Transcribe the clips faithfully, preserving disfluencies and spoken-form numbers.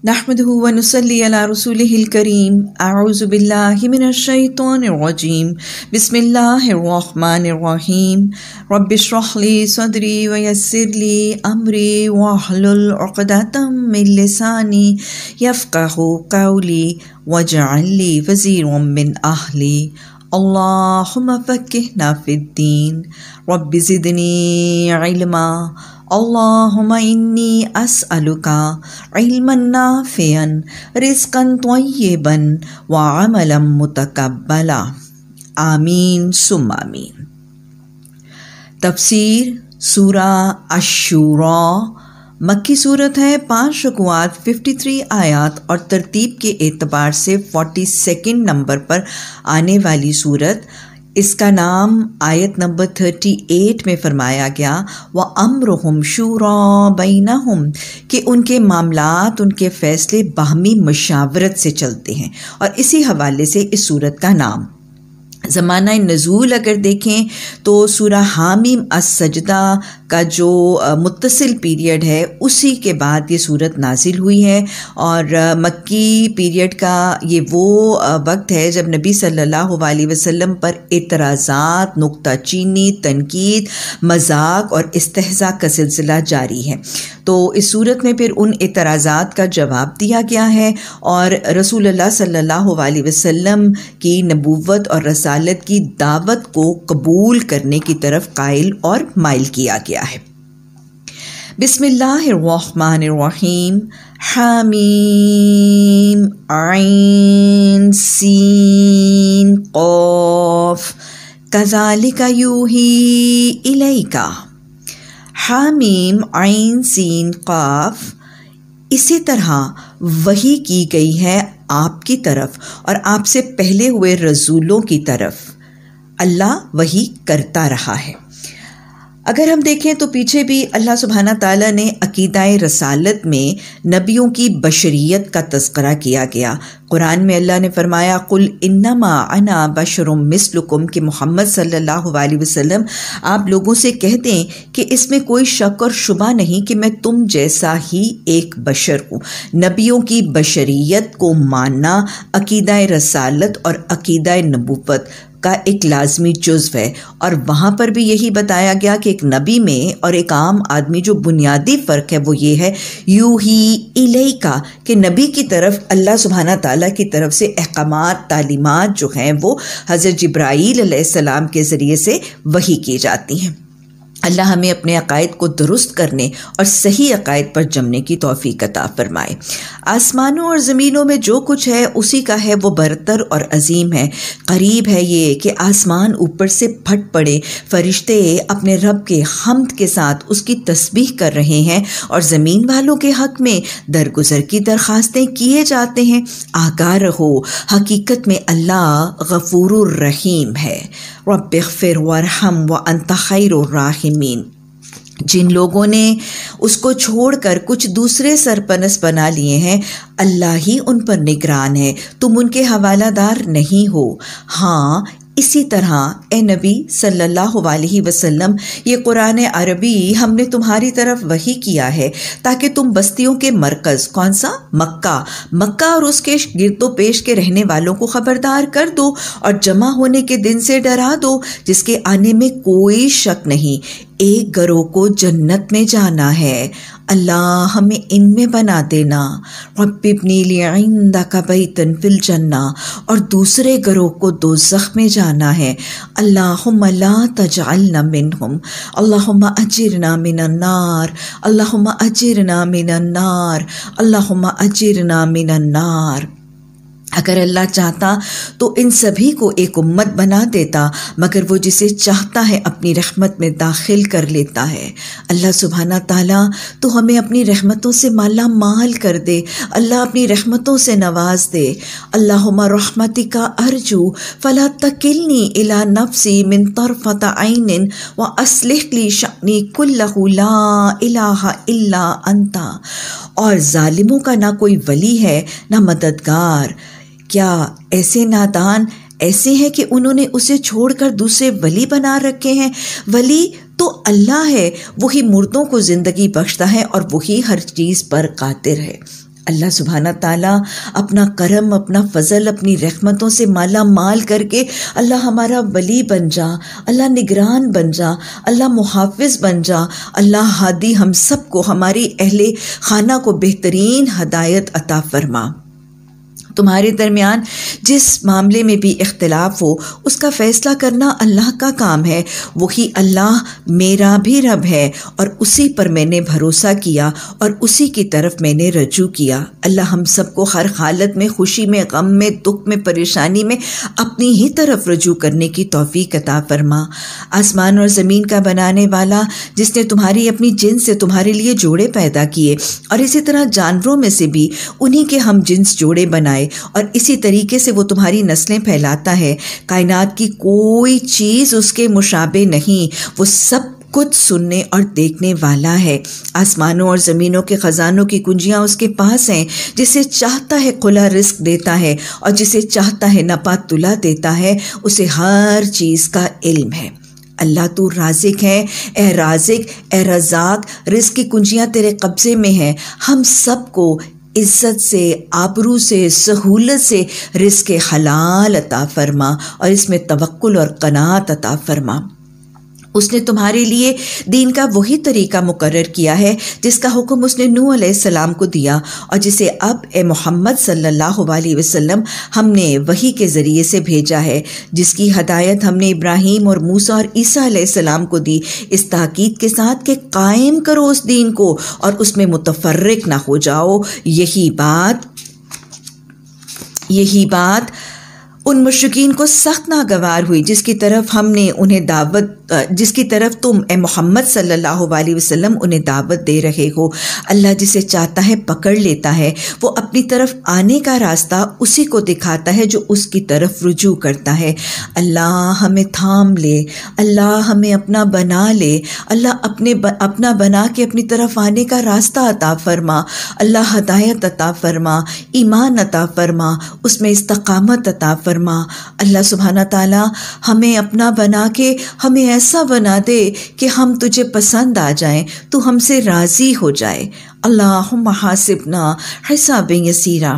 نحمده ونصلي على رسوله الكريم اعوذ بالله من الشيطان الرجيم بسم الله الرحمن الرحيم رب اشرح لي صدري ويسر لي امري واحلل عقدة من لساني يفقهوا قولي واجعل لي وزيرا من اهلي اللهم فقهنا في الدين رب زدني علما اللهم انی اسألک علما نافعا رزقا طیبا وعملا متقبلا آمین ثم آمین۔ تفسیر سورہ الشورى مکی صورت ہے، پانچ رکوعات، تریاون آیات اور ترتیب کے اعتبار سے فورٹی سیکنڈ نمبر پر آنے والی صورت۔ اس کا نام آیت نمبر اڑتیس میں فرمایا گیا وَأَمْرُهُمْ شُورَىٰ بَيْنَهُمْ کہ ان کے معاملات، ان کے فیصلے باہمی مشاورت سے چلتے ہیں، اور اسی حوالے سے اس صورت کا نام۔ زمانہ نزول اگر دیکھیں تو سورہ حامیم السجدہ کا جو متصل پیریڈ ہے اسی کے بعد یہ صورت نازل ہوئی ہے، اور مکی پیریڈ کا یہ وہ وقت ہے جب نبی صلی اللہ علیہ وسلم پر اعتراضات، نکتہ چینی، تنقید، مذاق اور استہزاء کا سلسلہ جاری ہے۔ تو اس صورت میں پھر ان اعتراضات کا جواب دیا گیا ہے، اور رسول اللہ صلی اللہ علیہ وسلم کی نبوت اور رسالت کی دعوت کو قبول کرنے کی طرف قائل اور مائل کیا گیا ہے۔ بسم اللہ الرحمن الرحیم۔ حامیم عین سین قاف کذالک یوحی الیک۔ حامیم عین سین قاف، اسی طرح وحی کی گئی ہے آپ کی طرف اور آپ سے پہلے ہوئے رسولوں کی طرف۔ اللہ وحی کرتا رہا ہے۔ اگر ہم دیکھیں تو پیچھے بھی اللہ سبحانہ تعالیٰ نے عقیدہ رسالت میں نبیوں کی بشریت کا تذکرہ کیا گیا۔ قرآن میں اللہ نے فرمایا قل انما انا بشر مثلکم کہ محمد صلی اللہ علیہ وسلم آپ لوگوں سے کہہ دیں کہ اس میں کوئی شک اور شبہ نہیں کہ میں تم جیسا ہی ایک بشر ہوں۔ نبیوں کی بشریت کو ماننا عقیدہ رسالت اور عقیدہ نبوت کا ایک لازمی جزو ہے، اور وہاں پر بھی یہی بتایا گیا کہ ایک نبی میں اور ایک عام آدمی جو بنیادی فرق ہے وہ یہ ہے یوحی الیکا کہ نبی کی طرف اللہ سبحانہ تعالیٰ کی طرف سے احکامات، تعلیمات جو ہیں وہ حضرت جبرائیل علیہ السلام کے ذریعے سے وحی کی جاتی ہیں۔ اللہ ہمیں اپنے عقائد کو درست کرنے اور صحیح عقائد پر جمنے کی توفیق عطا فرمائے۔ آسمانوں اور زمینوں میں جو کچھ ہے اسی کا ہے، وہ برتر اور عظیم ہے۔ قریب ہے یہ کہ آسمان اوپر سے پھٹ پڑے، فرشتے اپنے رب کے حمد کے ساتھ اس کی تسبیح کر رہے ہیں، اور زمین والوں کے حق میں درگزر کی درخواستیں کیے جاتے ہیں۔ آگاہ رہو، حقیقت میں اللہ غفور الرحیم ہے۔ رب اغفر وارحم وانت خیر الراحمین۔ جن لوگوں نے اس کو چھوڑ کر کچھ دوسرے سرپرست بنا لیے ہیں، اللہ ہی ان پر نگران ہے، تم ان کے حوالہ دار نہیں ہو۔ ہاں اسی طرح اے نبی صلی اللہ علیہ وسلم، یہ قرآن عربی ہم نے تمہاری طرف وحی کیا ہے تاکہ تم بستیوں کے مرکز، کون سا؟ مکہ مکہ اور اس کے گرد و پیش کے رہنے والوں کو خبردار کر دو، اور جمع ہونے کے دن سے ڈرا دو جس کے آنے میں کوئی شک نہیں۔ ایک گروہ کو جنت میں جانا ہے، اللہ ہمیں ان میں بنا دینا۔ رب ابنی لی عندک بیتا فی الجنہ، اور دوسرے گروہ کو دوزخ میں جانا ہے، اللہم لا تجعلنا منہم، اللہم اجرنا من النار، اللہم اجرنا من النار، اللہم اجرنا من النار۔ اگر اللہ چاہتا تو ان سبھی کو ایک امت بنا دیتا، مگر وہ جسے چاہتا ہے اپنی رحمت میں داخل کر لیتا ہے۔ اللہ سبحانہ تعالیٰ تو ہمیں اپنی رحمتوں سے مالا مال کر دے، اللہ اپنی رحمتوں سے نواز دے۔ اللہم رحمتک ارجو فلا تکلنی الی نفسی من طرفۃ عین واصلح لی شأنی کلہ لا الہ الا انت۔ اور ظالموں کا نہ کوئی ولی ہے نہ مددگار۔ کیا ایسے نادان ایسے ہیں کہ انہوں نے اسے چھوڑ کر دوسرے ولی بنا رکھے ہیں؟ ولی تو اللہ ہے، وہی مردوں کو زندگی بخشتا ہے اور وہی ہر چیز پر قادر ہے۔ اللہ سبحانہ تعالیٰ اپنا کرم، اپنا فضل، اپنی رحمتوں سے مالا مال کر کے اللہ ہمارا ولی بن جا، اللہ نگران بن جا، اللہ محافظ بن جا، اللہ ہادی ہم سب کو، ہماری اہل خانہ کو بہترین ہدایت عطا فرما۔ تمہارے درمیان جس معاملے میں بھی اختلاف ہو اس کا فیصلہ کرنا اللہ کا کام ہے، وہی اللہ میرا بھی رب ہے اور اسی پر میں نے بھروسہ کیا اور اسی کی طرف میں نے رجوع کیا۔ اللہ ہم سب کو ہر حالت میں، خوشی میں، غم میں، دکھ میں، پریشانی میں اپنی ہی طرف رجوع کرنے کی توفیق عطا فرما۔ آسمان اور زمین کا بنانے والا، جس نے تمہاری اپنی جنس سے تمہارے لیے جوڑے پیدا کیے اور اسی طرح جانوروں میں سے بھی انہی کے ہم جنس جوڑے بنائے اور اسی طریقے سے وہ تمہاری نسلیں پھیلاتا ہے، کائنات کی کوئی چیز اس کے مشابہ نہیں، وہ سب کچھ سننے اور دیکھنے والا ہے۔ آسمانوں اور زمینوں کے خزانوں کی کنجیاں اس کے پاس ہیں، جسے چاہتا ہے کھلا رزق دیتا ہے اور جسے چاہتا ہے نپا تلا دیتا ہے، اسے ہر چیز کا علم ہے۔ اللہ تو رازق ہے، اے رازق، اے رزاق، رزق کی کنجیاں تیرے قبضے میں ہیں، ہم سب کو عزت سے، آبرو سے، سہولت سے رزق حلال عطا فرما اور اس میں توکل اور قناعت عطا فرما۔ اس نے تمہارے لیے دین کا وہی طریقہ مقرر کیا ہے جس کا حکم اس نے نوح علیہ السلام کو دیا اور جسے اب اے محمد صلی اللہ علیہ وسلم ہم نے وحی کے ذریعے سے بھیجا ہے، جس کی ہدایت ہم نے ابراہیم اور موسیٰ اور عیسیٰ علیہ السلام کو دی، اس تاکید کے ساتھ کہ قائم کرو اس دین کو اور اس میں متفرق نہ ہو جاؤ۔ یہی بات یہی بات ان مشرکین کو سخت ناگوار ہوئی جس کی طرف ہم نے انہیں دعوت جس کی طرف تم اے محمد صلی اللہ علیہ وسلم انہیں دعوت دے رہے ہو۔ اللہ جسے چاہتا ہے پکڑ لیتا ہے، وہ اپنی طرف آنے کا راستہ اسی کو دکھاتا ہے جو اس کی طرف رجوع کرتا ہے۔ اللہ ہمیں تھام لے، اللہ ہمیں اپنا بنا لے، اللہ اپنے اپنا بنا کے اپنی طرف آنے کا راستہ عطا فرما، اللہ ہدایت عطا فرما، ایمان عطا فرما، اس میں استقامت عطا فرما۔ اللہ سبحانہ تعالیٰ ہمیں اپنا بنا کے ہمیں ایسا بنا دے کہ ہم تجھے پسند آ جائیں، تو ہم سے راضی ہو جائے۔ اللہم حاسبنا حسابا یسیرا۔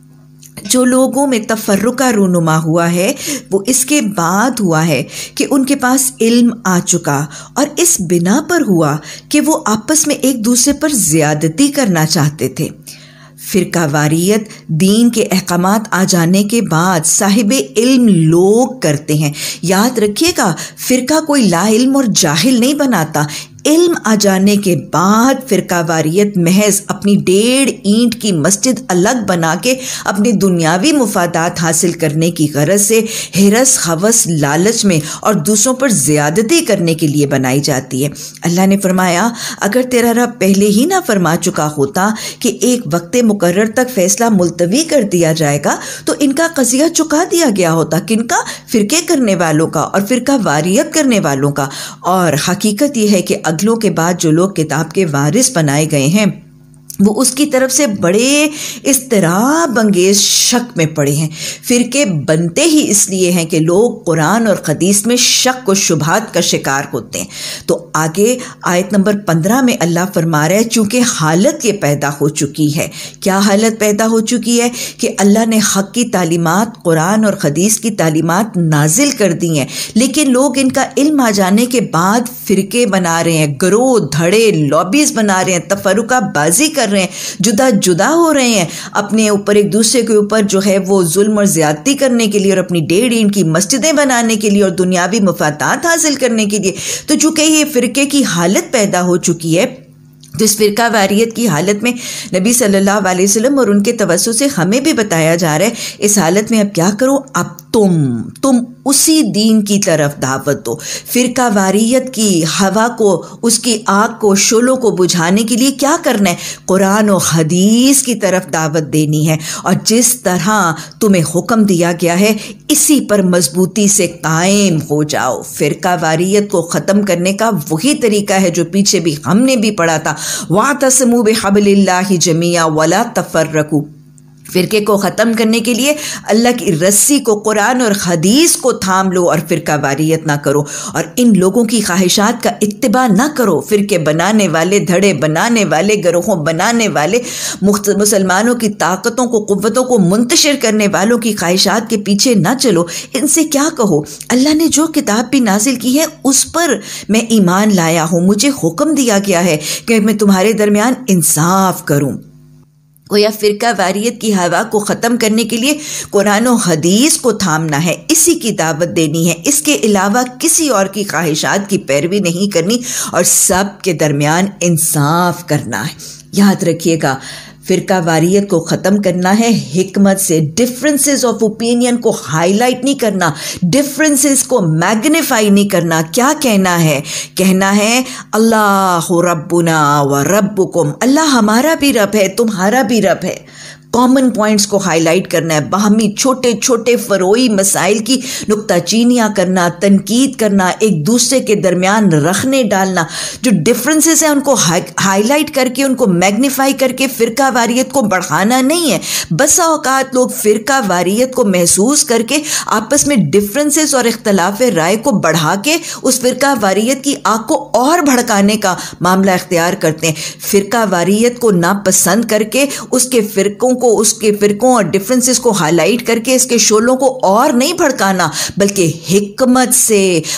جو لوگوں میں تفرقہ رونما ہوا ہے وہ اس کے بعد ہوا ہے کہ ان کے پاس علم آ چکا اور اس بنا پر ہوا کہ وہ آپس میں ایک دوسرے پر زیادتی کرنا چاہتے تھے۔ فرقہ واریت دین کے احکامات آ جانے کے بعد صاحب علم لوگ کرتے ہیں۔ یاد رکھیے گا، فرقہ کوئی لا علم اور جاہل نہیں بناتا، علم آ جانے کے بعد فرقہ واریت محض اپنی ڈیڑھ اینٹ کی مسجد الگ بنا کے اپنے دنیاوی مفادات حاصل کرنے کی غرض سے ہرس، ہوس، لالچ میں اور دوسروں پر زیادتی کرنے کے لیے بنائی جاتی ہے۔ اللہ نے فرمایا اگر تیرا رب پہلے ہی نہ فرما چکا ہوتا کہ ایک وقت مقرر تک فیصلہ ملتوی کر دیا جائے گا تو ان کا قضیہ چکا دیا گیا ہوتا، کن کا؟ فرقے کرنے والوں کا اور فرقہ واریت کرنے والوں کا۔ اور حقیقت یہ ہے کہ اگلوں کے بعد جو لوگ کتاب کے وارث بنائے گئے ہیں وہ اس کی طرف سے بڑے اضطراب انگیز شک میں پڑے ہیں۔ فرقے بنتے ہی اس لیے ہیں کہ لوگ قرآن اور حدیث میں شک و شبہات کا شکار ہوتے ہیں۔ تو آگے آیت نمبر پندرہ میں اللہ فرما رہا ہے چونکہ حالت یہ پیدا ہو چکی ہے۔ کیا حالت پیدا ہو چکی ہے؟ کہ اللہ نے حق کی تعلیمات، قرآن اور حدیث کی تعلیمات نازل کر دی ہیں، لیکن لوگ ان کا علم آ جانے کے بعد فرقے بنا رہے ہیں، گروہ، دھڑے، لابیز بنا رہے ہیں، تفرقہ بازی کر رہے ہیں، جدا جدا ہو رہے ہیں، اپنے اوپر ایک دوسرے کے اوپر جو ہے وہ ظلم اور زیادتی کرنے کے لیے اور اپنی ڈیڑھ اینٹ کی مسجدیں بنانے کے لیے اور دنیاوی مفادات حاصل کرنے کے لیے۔ تو چونکہ یہ فرقے کی حالت پیدا ہو چکی ہے تو اس فرقہ واریت کی حالت میں نبی صلی اللہ علیہ وسلم اور ان کے توسط سے ہمیں بھی بتایا جا رہا ہے اس حالت میں اب کیا کرو، اب تم تم اسی دین کی طرف دعوت دو۔ فرقہ واریت کی ہوا کو، اس کی آگ کو، شعلوں کو بجھانے کے لیے کیا کرنا ہے؟ قرآن و حدیث کی طرف دعوت دینی ہے، اور جس طرح تمہیں حکم دیا گیا ہے اسی پر مضبوطی سے قائم ہو جاؤ۔ فرقہ واریت کو ختم کرنے کا وہی طریقہ ہے جو پیچھے بھی ہم نے بھی پڑھا تھا، وَاعْتَصِمُوا بِحَبْلِ اللَّهِ جَمِيعًا وَلَا تَفَرَّقُوا۔ فرقے کو ختم کرنے کے لیے اللہ کی رسی کو، قرآن اور حدیث کو تھام لو اور فرقہ واریت نہ کرو، اور ان لوگوں کی خواہشات کا اتباع نہ کرو۔ فرقے بنانے والے، دھڑے بنانے والے، گروہوں بنانے والے، مسلمانوں کی طاقتوں کو، قوتوں کو منتشر کرنے والوں کی خواہشات کے پیچھے نہ چلو۔ ان سے کیا کہو؟ اللہ نے جو کتاب بھی نازل کی ہے اس پر میں ایمان لایا ہوں، مجھے حکم دیا گیا ہے کہ میں تمہارے درمیان انصاف کروں۔ گویا فرقہ واریت کی ہوا کو ختم کرنے کے لیے قرآن و حدیث کو تھامنا ہے، اسی کی دعوت دینی ہے، اس کے علاوہ کسی اور کی خواہشات کی پیروی نہیں کرنی، اور سب کے درمیان انصاف کرنا ہے۔ یاد رکھیے گا، فرقہ واریت کو ختم کرنا ہے حکمت سے، ڈفرنسز آف اوپینین کو ہائی لائٹ نہیں کرنا، ڈفرنسز کو میگنیفائی نہیں کرنا۔ کیا کہنا ہے؟ کہنا ہے اللہ ربنا و ربکم، اللہ ہمارا بھی رب ہے، تمہارا بھی رب ہے۔ کامن پوائنٹس کو ہائی لائٹ کرنا ہے، باہمی چھوٹے چھوٹے فروعی مسائل کی نکتہ چینیاں کرنا، تنقید کرنا، ایک دوسرے کے درمیان رکھنے ڈالنا، جو ڈفرنسز ہیں ان کو ہائی لائٹ کر کے، ان کو میگنیفائی کر کے فرقہ واریت کو بڑھانا نہیں ہے۔ بسا اوقات لوگ فرقہ واریت کو محسوس کر کے آپس میں ڈفرنسز اور اختلاف رائے کو بڑھا کے اس فرقہ واریت کی آگ کو اور بھڑکانے کا معاملہ اختیار کرتے ہیں۔ فرقہ واریت کو ناپسند کر کے اس کے فرقوں کو، اس کے فرقوں اور ڈفرنسز کو ہائی لائٹ کر کے اس کے شعلوں کو اور نہیں بھڑکانا، بلکہ حکمت سے،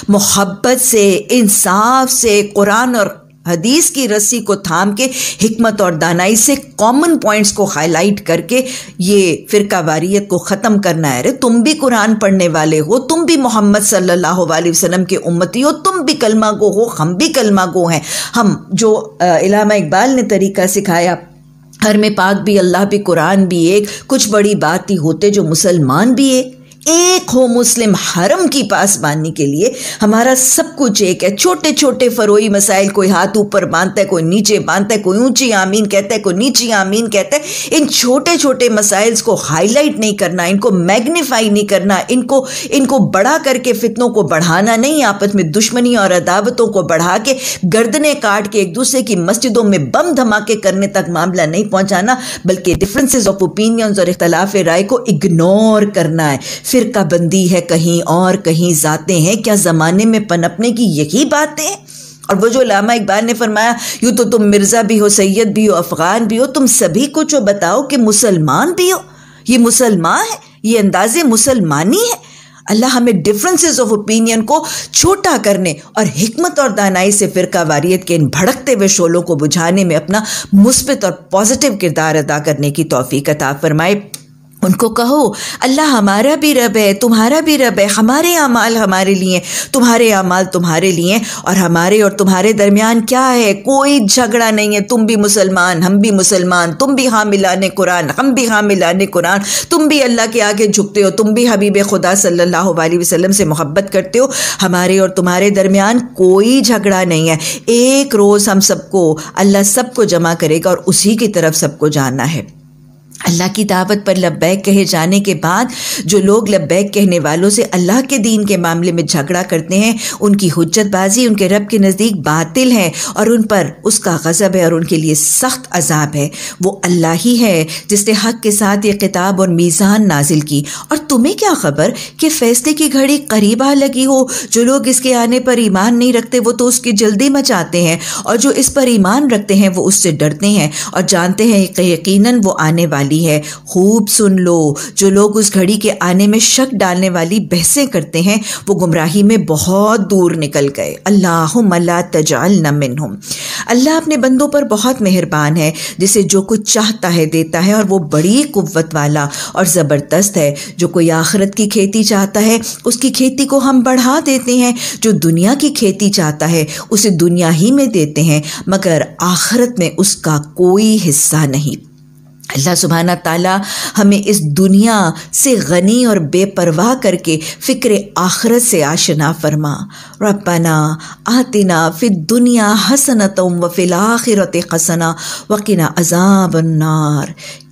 محبت سے، انصاف سے، قرآن اور حدیث کی رسی کو تھام کے، حکمت اور دانائی سے کامن پوائنٹس کو ہائی لائٹ کر کے یہ فرقہ واریت کو ختم کرنا ہے۔ تم بھی قرآن پڑھنے والے ہو، تم بھی محمد صلی اللہ علیہ وسلم کے امتی ہو، تم بھی کلمہ گو ہو، ہم بھی کلمہ گو ہیں۔ ہم جو علامہ اقبال نے طریقہ سکھایا، حرم پاک بھی، اللہ بھی، قرآن بھی ایک، کچھ بڑی بات ہی ہوتے جو مسلمان بھی ایک ایک ہو مسلم حرم کی پاسبانی کے لیے ہمارا سب کچھ ایک ہے۔ چھوٹے چھوٹے فروئی مسائل، کوئی ہاتھ اوپر باندھتا ہے، کوئی نیچے باندھتا ہے، کوئی اونچی آمین کہتا ہے، کوئی نیچی آمین کہتا ہے۔ ان چھوٹے چھوٹے مسائل کو ہائی لائٹ نہیں کرنا، ان کو میگنیفائی نہیں کرنا، ان کو ان کو بڑا کر کے فتنوں کو بڑھانا نہیں، آپس میں دشمنی اور عداوتوں کو بڑھا کے گردنیں کاٹ کے ایک دوسرے کی مسجدوں میں بم دھماکے کرنے تک معاملہ نہیں پہنچانا، بلکہ ڈفرنسز آف اوپینینز اور اختلاف رائے کو اگنور کرنا ہے۔ فرقہ بندی ہے کہیں اور، کہیں ذاتیں ہیں، کیا زمانے میں پنپنے کی یہی باتیں ہیں؟ اور وہ جو علامہ اقبال نے فرمایا، یوں تو تم مرزا بھی ہو، سید بھی ہو، افغان بھی ہو، تم سبھی کو جو بتاؤ کہ مسلمان بھی ہو۔ یہ مسلمان ہے، یہ انداز مسلمانی ہے۔ اللہ ہمیں ڈفرنسز آف اوپینین کو چھوٹا کرنے اور حکمت اور دانائی سے فرقہ واریت کے ان بھڑکتے ہوئے شعلوں کو بجھانے میں اپنا مثبت اور پازیٹیو کردار ادا کرنے کی توفیق عطا فرمائے۔ ان کو کہو اللہ ہمارا بھی رب ہے، تمہارا بھی رب ہے، ہمارے اعمال ہمارے لیے، تمہارے اعمال تمہارے لیے، اور ہمارے اور تمہارے درمیان کیا ہے؟ کوئی جھگڑا نہیں ہے۔ تم بھی مسلمان، ہم بھی مسلمان، تم بھی حاملان قرآن، ہم بھی حاملان قرآن، تم بھی اللہ کے آگے جھکتے ہو، تم بھی حبیب خدا صلی اللہ علیہ وسلم سے محبت کرتے ہو۔ ہمارے اور تمہارے درمیان کوئی جھگڑا نہیں ہے۔ ایک روز ہم سب کو اللہ سب کو جمع کرے گا اور اسی کی طرف سب کو جانا ہے۔ اللہ کی دعوت پر لبیک کہے جانے کے بعد جو لوگ لبیک کہنے والوں سے اللہ کے دین کے معاملے میں جھگڑا کرتے ہیں، ان کی حجت بازی ان کے رب کے نزدیک باطل ہے، اور ان پر اس کا غضب ہے اور ان کے لیے سخت عذاب ہے۔ وہ اللہ ہی ہے جس نے حق کے ساتھ یہ کتاب اور میزان نازل کی، اور تمہیں کیا خبر کہ فیصلے کی گھڑی قریب آ لگی ہو؟ جو لوگ اس کے آنے پر ایمان نہیں رکھتے وہ تو اس کی جلدی مچاتے ہیں، اور جو اس پر ایمان رکھتے ہیں وہ اس سے ڈرتے ہیں اور جانتے ہیں کہ یقیناً وہ آنے والی ہے۔ خوب سن لو، جو لوگ اس گھڑی کے آنے میں شک ڈالنے والی بحثیں کرتے ہیں وہ گمراہی میں بہت دور نکل گئے۔ اللہم لا تجعلنا منہم۔ اللہ اپنے بندوں پر بہت مہربان ہے، جسے جو کچھ چاہتا ہے دیتا ہے، اور وہ بڑی قوت والا اور زبردست ہے۔ جو کوئی آخرت کی کھیتی چاہتا ہے اس کی کھیتی کو ہم بڑھا دیتے ہیں، جو دنیا کی کھیتی چاہتا ہے اسے دنیا ہی میں دیتے ہیں، مگر آخرت میں اس کا کوئی حصہ نہیں۔ اللہ سبحانہ تعالیٰ ہمیں اس دنیا سے غنی اور بے پرواہ کر کے فکر آخرت سے آشنا فرما۔ ربنا آتنا فی الدنیا حسنۃ وفی الآخرۃ حسنۃ وقنا عذاب النار۔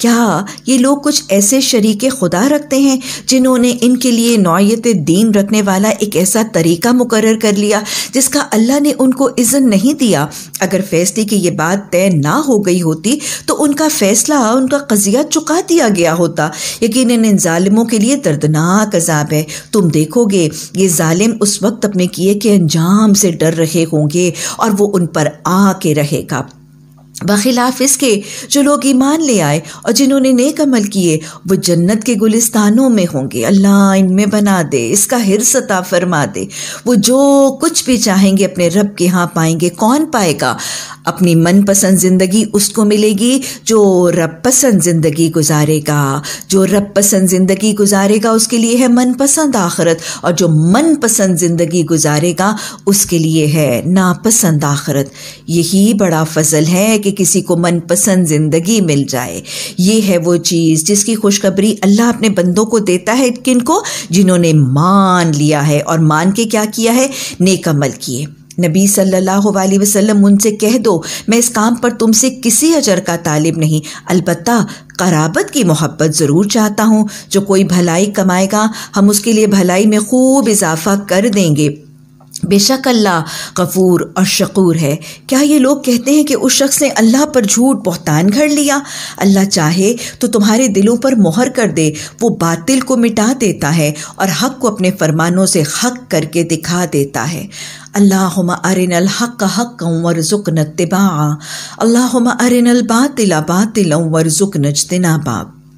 کیا یہ لوگ کچھ ایسے شریک خدا رکھتے ہیں جنہوں نے ان کے لیے نوعیت دین رکھنے والا ایک ایسا طریقہ مقرر کر لیا جس کا اللہ نے ان کو اذن نہیں دیا؟ اگر فیصلے کی یہ بات طے نہ ہو گئی ہوتی تو ان کا فیصلہ، ان کا قضیہ چکا دیا گیا ہوتا۔ یقیناً ان ظالموں کے لیے دردناک عذاب ہے۔ تم دیکھو گے یہ ظالم اس وقت اپنے کیے کے انجام سے ڈر رہے ہوں گے اور وہ ان پر آ کے رہے گا۔ بخلاف اس کے جو لوگ ایمان لے آئے اور جنہوں نے نیک عمل کیے وہ جنت کے گلستانوں میں ہوں گے۔ اللہ ان میں بنا دے، اس کا حرص عطا فرما دے۔ وہ جو کچھ بھی چاہیں گے اپنے رب کے ہاں پائیں گے۔ کون پائے گا؟ اپنی من پسند زندگی اس کو ملے گی جو رب پسند زندگی گزارے گا۔ جو رب پسند زندگی گزارے گا اس کے لیے ہے من پسند آخرت، اور جو من پسند زندگی گزارے گا اس کے لیے ہے ناپسند آخرت۔ یہی بڑا فضل ہے کہ کسی کو من پسند زندگی مل جائے۔ یہ ہے وہ چیز جس کی خوشخبری اللہ اپنے بندوں کو دیتا ہے، کن کو؟ جنہوں نے مان لیا ہے، اور مان کے کیا کیا ہے؟ نیک عمل کیے۔ نبی صلی اللہ علیہ وسلم ان سے کہہ دو میں اس کام پر تم سے کسی اجر کا طالب نہیں، البتہ قرابت کی محبت ضرور چاہتا ہوں۔ جو کوئی بھلائی کمائے گا ہم اس کے لیے بھلائی میں خوب اضافہ کر دیں گے۔ بے شک اللہ غفور اور شکور ہے۔ کیا یہ لوگ کہتے ہیں کہ اس شخص نے اللہ پر جھوٹ بہتان گھڑ لیا؟ اللہ چاہے تو تمہارے دلوں پر مہر کر دے، وہ باطل کو مٹا دیتا ہے اور حق کو اپنے فرمانوں سے حق کر کے دکھا دیتا ہے۔ اللہم ارنا الحق حقا وارزقنا اتباعا، اللہم ارنا الباطل باطلا وارزقنا اجتنابا۔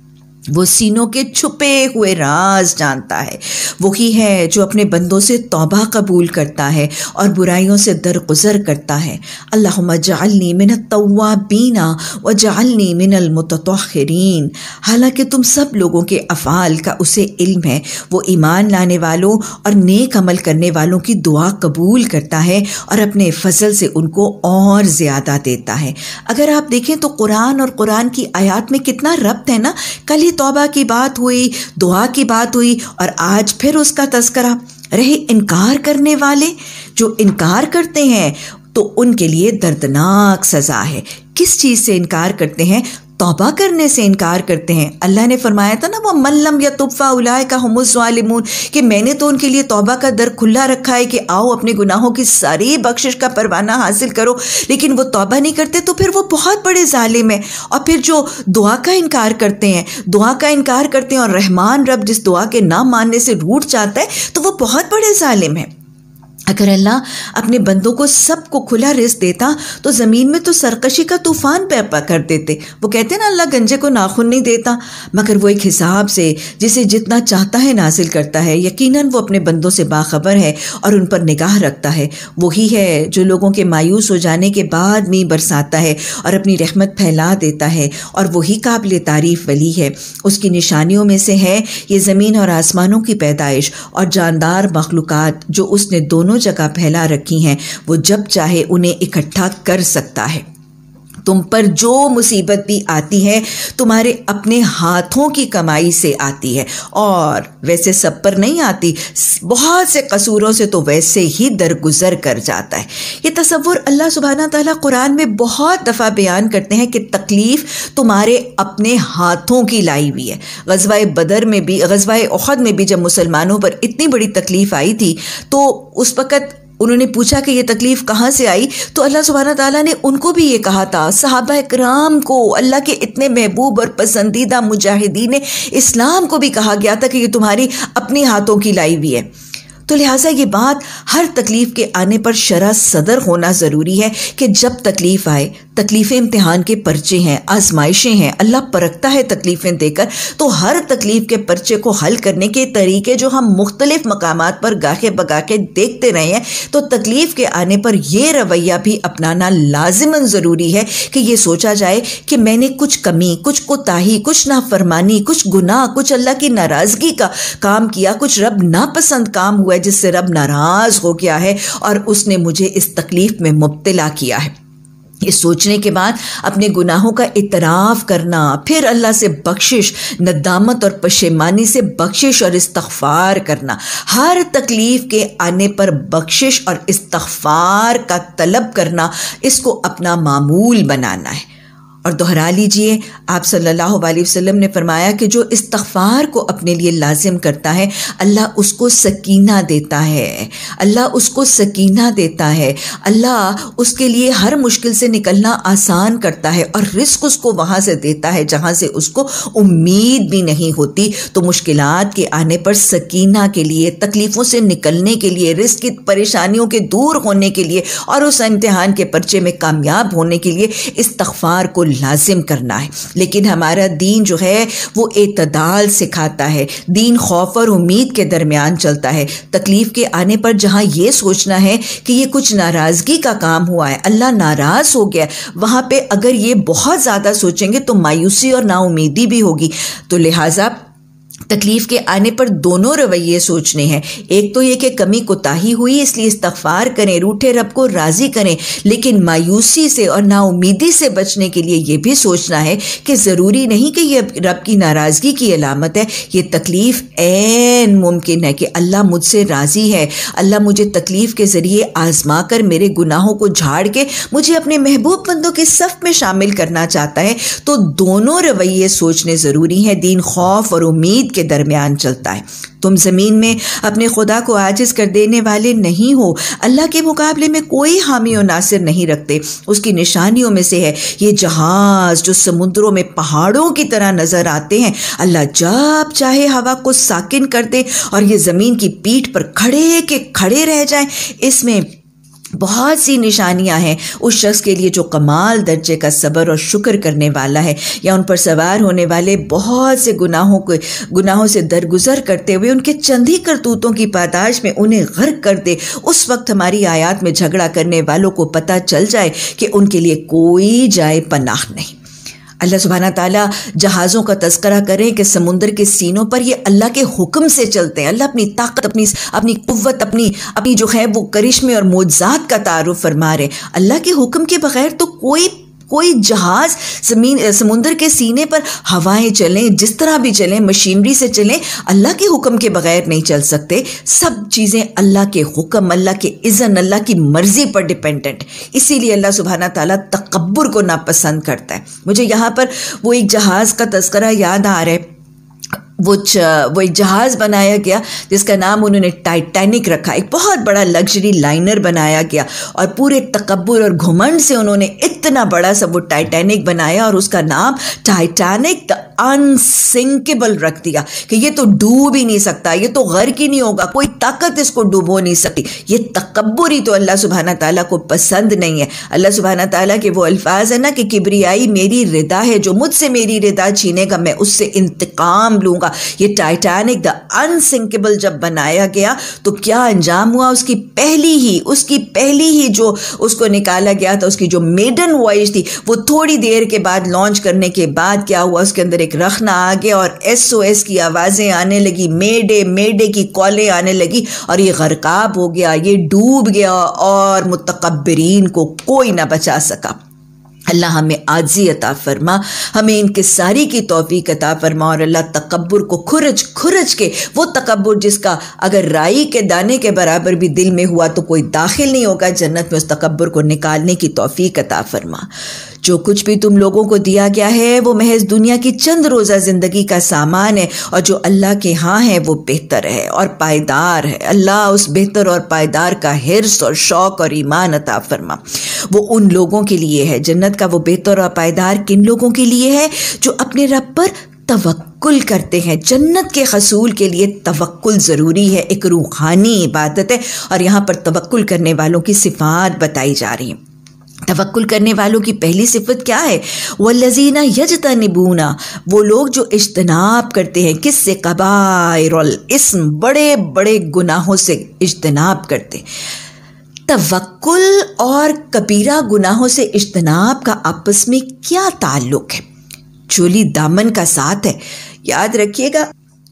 وہ سینوں کے چھپے ہوئے راز جانتا ہے، وہی ہے جو اپنے بندوں سے توبہ قبول کرتا ہے اور برائیوں سے درگزر کرتا ہے۔ اللہم اجعلنی من التوابین واجعلنی من المتطہرین۔ حالانکہ تم سب لوگوں کے افعال کا اسے علم ہے، وہ ایمان لانے والوں اور نیک عمل کرنے والوں کی دعا قبول کرتا ہے اور اپنے فضل سے ان کو اور زیادہ دیتا ہے۔ اگر آپ دیکھیں تو قرآن اور قرآن کی آیات میں کتنا ربط ہے نا۔ کل ہی توبہ کی بات ہوئی، دعا کی بات ہوئی، اور آج پھر اس کا تذکرہ۔ رہے انکار کرنے والے، جو انکار کرتے ہیں تو ان کے لیے دردناک سزا ہے۔ کس چیز سے انکار کرتے ہیں؟ توبہ کرنے سے انکار کرتے ہیں۔ اللہ نے فرمایا تھا نا وَمَن لَّمْ يَتُبْ فَأُولَٰئِكَ هُمُ الظَّالِمُونَ، کہ میں نے تو ان کے لیے توبہ کا در کھلا رکھا ہے کہ آؤ اپنے گناہوں کی ساری بخشش کا پروانہ حاصل کرو، لیکن وہ توبہ نہیں کرتے تو پھر وہ بہت بڑے ظالم ہیں۔ اور پھر جو دعا کا انکار کرتے ہیں، دعا کا انکار کرتے ہیں اور رحمان رب جس دعا کے نہ ماننے سے روٹھ جاتا ہے تو وہ بہت بڑے ظالم ہیں۔ اگر اللہ اپنے بندوں کو سب کو کھلا رزق دیتا تو زمین میں تو سرکشی کا طوفان پیپا کر دیتے۔ وہ کہتے ہیں نا اللہ گنجے کو ناخن نہیں دیتا، مگر وہ ایک حساب سے جسے جتنا چاہتا ہے نازل کرتا ہے۔ یقیناً وہ اپنے بندوں سے باخبر ہے اور ان پر نگاہ رکھتا ہے۔ وہی ہے جو لوگوں کے مایوس ہو جانے کے بعد می برساتا ہے اور اپنی رحمت پھیلا دیتا ہے، اور وہی قابل تعریف ولی ہے۔ اس کی نشانیوں میں سے ہے یہ زمین اور آسمانوں کی پیدائش اور جاندار مخلوقات جو اس نے دونوں جگہ پھیلا رکھی ہیں، وہ جب چاہے انہیں اکٹھا کر سکتا ہے۔ تم پر جو مصیبت بھی آتی ہے تمہارے اپنے ہاتھوں کی کمائی سے آتی ہے، اور ویسے سب پر نہیں آتی، بہت سے قصوروں سے تو ویسے ہی درگزر کر جاتا ہے۔ یہ تصور اللہ سبحانہ تعالیٰ قرآن میں بہت دفعہ بیان کرتے ہیں کہ تکلیف تمہارے اپنے ہاتھوں کی لائی ہوئی ہے۔ غزوہ بدر میں بھی، غزوہ احد میں بھی جب مسلمانوں پر اتنی بڑی تکلیف آئی تھی تو اس وقت انہوں نے پوچھا کہ یہ تکلیف کہاں سے آئی، تو اللہ سبحانہ تعالیٰ نے ان کو بھی یہ کہا تھا، صحابہ اکرام کو، اللہ کے اتنے محبوب اور پسندیدہ مجاہدین اسلام کو بھی کہا گیا تھا کہ یہ تمہاری اپنے ہاتھوں کی لائی ہوئی ہے۔ تو لہٰذا یہ بات ہر تکلیف کے آنے پر شرح صدر ہونا ضروری ہے کہ جب تکلیف آئے، تکلیفیں امتحان کے پرچے ہیں، آزمائشیں ہیں، اللہ پرکھتا ہے تکلیفیں دے کر، تو ہر تکلیف کے پرچے کو حل کرنے کے طریقے جو ہم مختلف مقامات پر گاہے بگاہے دیکھتے رہے ہیں، تو تکلیف کے آنے پر یہ رویہ بھی اپنانا لازماً ضروری ہے کہ یہ سوچا جائے کہ میں نے کچھ کمی، کچھ کوتاہی، کچھ نافرمانی، کچھ گناہ، کچھ اللہ کی ناراضگی کا کام کیا، کچھ رب ناپسند کام ہوا جس سے رب ناراض ہو گیا ہے اور اس نے مجھے اس تکلیف میں مبتلا کیا ہے۔ یہ سوچنے کے بعد اپنے گناہوں کا اعتراف کرنا، پھر اللہ سے بخشش، ندامت اور پشیمانی سے بخشش اور استغفار کرنا، ہر تکلیف کے آنے پر بخشش اور استغفار کا طلب کرنا، اس کو اپنا معمول بنانا ہے۔ اور دہرا لیجئے، آپ صلی اللہ علیہ وسلم نے فرمایا کہ جو استغفار کو اپنے لیے لازم کرتا ہے اللہ اس کو سکینہ دیتا ہے، اللہ اس کو سکینہ دیتا ہے، اللہ اس کے لیے ہر مشکل سے نکلنا آسان کرتا ہے اور رزق اس کو وہاں سے دیتا ہے جہاں سے اس کو امید بھی نہیں ہوتی۔ تو مشکلات کے آنے پر سکینہ کے لیے، تکلیفوں سے نکلنے کے لیے، رزق کی پریشانیوں کے دور ہونے کے لیے اور اس امتحان کے پرچے میں کامیاب ہونے کے لیے استغفار کو لازم کرنا ہے۔ لیکن ہمارا دین جو ہے وہ اعتدال سکھاتا ہے، دین خوف اور امید کے درمیان چلتا ہے۔ تکلیف کے آنے پر جہاں یہ سوچنا ہے کہ یہ کچھ ناراضگی کا کام ہوا ہے، اللہ ناراض ہو گیا، وہاں پہ اگر یہ بہت زیادہ سوچیں گے تو مایوسی اور نا امیدی بھی ہوگی۔ تو لہٰذا تکلیف کے آنے پر دونوں رویے سوچنے ہیں، ایک تو یہ کہ کمی کوتاہی ہوئی اس لیے استغفار کریں، روٹھے رب کو راضی کریں، لیکن مایوسی سے اور نا امیدی سے بچنے کے لیے یہ بھی سوچنا ہے کہ ضروری نہیں کہ یہ رب کی ناراضگی کی علامت ہے، یہ تکلیف عین ممکن ہے کہ اللہ مجھ سے راضی ہے، اللہ مجھے تکلیف کے ذریعے آزما کر میرے گناہوں کو جھاڑ کے مجھے اپنے محبوب بندوں کے صف میں شامل کرنا چاہتا ہے۔ تو دونوں رویے سوچنے ضروری ہیں، دین خوف اور امید کے درمیان چلتا ہے۔ تم زمین میں اپنے خدا کو عاجز کر دینے والے نہیں ہو، اللہ کے مقابلے میں کوئی حامی و ناصر نہیں رکھتے۔ اس کی نشانیوں میں سے ہے یہ جہاز جو سمندروں میں پہاڑوں کی طرح نظر آتے ہیں، اللہ جب چاہے ہوا کو ساکن کر دے اور یہ زمین کی پیٹھ پر کھڑے کے کھڑے رہ جائیں۔ اس میں بہت سی نشانیاں ہیں اس شخص کے لیے جو کمال درجے کا صبر اور شکر کرنے والا ہے، یا ان پر سوار ہونے والے بہت سے گناہوں کو گناہوں سے درگزر کرتے ہوئے ان کے چند ہی کرتوتوں کی پاداش میں انہیں غرق کر دے۔ اس وقت ہماری آیات میں جھگڑا کرنے والوں کو پتہ چل جائے کہ ان کے لیے کوئی جائے پناہ نہیں۔ اللہ سبحانہ تعالیٰ جہازوں کا تذکرہ کریں کہ سمندر کے سینوں پر یہ اللہ کے حکم سے چلتے ہیں۔ اللہ اپنی طاقت، اپنی اپنی قوت، اپنی اپنی جو ہے وہ کرشمے اور معجزات کا تعارف فرما رہے۔ اللہ کے حکم کے بغیر تو کوئی کوئی جہاز زمین سمندر کے سینے پر ہوائیں چلیں، جس طرح بھی چلیں، مشینری سے چلیں، اللہ کے حکم کے بغیر نہیں چل سکتے۔ سب چیزیں اللہ کے حکم، اللہ کے اذن، اللہ کی مرضی پر ڈیپینڈنٹ۔ اسی لیے اللہ سبحانہ تعالیٰ تکبر کو ناپسند کرتا ہے۔ مجھے یہاں پر وہ ایک جہاز کا تذکرہ یاد آ رہا ہے، وہ وہ ایک جہاز بنایا گیا جس کا نام انہوں نے ٹائٹینک رکھا، ایک بہت بڑا لگژری لائنر بنایا گیا، اور پورے تکبر اور گھمنڈ سے انہوں نے اتنا بڑا سا وہ ٹائٹینک بنایا اور اس کا نام ٹائٹینک دا انسنکیبل رکھ دیا کہ یہ تو ڈوب ہی نہیں سکتا، یہ تو غرق ہی نہیں ہوگا، کوئی طاقت اس کو ڈوبو نہیں سکتی۔ یہ تکبر ہی تو اللہ سبحانہ تعالیٰ کو پسند نہیں ہے۔ اللہ سبحانہ تعالیٰ کے وہ الفاظ ہیں نا کہ کبریائی میری ردا ہے، جو مجھ سے میری ردا چھینے گا میں اس سے انتقام لوں گا۔ یہ ٹائٹینک دا انسنکیبل جب بنایا گیا تو کیا انجام ہوا؟ اس کی پہلی ہی اس کی پہلی ہی جو اس کو نکالا گیا تھا، اس کی جو میڈن وائس تھی، وہ تھوڑی دیر کے بعد لانچ کرنے کے بعد کیا ہوا؟ اس کے اندر ایک رخنا آ گیا اور ایس او ایس کی آوازیں آنے لگی، میڈے میڈے کی کالیں آنے لگی، اور یہ غرقاب ہو گیا، یہ ڈوب گیا، اور متکبرین کو کوئی نہ بچا سکا۔ اللہ ہمیں عاجزی عطا فرما، ہمیں انکساری کی توفیق عطا فرما، اور اللہ تکبر کو کھرچ کھرچ کے، وہ تکبر جس کا اگر رائی کے دانے کے برابر بھی دل میں ہوا تو کوئی داخل نہیں ہوگا جنت میں، اس تکبر کو نکالنے کی توفیق عطا فرما۔ جو کچھ بھی تم لوگوں کو دیا گیا ہے وہ محض دنیا کی چند روزہ زندگی کا سامان ہے، اور جو اللہ کے ہاں ہے وہ بہتر ہے اور پائیدار ہے۔ اللہ اس بہتر اور پائیدار کا حرص اور شوق اور ایمان عطا فرما۔ وہ ان لوگوں کے لیے ہے، جنت کا وہ بہتر اور پائیدار کن لوگوں کے لیے ہے؟ جو اپنے رب پر توکل کرتے ہیں۔ جنت کے حصول کے لیے توکل ضروری ہے، ایک روحانی عبادت ہے، اور یہاں پر توکل کرنے والوں کی صفات بتائی جا رہی ہیں۔ توکل کرنے والوں کی پہلی صفت کیا ہے؟ والذین یجتنبون، وہ لوگ جو اجتناب کرتے ہیں، کس سے؟ کبائر الاسم، بڑے بڑے گناہوں سے اجتناب کرتے ہیں۔ توکل اور کبیرہ گناہوں سے اجتناب کا آپس میں کیا تعلق ہے؟ چولی دامن کا ساتھ ہے۔ یاد رکھیے گا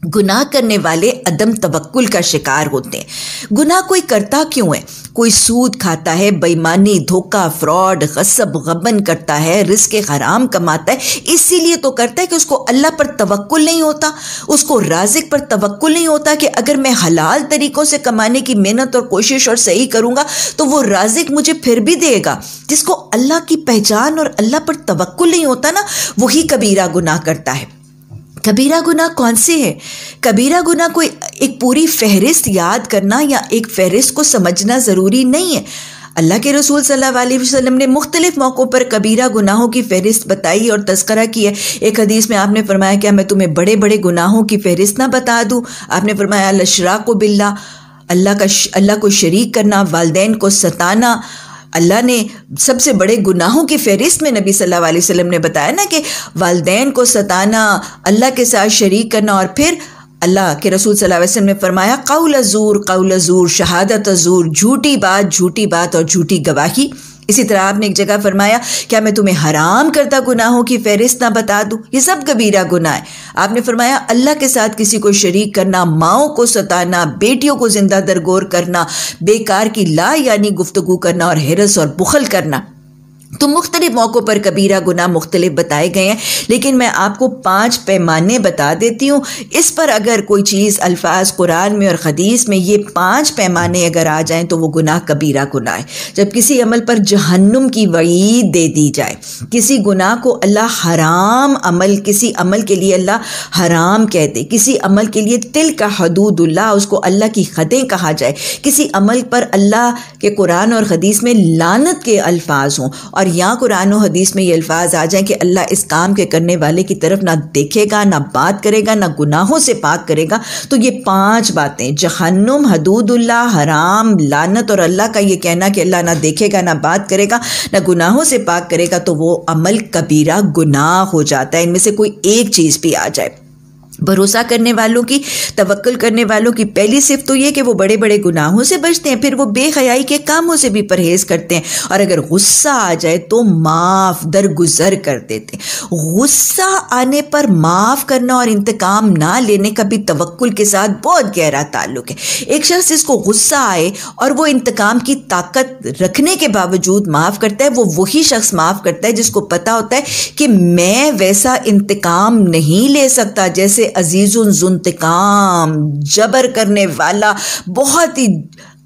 گناہ کرنے والے عدم توکل کا شکار ہوتے ہیں۔ گناہ کوئی کرتا کیوں ہے؟ کوئی سود کھاتا ہے، بے ایمانی، دھوکہ، فراڈ، غصب، غبن کرتا ہے، رزق حرام کماتا ہے، اسی لیے تو کرتا ہے کہ اس کو اللہ پر توکل نہیں ہوتا، اس کو رازق پر توکل نہیں ہوتا کہ اگر میں حلال طریقوں سے کمانے کی محنت اور کوشش اور صحیح کروں گا تو وہ رازق مجھے پھر بھی دے گا۔ جس کو اللہ کی پہچان اور اللہ پر توکل نہیں ہوتا نا، وہی کبیرہ گناہ کرتا ہے۔ کبیرہ گناہ کون سے ہے؟ کبیرہ گناہ کوئی ایک پوری فہرست یاد کرنا یا ایک فہرست کو سمجھنا ضروری نہیں ہے۔ اللہ کے رسول صلی اللہ علیہ وسلم نے مختلف موقعوں پر کبیرہ گناہوں کی فہرست بتائی اور تذکرہ کی ہے۔ ایک حدیث میں آپ نے فرمایا کیا میں تمہیں بڑے بڑے گناہوں کی فہرست نہ بتا دوں؟ آپ نے فرمایا الاشراک باللہ، اللہ کا اللہ کو شریک کرنا، والدین کو ستانا۔ اللہ نے سب سے بڑے گناہوں کی فہرست میں نبی صلی اللہ علیہ وسلم نے بتایا نا کہ والدین کو ستانا، اللہ کے ساتھ شریک کرنا، اور پھر اللہ کے رسول صلی اللہ علیہ وسلم نے فرمایا قول زور، قول زور، شہادت زور، جھوٹی بات، جھوٹی بات اور جھوٹی گواہی۔ اسی طرح آپ نے ایک جگہ فرمایا کیا میں تمہیں حرام کردہ گناہوں کی فہرست نہ بتا دوں؟ یہ سب کبیرہ گناہ ہے۔ آپ نے فرمایا اللہ کے ساتھ کسی کو شریک کرنا، ماؤں کو ستانا، بیٹیوں کو زندہ درگور کرنا، بیکار کی لا یعنی گفتگو کرنا اور حرص اور بخل کرنا۔ تو مختلف موقعوں پر کبیرہ گناہ مختلف بتائے گئے ہیں، لیکن میں آپ کو پانچ پیمانے بتا دیتی ہوں۔ اس پر اگر کوئی چیز الفاظ قرآن میں اور حدیث میں یہ پانچ پیمانے اگر آ جائیں تو وہ گناہ کبیرہ گناہ ہے۔ جب کسی عمل پر جہنم کی وعید دے دی جائے، کسی گناہ کو اللہ حرام عمل، کسی عمل کے لیے اللہ حرام کہہ دے، کسی عمل کے لیے تل کا حدود اللہ، اس کو اللہ کی حدیں کہا جائے، کسی عمل پر اللہ کے قرآن اور حدیث میں لعنت کے الفاظ ہوں، اور یہاں قرآن و حدیث میں یہ الفاظ آ جائیں کہ اللہ اس کام کے کرنے والے کی طرف نہ دیکھے گا، نہ بات کرے گا، نہ گناہوں سے پاک کرے گا، تو یہ پانچ باتیں جہنم، حدود اللہ، حرام، لعنت اور اللہ کا یہ کہنا کہ اللہ نہ دیکھے گا، نہ بات کرے گا، نہ گناہوں سے پاک کرے گا، تو وہ عمل کبیرہ گناہ ہو جاتا ہے۔ ان میں سے کوئی ایک چیز بھی آ جائے۔ بھروسہ کرنے والوں کی، توکل کرنے والوں کی پہلی صفت تو یہ کہ وہ بڑے بڑے گناہوں سے بچتے ہیں، پھر وہ بے حیائی کے کاموں سے بھی پرہیز کرتے ہیں، اور اگر غصہ آ جائے تو معاف درگزر کر دیتے ہیں۔ غصہ آنے پر معاف کرنا اور انتقام نہ لینے کا بھی توکل کے ساتھ بہت گہرا تعلق ہے۔ ایک شخص جس کو غصہ آئے اور وہ انتقام کی طاقت رکھنے کے باوجود معاف کرتا ہے، وہ وہی شخص معاف کرتا ہے جس کو پتہ ہوتا ہے کہ میں ویسا انتقام نہیں لے سکتا جیسے عزیز ذو انتقام، جبر کرنے والا، بہت ہی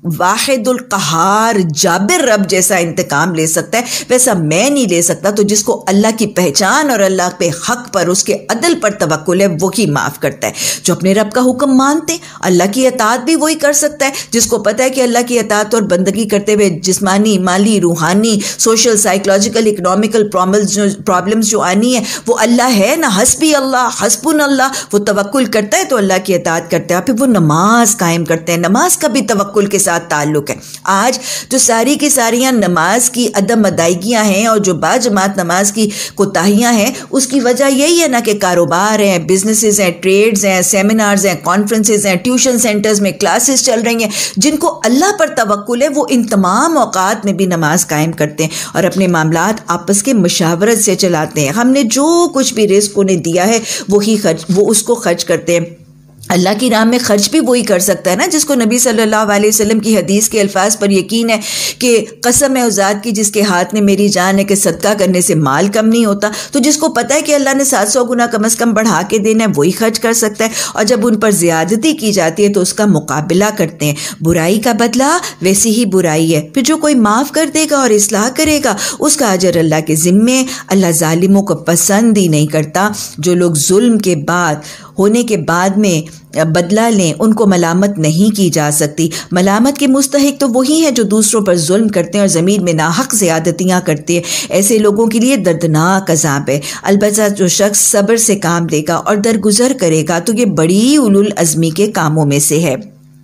واحد القہار جابر رب جیسا انتقام لے سکتا ہے، ویسا میں نہیں لے سکتا۔ تو جس کو اللہ کی پہچان اور اللہ پہ حق پر، اس کے عدل پر توکل ہے، وہی معاف کرتا ہے۔ جو اپنے رب کا حکم مانتے ہیں، اللہ کی اطاعت بھی وہی کر سکتا ہے، جس کو پتہ ہے کہ اللہ کی اطاعت اور بندگی کرتے ہوئے جسمانی، مالی، روحانی، سوشل، سائیکلوجیکل، اکنامیکل پرابلمز جو آنی ہے وہ اللہ ہے نا، حسبی اللہ، حسبن اللہ، وہ توکل کرتا ہے تو اللہ کی اطاعت کرتا ہے۔ پھر وہ نماز قائم کرتے ہیں، نماز کا بھی توکل کے ساتھ تعلق ہے۔ آج جو ساری کی ساریاں نماز کی عدم ادائیگیاں ہیں اور جو با جماعت نماز کی کوتاہیاں ہیں، اس کی وجہ یہی ہے نا کہ کاروبار ہیں، بزنسز ہیں، ٹریڈز ہیں، سیمینارز ہیں، کانفرنسز ہیں، ٹیوشن سینٹرز میں کلاسز چل رہی ہیں۔ جن کو اللہ پر توکل ہے وہ ان تمام اوقات میں بھی نماز قائم کرتے ہیں اور اپنے معاملات آپس کے مشاورت سے چلاتے ہیں۔ ہم نے جو کچھ بھی رزق انہیں دیا ہے وہی خرچ وہ اس کو خرچ کرتے ہیں۔ اللہ کی راہ میں خرچ بھی وہی کر سکتا ہے نا جس کو نبی صلی اللہ علیہ وسلم کی حدیث کے الفاظ پر یقین ہے کہ قسم ہے اس ذات کی جس کے ہاتھ میں میری جان ہے کہ صدقہ کرنے سے مال کم نہیں ہوتا۔ تو جس کو پتہ ہے کہ اللہ نے سات سو گنا کم از کم بڑھا کے دینا ہے وہی خرچ کر سکتا ہے، اور جب ان پر زیادتی کی جاتی ہے تو اس کا مقابلہ کرتے ہیں۔ برائی کا بدلہ ویسی ہی برائی ہے، پھر جو کوئی معاف کر دے گا اور اصلاح کرے گا اس کا اجر اللہ کے ذمے۔ اللہ ظالموں کو پسند ہی نہیں کرتا۔ جو لوگ ظلم کے بعد ہونے کے بعد میں بدلہ لیں ان کو ملامت نہیں کی جا سکتی۔ ملامت کے مستحق تو وہی ہیں جو دوسروں پر ظلم کرتے ہیں اور زمین میں ناحق زیادتیاں کرتے ہیں۔ ایسے لوگوں کے لیے دردناک عذاب ہے۔ البتہ جو شخص صبر سے کام لے گا اور درگزر کرے گا تو یہ بڑی اولو العزمی کے کاموں میں سے ہے۔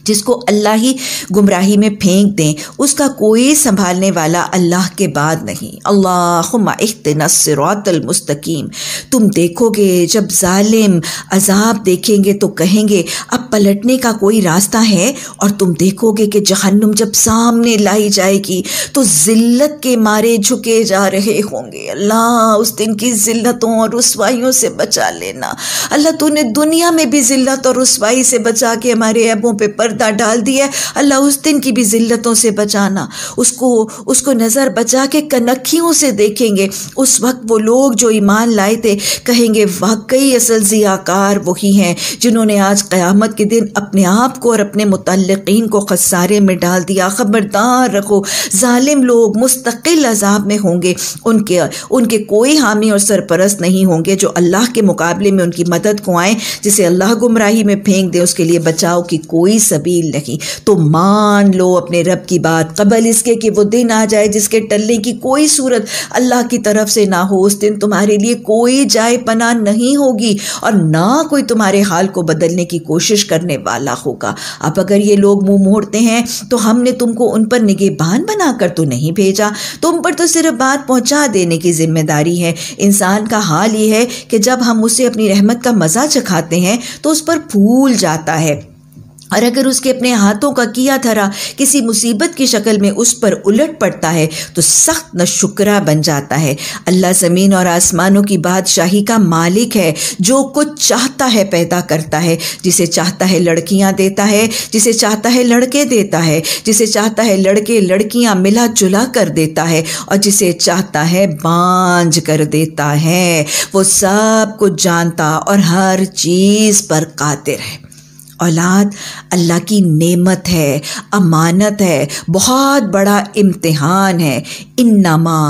جس کو اللہ ہی گمراہی میں پھینک دیں اس کا کوئی سنبھالنے والا اللہ کے بعد نہیں۔ اللہم اہدنا الصراط المستقیم۔ تم دیکھو گے جب ظالم عذاب دیکھیں گے تو کہیں گے اب پلٹنے کا کوئی راستہ ہے، اور تم دیکھو گے کہ جہنم جب سامنے لائی جائے گی تو ذلت کے مارے جھکے جا رہے ہوں گے۔ اللہ اس دن کی ذلتوں اور رسوائیوں سے بچا لینا۔ اللہ تو نے دنیا میں بھی ذلت اور رسوائی سے بچا کے ہمارے عیبوں پہ پردہ ڈال دیا ہے، اللہ اس دن کی بھی ذلتوں سے بچانا۔ اس کو اس کو نظر بچا کے کنکھیوں سے دیکھیں گے۔ اس وقت وہ لوگ جو ایمان لائے تھے کہیں گے واقعی اصل ضیاءکار وہی ہیں جنہوں نے آج قیامت کے دن اپنے آپ کو اور اپنے متعلقین کو خسارے میں ڈال دیا۔ خبردار رکھو، ظالم لوگ مستقل عذاب میں ہوں گے، ان کے ان کے کوئی حامی اور سرپرست نہیں ہوں گے جو اللہ کے مقابلے میں ان کی مدد کو آئیں۔ جسے اللہ گمراہی میں پھینک دے اس کے لیے بچاؤ کی کوئی سبیل نہیں۔ تو مان لو اپنے رب کی بات قبل اس کے کہ وہ دن آ جائے جس کے ٹلنے کی کوئی صورت اللہ کی طرف سے نہ ہو۔ اس دن تمہارے لیے کوئی جائے پناہ نہیں ہوگی اور نہ کوئی تمہارے حال کو بدلنے کی کوشش کرنے والا ہوگا۔ اب اگر یہ لوگ منہ موڑتے ہیں تو ہم نے تم کو ان پر نگہبان بنا کر تو نہیں بھیجا، تم پر تو صرف بات پہنچا دینے کی ذمہ داری ہے۔ انسان کا حال یہ ہے کہ جب ہم اسے اپنی رحمت کا مزہ چکھاتے ہیں تو اس پر پھول جاتا ہے، اور اگر اس کے اپنے ہاتھوں کا کیا دھرا کسی مصیبت کی شکل میں اس پر الٹ پڑتا ہے تو سخت ناشکرا بن جاتا ہے۔ اللہ زمین اور آسمانوں کی بادشاہی کا مالک ہے، جو کچھ چاہتا ہے پیدا کرتا ہے، جسے چاہتا ہے لڑکیاں دیتا ہے، جسے چاہتا ہے لڑکے دیتا ہے، جسے چاہتا ہے لڑکے لڑکیاں ملا جلا کر دیتا ہے، اور جسے چاہتا ہے بانجھ کر دیتا ہے۔ وہ سب کچھ جانتا اور ہر چیز پر قادر ہے۔ اولاد اللہ کی نعمت ہے، امانت ہے، بہت بڑا امتحان ہے۔ انما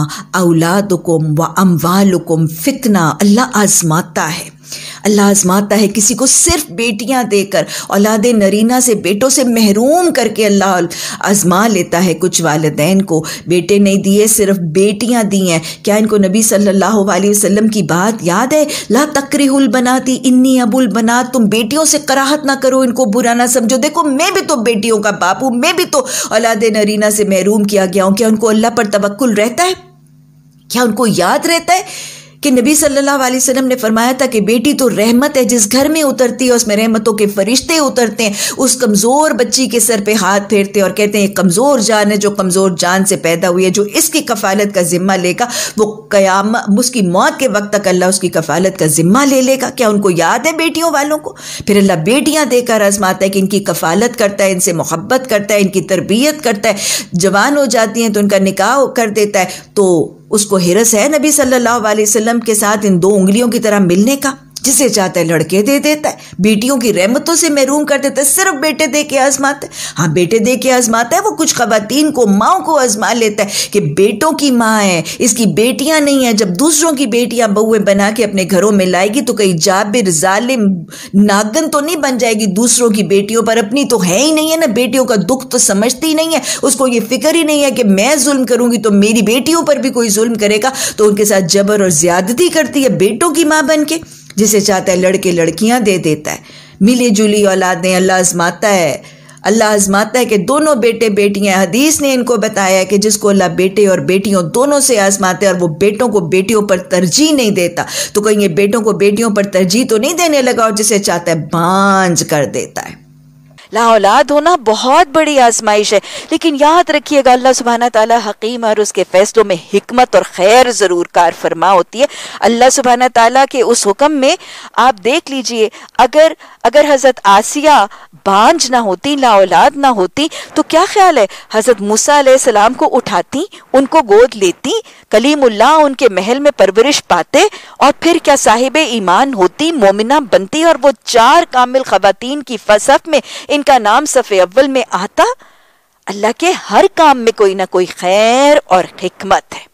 اولادکم و اموالکم فتنہ، اللہ آزماتا ہے، اللہ آزماتا ہے کسی کو صرف بیٹیاں دے کر، اولاد نرینہ سے بیٹوں سے محروم کر کے اللہ آزما لیتا ہے۔ کچھ والدین کو بیٹے نہیں دیے، صرف بیٹیاں دی ہیں۔ کیا ان کو نبی صلی اللہ علیہ وسلم کی بات یاد ہے؟ لا تکرہوا البنات انی ابو البنات، تم بیٹیوں سے کراہت نہ کرو، ان کو برا نہ سمجھو، دیکھو میں بھی تو بیٹیوں کا باپ ہوں، میں بھی تو اولاد نرینہ سے محروم کیا گیا ہوں۔ کیا ان کو اللہ پر توکل رہتا ہے؟ کیا ان کو یاد رہتا ہے کہ نبی صلی اللہ علیہ وسلم نے فرمایا تھا کہ بیٹی تو رحمت ہے، جس گھر میں اترتی ہے اس میں رحمتوں کے فرشتے اترتے ہیں۔ اس کمزور بچی کے سر پہ ہاتھ پھیرتے اور کہتے ہیں یہ کمزور جان ہے جو کمزور جان سے پیدا ہوئی ہے، جو اس کی کفالت کا ذمہ لے گا وہ قیامت اس کی موت کے وقت تک اللہ اس کی کفالت کا ذمہ لے لے گا۔ کیا ان کو یاد ہے بیٹیوں والوں کو؟ پھر اللہ بیٹیاں دے کر آزماتا ہے کہ ان کی کفالت کرتا ہے، ان سے محبت کرتا ہے، ان کی تربیت کرتا ہے۔ جوان ہو جاتی ہیں تو ان کا نکاح کر دیتا ہے، تو اس کو حرص ہے نبی صلی اللہ علیہ وسلم کے ساتھ ان دو انگلیوں کی طرح ملنے کا۔ جسے چاہتا ہے لڑکے دے دیتا ہے، بیٹیوں کی رحمتوں سے محروم کر دیتا ہے، صرف بیٹے دے کے آزماتا ہے۔ ہاں بیٹے دے کے آزماتا ہے، وہ کچھ خواتین کو، ماں کو آزما لیتا ہے کہ بیٹوں کی ماں ہے، اس کی بیٹیاں نہیں ہیں۔ جب دوسروں کی بیٹیاں بہویں بنا کے اپنے گھروں میں لائے گی تو کہیں جابر ظالم ناگن تو نہیں بن جائے گی دوسروں کی بیٹیوں پر، اپنی تو ہے ہی نہیں ہے نا، بیٹیوں کا دکھ تو سمجھتی ہی نہیں ہے، اس کو یہ فکر ہی نہیں ہے کہ میں ظلم کروں گی تو میری بیٹیوں پر بھی کوئی ظلم کرے گا، تو ان کے ساتھ جبر اور زیادتی کرتی ہے بیٹوں کی ماں بن کے۔ جسے چاہتا ہے لڑکے لڑکیاں دے دیتا ہے۔ ملی جلی اولادیں اللہ آزماتا ہے، اللہ آزماتا ہے کہ دونوں بیٹے بیٹیاں۔ حدیث نے ان کو بتایا ہے کہ جس کو اللہ بیٹے اور بیٹیوں دونوں سے آزماتے ہیں اور وہ بیٹوں کو بیٹیوں پر ترجیح نہیں دیتا، تو کہیں یہ بیٹوں کو بیٹیوں پر ترجیح تو نہیں دینے لگا، اور جسے چاہتا ہے بانجھ کر دیتا ہے۔ لا اولاد ہونا بہت بڑی آزمائش ہے، لیکن یاد رکھیے گا اللہ سبحانہ تعالیٰ حکیم اور اس کے فیصلوں میں حکمت اور خیر ضرور کار فرما ہوتی ہے۔ اللہ سبحانہ تعالیٰ کے اس حکم میں آپ دیکھ لیجئے، اگر اگر حضرت آسیہ بانجھ نہ ہوتی، لا اولاد نہ ہوتی، تو کیا خیال ہے حضرت موسیٰ علیہ السلام کو اٹھاتی، ان کو گود لیتی، کلیم اللہ ان کے محل میں پرورش پاتے، اور پھر کیا صاحب ایمان ہوتی، مومنہ بنتی، اور وہ چار کامل خواتین کی صف میں ان کا نام صف اول میں آتا؟ اللہ کے ہر کام میں کوئی نہ کوئی خیر اور حکمت ہے۔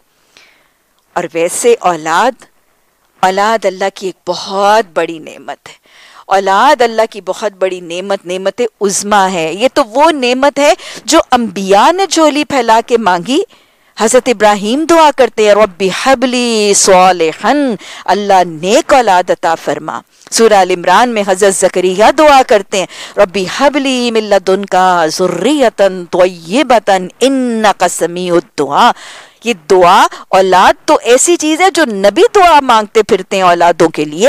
اور ویسے اولاد اولاد اللہ کی ایک بہت بڑی نعمت ہے، اولاد اللہ کی بہت بڑی نعمت نعمت عظمیٰ ہے۔ یہ تو وہ نعمت ہے جو انبیاء نے جھولی پھیلا کے مانگی، حضرت ابراہیم دعا کرتے ہیں ربی حبلی صالحن، اللہ نیک اولاد عطا فرما۔ سورہ ال عمران میں حضرت زکریا دعا کرتے ہیں ربی حبلی من لدنک ذریۃ طیبۃ انک سمیع الدعاء۔ یہ دعا، اولاد تو ایسی چیز ہے جو نبی دعا مانگتے پھرتے ہیں اولادوں کے لیے۔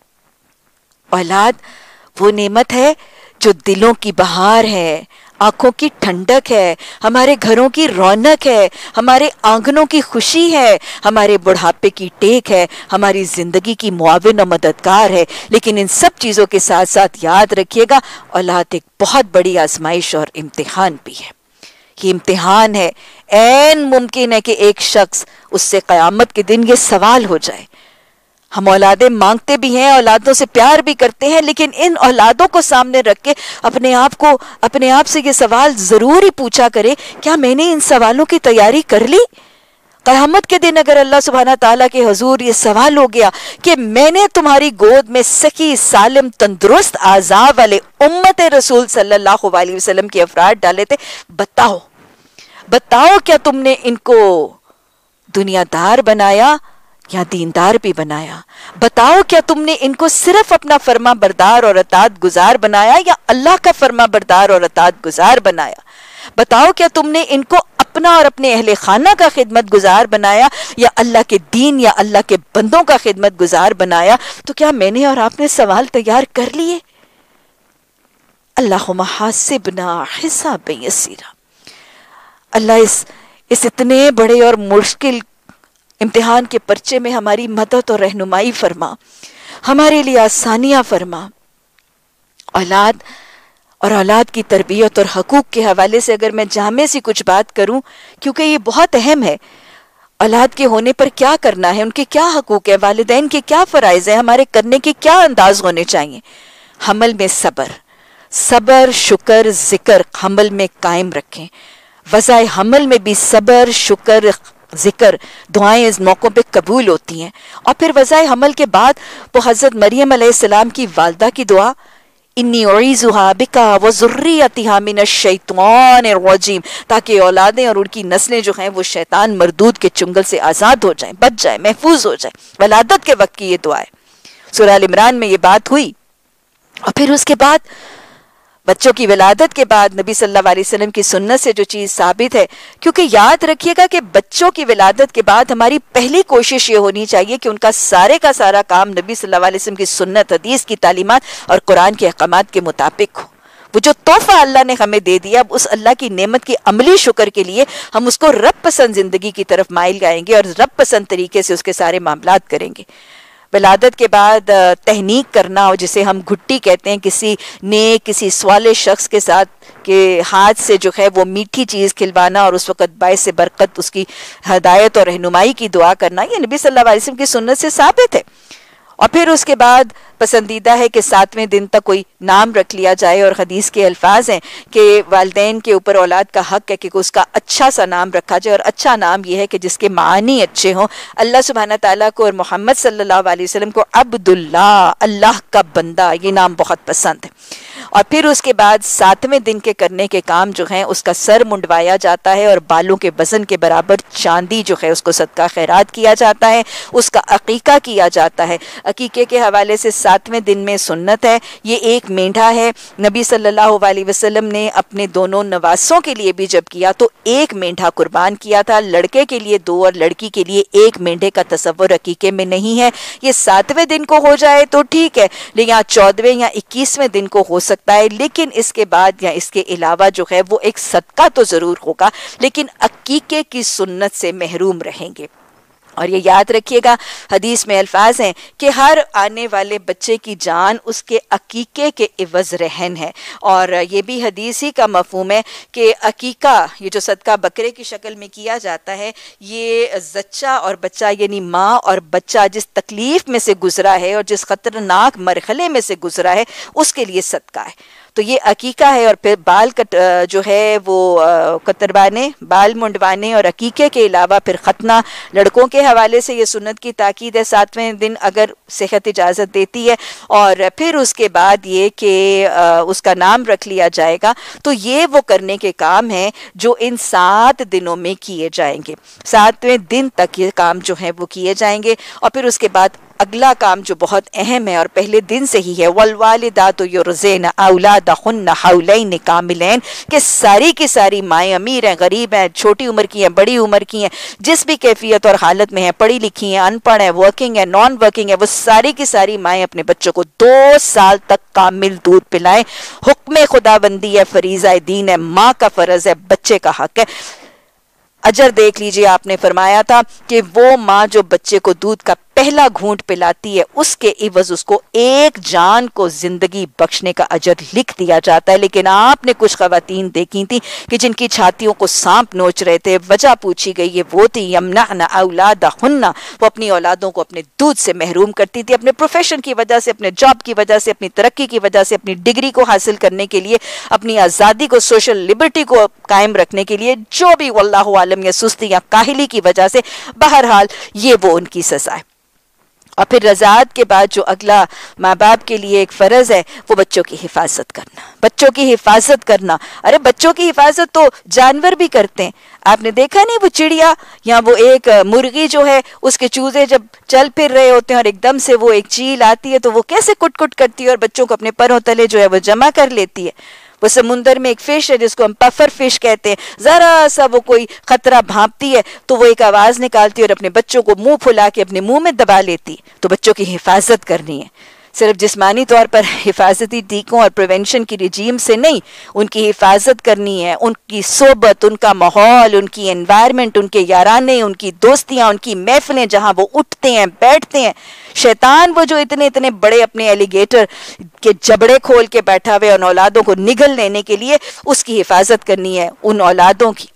اولاد وہ نعمت ہے جو دلوں کی بہار ہے، آنکھوں کی ٹھنڈک ہے، ہمارے گھروں کی رونق ہے، ہمارے آنگنوں کی خوشی ہے، ہمارے بڑھاپے کی ٹیک ہے، ہماری زندگی کی معاون و مددگار ہے۔ لیکن ان سب چیزوں کے ساتھ ساتھ یاد رکھیے گا اولاد ایک بہت بڑی آزمائش اور امتحان بھی ہے۔ یہ امتحان ہے، عین ممکن ہے کہ ایک شخص اس سے قیامت کے دن یہ سوال ہو جائے۔ ہم اولادیں مانگتے بھی ہیں، اولادوں سے پیار بھی کرتے ہیں، لیکن ان اولادوں کو سامنے رکھ کے اپنے آپ کو اپنے آپ سے یہ سوال ضرور ہی پوچھا کرے، کیا میں نے ان سوالوں کی تیاری کر لی؟ قیامت کے دن اگر اللہ سبحانہ تعالیٰ کے حضور یہ سوال ہو گیا کہ میں نے تمہاری گود میں سخی سالم تندرست اعضاء والے امت رسول صلی اللہ علیہ وسلم کے افراد ڈالے تھے، بتاؤ بتاؤ کیا تم نے ان کو دنیا دار بنایا یا دیندار بھی بنایا؟ بتاؤ کیا تم نے ان کو صرف اپنا فرما بردار اور اطاعت گزار بنایا یا اللہ کا فرما بردار اور اطاعت گزار بنایا؟ بتاؤ کیا تم نے ان کو اپنا اور اپنے اہل خانہ کا خدمت گزار بنایا یا اللہ کے دین یا اللہ کے بندوں کا خدمت گزار بنایا؟ تو کیا میں نے اور آپ نے سوال تیار کر لیے؟ اللہم حاسبنا حسابا یسیرا۔ اللہ اس اس اتنے بڑے اور مشکل امتحان کے پرچے میں ہماری مدد اور رہنمائی فرما، ہمارے لیے آسانیاں فرما۔ اولاد اور اولاد کی تربیت اور حقوق کے حوالے سے اگر میں جامع سی کچھ بات کروں، کیونکہ یہ بہت اہم ہے، اولاد کے ہونے پر کیا کرنا ہے، ان کے کیا حقوق ہے، والدین کے کیا فرائض ہیں، ہمارے کرنے کے کیا انداز ہونے چاہیے۔ حمل میں صبر صبر شکر ذکر حمل میں قائم رکھیں۔ وضع حمل میں بھی صبر شکر ذکر دعائیں اس موقعوں پہ قبول ہوتی ہیں۔ اور پھر وضع حمل کے بعد وہ حضرت مریم علیہ السلام کی والدہ کی دعا، انی اعیذھا بک وذریتھا من الشیطان الرجیم، تاکہ اولادیں اور ان کی نسلیں جو ہیں وہ شیطان مردود کے چنگل سے آزاد ہو جائیں، بچ جائیں، محفوظ ہو جائیں۔ ولادت کے وقت کی یہ دعا ہے۔ سورہ ال عمران میں یہ بات ہوئی۔ اور پھر اس کے بعد بچوں کی ولادت کے بعد نبی صلی اللہ علیہ وسلم کی سنت سے جو چیز ثابت ہے، کیونکہ یاد رکھیے گا کہ بچوں کی ولادت کے بعد ہماری پہلی کوشش یہ ہونی چاہیے کہ ان کا سارے کا سارا کام نبی صلی اللہ علیہ وسلم کی سنت، حدیث کی تعلیمات اور قرآن کے احکامات کے مطابق ہو۔ وہ جو تحفہ اللہ نے ہمیں دے دیا، اب اس اللہ کی نعمت کی عملی شکر کے لیے ہم اس کو رب پسند زندگی کی طرف مائل جائیں گے اور رب پسند طریقے سے اس کے سارے معاملات کریں گے۔ ولادت کے بعد تہنیک کرنا، اور جسے ہم گھٹی کہتے ہیں، کسی نیک کسی صالح شخص کے ساتھ کے ہاتھ سے جو ہے وہ میٹھی چیز کھلوانا اور اس وقت باعث برکت اس کی ہدایت اور رہنمائی کی دعا کرنا، یہ نبی صلی اللہ علیہ وسلم کی سنت سے ثابت ہے۔ اور پھر اس کے بعد پسندیدہ ہے کہ ساتویں دن تک کوئی نام رکھ لیا جائے، اور حدیث کے الفاظ ہیں کہ والدین کے اوپر اولاد کا حق ہے کہ اس کا اچھا سا نام رکھا جائے، اور اچھا نام یہ ہے کہ جس کے معانی اچھے ہوں۔ اللہ سبحانہ تعالیٰ کو اور محمد صلی اللہ علیہ وسلم کو عبداللہ، اللہ کا بندہ، یہ نام بہت پسند ہے۔ اور پھر اس کے بعد ساتویں دن کے کرنے کے کام جو ہیں، اس کا سر منڈوایا جاتا ہے اور بالوں کے وزن کے برابر چاندی جو ہے اس کو صدقہ خیرات کیا جاتا ہے، اس کا عقیقہ کیا جاتا ہے۔ عقیقے کے حوالے سے ساتویں دن میں سنت ہے، یہ ایک مینڈھا ہے۔ نبی صلی اللہ علیہ وسلم نے اپنے دونوں نواسوں کے لیے بھی جب کیا تو ایک مینڈھا قربان کیا تھا، لڑکے کے لیے دو اور لڑکی کے لیے ایک مینڈھے کا تصور عقیقے میں نہیں ہے۔ یہ ساتویں دن کو ہو جائے تو ٹھیک ہے، لیکن یا چودہویں یا اکیسویں دن کو ہو سکتا ہے، لیکن اس کے بعد یا اس کے علاوہ جو ہے وہ ایک صدقہ تو ضرور ہوگا، لیکن عقیقے کی سنت سے محروم رہیں گے۔ اور یہ یاد رکھیے گا، حدیث میں الفاظ ہیں کہ ہر آنے والے بچے کی جان اس کے عقیقے کے عوض رہن ہے، اور یہ بھی حدیث ہی کا مفہوم ہے کہ عقیقہ، یہ جو صدقہ بکرے کی شکل میں کیا جاتا ہے، یہ زچہ اور بچہ یعنی ماں اور بچہ جس تکلیف میں سے گزرا ہے اور جس خطرناک مرحلے میں سے گزرا ہے، اس کے لیے صدقہ ہے۔ تو یہ عقیقہ ہے. اور پھر بال کٹ جو ہے وہ کتروانے، بال منڈوانے اور عقیقے کے علاوہ پھر ختنہ لڑکوں کے حوالے سے یہ سنت کی تاکید ہے ساتویں دن اگر صحت اجازت دیتی ہے. اور پھر اس کے بعد یہ کہ اس کا نام رکھ لیا جائے گا. تو یہ وہ کرنے کے کام ہیں جو ان سات دنوں میں کیے جائیں گے. ساتویں دن تک یہ کام جو ہے وہ کیے جائیں گے. اور پھر اس کے بعد اگلا کام جو بہت اہم ہے اور پہلے دن سے ہی ہے، والوالدات یرضعن اولادہن حولین کاملین، کہ ساری کی ساری مائیں امیر ہیں، غریب ہیں، چھوٹی عمر کی ہیں، بڑی عمر کی ہیں، جس بھی کیفیت اور حالت میں ہیں، پڑھی لکھی ہیں، ان پڑھ ہیں، ورکنگ ہیں، نان ورکنگ ہیں، وہ ساری کی ساری مائیں اپنے بچوں کو دو سال تک کامل دودھ پلائیں. حکم خدا بندی ہے، فریضہ دین ہے، ماں کا فرض ہے، بچے کا حق ہے. اجر دیکھ لیجئے، آپ نے فرمایا تھا کہ وہ ماں جو بچے کو دودھ کا پہلا گھونٹ پلاتی ہے اس کے عوض اس کو ایک جان کو زندگی بخشنے کا اجر لکھ دیا جاتا ہے. لیکن آپ نے کچھ خواتین دیکھی تھیں کہ جن کی چھاتیوں کو سانپ نوچ رہے تھے. وجہ پوچھی گئی ہے، وہ تھی یمنعن اولادہن، وہ اپنی اولادوں کو اپنے دودھ سے محروم کرتی تھی، اپنے پروفیشن کی وجہ سے، اپنے جاب کی وجہ سے، اپنی ترقی کی وجہ سے، اپنی ڈگری کو حاصل کرنے کے لیے، اپنی آزادی کو، سوشل لبرٹی کو قائم رکھنے کے لیے، جو بھی واللہ عالم یا سستی یا کاہلی کی وجہ سے. بہرحال یہ وہ ان کی سزا ہے. اور پھر رضاعت کے بعد جو اگلا ماں باپ کے لیے ایک فرض ہے وہ بچوں کی حفاظت کرنا. بچوں کی حفاظت کرنا، ارے بچوں کی حفاظت تو جانور بھی کرتے ہیں. آپ نے دیکھا نہیں وہ چڑیا یا وہ ایک مرغی جو ہے، اس کے چوزے جب چل پھر رہے ہوتے ہیں اور ایک دم سے وہ ایک چیل آتی ہے تو وہ کیسے کٹ کٹ کرتی ہے اور بچوں کو اپنے پروں تلے جو ہے وہ جمع کر لیتی ہے. وہ سمندر میں ایک فش ہے جس کو ہم پفر فش کہتے ہیں، ذرا سا وہ کوئی خطرہ بھانپتی ہے تو وہ ایک آواز نکالتی ہے اور اپنے بچوں کو منہ پھلا کے اپنے منہ میں دبا لیتی. تو بچوں کی حفاظت کرنی ہے، صرف جسمانی طور پر حفاظتی ٹیکوں اور پریونشن کی رجیم سے نہیں، ان کی حفاظت کرنی ہے. ان کی صحبت، ان کا ماحول، ان کی انوائرمنٹ، ان کے یارانے، ان کی دوستیاں، ان کی محفلیں جہاں وہ اٹھتے ہیں بیٹھتے ہیں. شیطان وہ جو اتنے اتنے بڑے اپنے ایلیگیٹر کے جبڑے کھول کے بیٹھا ہوئے ان اولادوں کو نگل لینے کے لیے، اس کی حفاظت کرنی ہے. ان اولادوں کی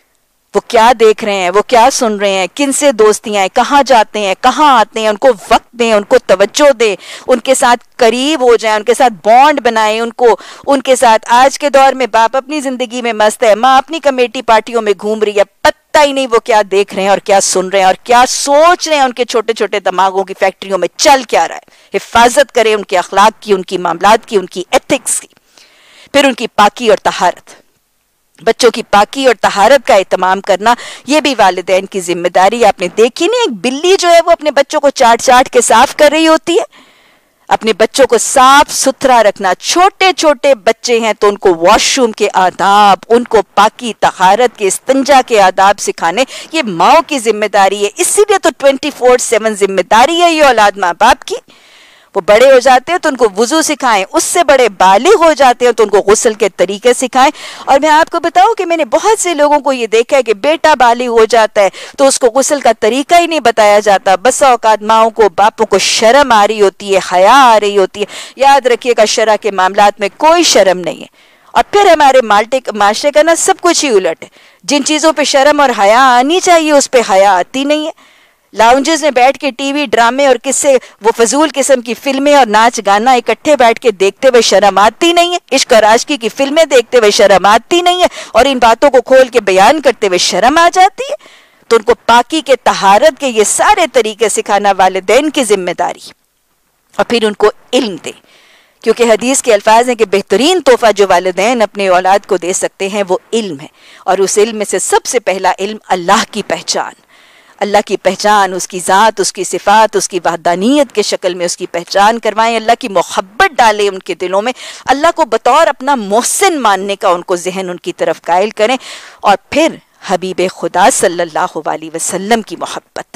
وہ کیا دیکھ رہے ہیں، وہ کیا سن رہے ہیں، کن سے دوستیاں ہیں، کہاں جاتے ہیں، کہاں آتے ہیں، ان کو وقت دیں، ان کو توجہ دیں، ان کے ساتھ قریب ہو جائیں، ان کے ساتھ بانڈ بنائیں. ان کو ان کے ساتھ آج کے دور میں باپ اپنی زندگی میں مست ہے، ماں اپنی کمیٹی پارٹیوں میں گھوم رہی ہے، پتہ ہی نہیں وہ کیا دیکھ رہے ہیں اور کیا سن رہے ہیں اور کیا سوچ رہے ہیں. ان کے چھوٹے چھوٹے دماغوں کی فیکٹریوں میں چل کیا رہا ہے. حفاظت کریں ان کے اخلاق کی، ان کی معاملات کی، ان کی ایتھکس کی. پھر ان کی پاکی اور طہارت، بچوں کی پاکی اور طہارت کا اہتمام کرنا یہ بھی والدین کی ذمہ داری. آپ نے دیکھی نہیں ایک بلی جو ہے وہ اپنے بچوں کو چاٹ چاٹ کے صاف کر رہی ہوتی ہے. اپنے بچوں کو صاف ستھرا رکھنا. چھوٹے چھوٹے بچے ہیں تو ان کو واش روم کے آداب، ان کو پاکی طہارت کے، استنجا کے آداب سکھانے یہ ماں کی ذمہ داری ہے. اسی لیے تو ٹوینٹی فور سیون ذمہ داری ہے یہ اولاد ماں باپ کی. وہ بڑے ہو جاتے ہیں تو ان کو وضو سکھائیں، اس سے بڑے بالغ ہو جاتے ہیں تو ان کو غسل کے طریقے سکھائیں. اور میں آپ کو بتاؤں کہ میں نے بہت سے لوگوں کو یہ دیکھا ہے کہ بیٹا بالغ ہو جاتا ہے تو اس کو غسل کا طریقہ ہی نہیں بتایا جاتا. بسا اوقات ماؤں کو، باپوں کو شرم آ رہی ہوتی ہے، حیا آ رہی ہوتی ہے. یاد رکھیے گا شرع کے معاملات میں کوئی شرم نہیں ہے. اور پھر ہمارے معاشرے کا نا سب کچھ ہی الٹ ہے. جن چیزوں پہ شرم اور حیا آنی چاہیے اس پہ حیا آتی نہیں ہے. لاؤنجز میں بیٹھ کے ٹی وی ڈرامے اور قصے، وہ فضول قسم کی فلمیں اور ناچ گانا اکٹھے بیٹھ کے دیکھتے ہوئے شرم آتی نہیں ہے. عشق اور عاشقی کی فلمیں دیکھتے ہوئے شرم آتی نہیں ہے. اور ان باتوں کو کھول کے بیان کرتے ہوئے شرم آ جاتی ہے. تو ان کو پاکی کے، طہارت کے یہ سارے طریقے سکھانا والدین کی ذمہ داری. اور پھر ان کو علم دیں، کیونکہ حدیث کے الفاظ ہیں کہ بہترین تحفہ جو والدین اپنے اولاد کو دے سکتے ہیں وہ علم ہے. اور اس علم میں سے سب سے پہلا علم اللہ کی پہچان. اللہ کی پہچان، اس کی ذات، اس کی صفات، اس کی وحدانیت کے شکل میں اس کی پہچان کروائیں. اللہ کی محبت ڈالیں ان کے دلوں میں. اللہ کو بطور اپنا محسن ماننے کا ان کو ذہن ان کی طرف قائل کریں. اور پھر حبیب خدا صلی اللہ علیہ وسلم کی محبت،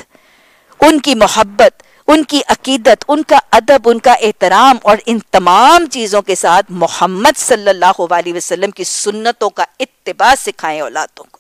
ان کی محبت، ان کی عقیدت، ان کا ادب، ان کا احترام اور ان تمام چیزوں کے ساتھ محمد صلی اللہ علیہ وسلم کی سنتوں کا اتباع سکھائیں اولادوں کو.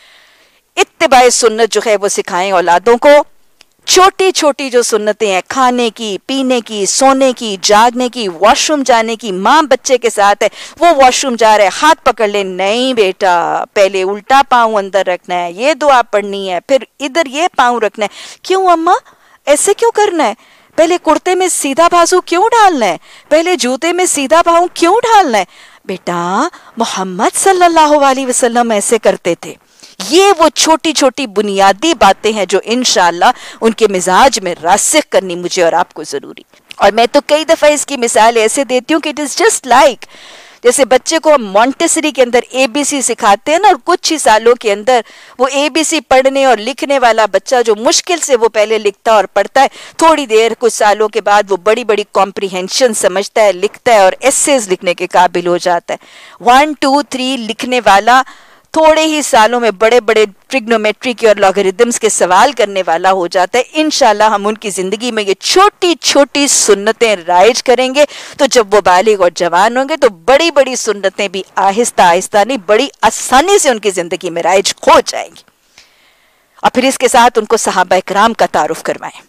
اتباع سنت جو ہے وہ سکھائیں اولادوں کو. چھوٹی چھوٹی جو سنتیں ہیں، کھانے کی، پینے کی، سونے کی، جاگنے کی، واش روم جانے کی. ماں بچے کے ساتھ ہے، وہ واش روم جا رہا ہے، ہاتھ پکڑ لے، نہیں بیٹا پہلے الٹا پاؤں اندر رکھنا ہے، یہ دعا پڑھنی ہے، پھر ادھر یہ پاؤں رکھنا ہے. کیوں اماں ایسے کیوں کرنا ہے؟ پہلے کرتے میں سیدھا بازو کیوں ڈالنا ہے؟ پہلے جوتے میں سیدھا پاؤں کیوں ڈالنا ہے؟ بیٹا محمد صلی اللہ علیہ وسلم ایسے کرتے تھے. یہ وہ چھوٹی چھوٹی بنیادی باتیں ہیں جو انشاءاللہ ان کے مزاج میں راسخ کرنی مجھے اور آپ کو ضروری. اور میں تو کئی دفعہ اس کی مثال ایسے دیتی ہوں کہ اٹ از جسٹ لائک جیسے بچے کو ہم مونٹیسری کے اندر اے بی سی سکھاتے ہیں نا، اور کچھ ہی سالوں کے اندر وہ اے بی سی پڑھنے اور لکھنے والا بچہ جو مشکل سے وہ پہلے لکھتا اور پڑھتا ہے، تھوڑی دیر کچھ سالوں کے بعد وہ بڑی بڑی کمپریہنشن سمجھتا ہے، لکھتا ہے اور ایسیز لکھنے کے قابل ہو جاتا ہے. ون ٹو تھری لکھنے والا تھوڑے ہی سالوں میں بڑے بڑے ٹریگنومیٹری کے اور لاگریدمز کے سوال کرنے والا ہو جاتا ہے. انشاءاللہ ہم ان کی زندگی میں یہ چھوٹی چھوٹی سنتیں رائج کریں گے تو جب وہ بالغ اور جوان ہوں گے تو بڑی بڑی سنتیں بھی آہستہ آہستہ نہیں بڑی آسانی سے ان کی زندگی میں رائج ہو جائیں گی. اور پھر اس کے ساتھ ان کو صحابہ اکرام کا تعارف کروائیں.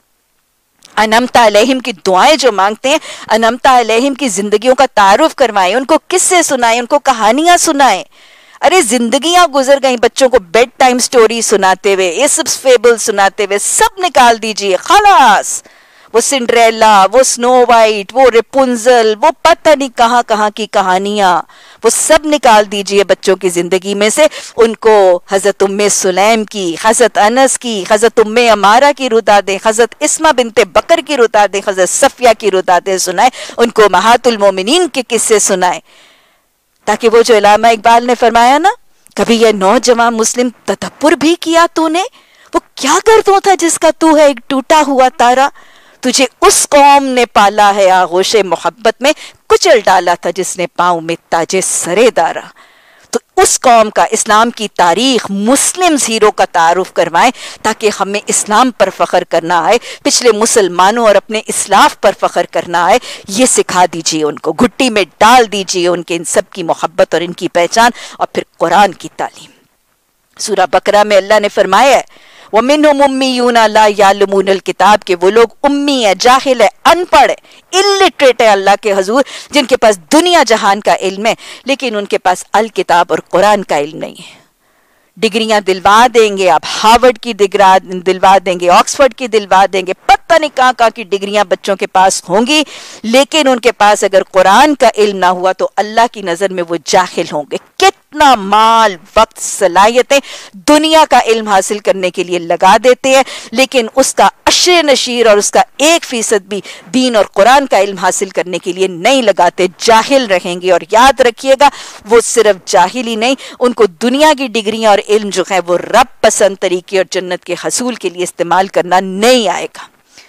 انعمت علیہم کی دعائیں جو مانگتے ہیں، انعمت علیہم کی زندگیوں کا تعارف کروائیں، ان کو قصے سنائیں، ان کو کہانیاں سنائیں. ارے زندگیاں گزر گئیں بچوں کو بیڈ ٹائم سٹوری سناتے ہوئے، ایسپس فیبل سناتے ہوئے، سب نکال دیجئے خلاص. وہ سنڈریلا، وہ سنو وائٹ، وہ ریپنزل، وہ پتہ نہیں کہاں کہاں کی کہانیاں، وہ سب نکال دیجئے بچوں کی زندگی میں سے. ان کو حضرت ام سلیم کی، حضرت انس کی، حضرت ام امارہ کی رودادیں، حضرت اسما بنت بکر کی رودادیں، حضرت صفیہ کی رودادیں سنائیں. ان کو امہات المومنین کے قصے سنائیں، تاکہ وہ جو علامہ اقبال نے فرمایا نا، کبھی یہ نوجوان مسلم تدبر بھی کیا تو نے، وہ کیا گردوں تھا جس کا تو ہے ایک ٹوٹا ہوا تارا، تجھے اس قوم نے پالا ہے آغوش محبت میں، کچل ڈالا تھا جس نے پاؤں میں تاج سرے دارا. تو اس قوم کا، اسلام کی تاریخ، مسلم ہیرو کا تعارف کروائیں تاکہ ہمیں اسلام پر فخر کرنا آئے، پچھلے مسلمانوں اور اپنے اسلاف پر فخر کرنا آئے. یہ سکھا دیجئے ان کو، گھٹی میں ڈال دیجئے ان کے ان سب کی محبت اور ان کی پہچان. اور پھر قرآن کی تعلیم. سورہ بقرہ میں اللہ نے فرمایا ہے وَمِنْهُمْ أُمِّيُّونَ لَا يَعْلَمُونَ الْكِتَابَ کہ وہ لوگ امی ہیں، جاہل ہے، ان پڑھ ہے، الٹریٹ ہے اللہ کے حضور، جن کے پاس دنیا جہان کا علم ہے لیکن ان کے پاس الکتاب اور قرآن کا علم نہیں ہے. ڈگریاں دلوا دیں گے آپ، ہارورڈ کی ڈگری دلوا دیں گے، آکسفورڈ کی دلوا دیں گے، پتہ نہیں کہاں کہاں کی ڈگریاں بچوں کے پاس ہوں گی، لیکن ان کے پاس اگر قرآن کا علم نہ ہوا تو اللہ کی نظر میں وہ جاہل ہوں گے. کتنا مال، وقت، صلاحیتیں دنیا کا علم حاصل کرنے کے لیے لگا دیتے ہیں، لیکن اس کا عشر نشیر اور اس کا ایک فیصد بھی دین اور قرآن کا علم حاصل کرنے کے لیے نہیں لگاتے، جاہل رہیں گے. اور یاد رکھیے گا وہ صرف جاہل ہی نہیں، ان کو دنیا کی ڈگریاں اور علم جو ہے وہ رب پسند طریقے اور جنت کے حصول کے لیے استعمال کرنا نہیں آئے گا.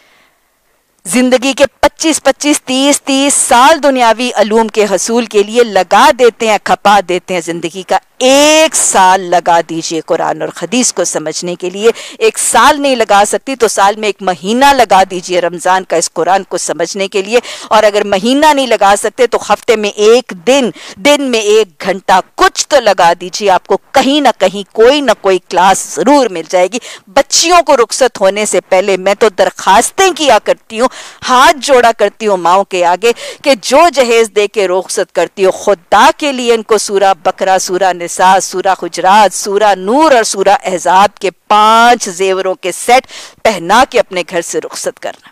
زندگی کے پچیس پچیس تیس تیس سال دنیاوی علوم کے حصول کے لیے لگا دیتے ہیں، کھپا دیتے ہیں. زندگی کا ایک سال لگا دیجئے قرآن اور حدیث کو سمجھنے کے لیے. ایک سال نہیں لگا سکتی تو سال میں ایک مہینہ لگا دیجئے رمضان کا اس قرآن کو سمجھنے کے لیے. اور اگر مہینہ نہیں لگا سکتے تو ہفتے میں ایک دن، دن میں ایک گھنٹہ کچھ تو لگا دیجئے. آپ کو کہیں نہ کہیں کوئی نہ کوئی کلاس ضرور مل جائے گی. بچیوں کو رخصت ہونے سے پہلے میں تو درخواستیں کیا کرتی ہوں، ہاتھ جوڑا کرتی ہوں ماؤں کے آگے کہ جو جہیز دے کے رخصت کرتی ہو خدا کے لیے ان کو سورہ بقرہ، سورہ نساء، سورہ حجرات، سورہ نور اور سورہ احزاب کے پانچ زیوروں کے سیٹ پہنا کے اپنے گھر سے رخصت کرنا.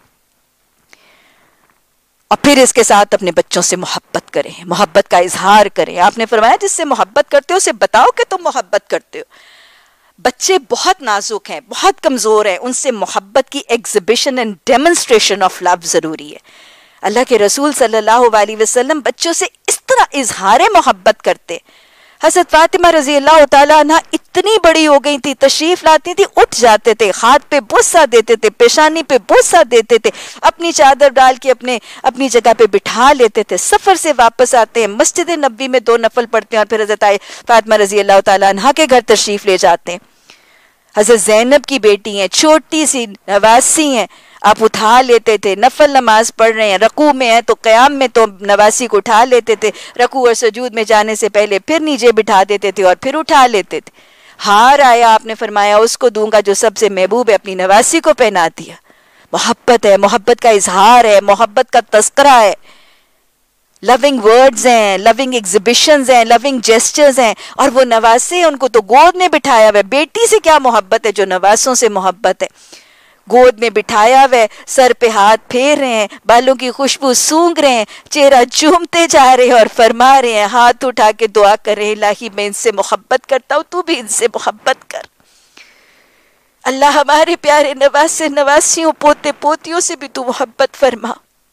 اور پھر اس کے ساتھ اپنے بچوں سے محبت کریں، محبت کا اظہار کریں. آپ نے فرمایا جس سے محبت کرتے ہو اسے بتاؤ کہ تم محبت کرتے ہو. بچے بہت نازک ہیں، بہت کمزور ہیں، ان سے محبت کی exhibition and demonstration of love ضروری ہے. اللہ کے رسول صلی اللہ علیہ وسلم بچوں سے اس طرح اظہار محبت کرتے. حضرت فاطمہ رضی اللہ تعالیٰ عنہ اتنی بڑی ہو گئی تھی، تشریف لاتی تھی، اٹھ جاتے تھے، ہاتھ پہ بوسہ دیتے تھے، پیشانی پہ بوسہ دیتے تھے، اپنی چادر ڈال کے اپنے اپنی جگہ پہ بٹھا لیتے تھے. سفر سے واپس آتے ہیں، مسجد نبوی میں دو نفل پڑھتے ہیں اور پھر حضرت فاطمہ رضی اللہ تعالیٰ عنہ کے گھر تشریف لے جاتے ہیں. حضرت زینب کی بیٹی ہیں، چھوٹی سی نواسی ہیں، آپ اٹھا لیتے تھے. نفل نماز پڑھ رہے ہیں، رکوع میں ہیں تو قیام میں تو نواسی کو اٹھا لیتے تھے، رکوع اور سجود میں جانے سے پہلے پھر نیچے بٹھا دیتے تھے اور پھر اٹھا لیتے تھے. ہار آیا، آپ نے فرمایا اس کو دوں گا جو سب سے محبوب ہے، اپنی نواسی کو پہنا دیا. محبت ہے، محبت کا اظہار ہے، محبت کا تذکرہ ہے. لونگ ورڈز ہیں، لونگ ایگزیبیشنز ہیں، لونگ جیسچرز ہیں. اور وہ نواسے ان کو تو گود میں بٹھایا ہوا ہے. بیٹی سے کیا محبت ہے جو نواسوں سے محبت ہے. گود میں بٹھایا ہوئے، سر پہ ہاتھ پھیر رہے ہیں، بالوں کی خوشبو سونگھ رہے ہیں، چہرہ چومتے جا رہے ہیں اور فرما رہے ہیں، ہاتھ اٹھا کے دعا کر رہے ہیں، الہی میں ان سے محبت کرتا ہوں، تو بھی ان سے محبت کر۔ اللہ ہمارے پیارے نواسے نواسیوں پوتے پوتیوں سے بھی تو محبت فرما۔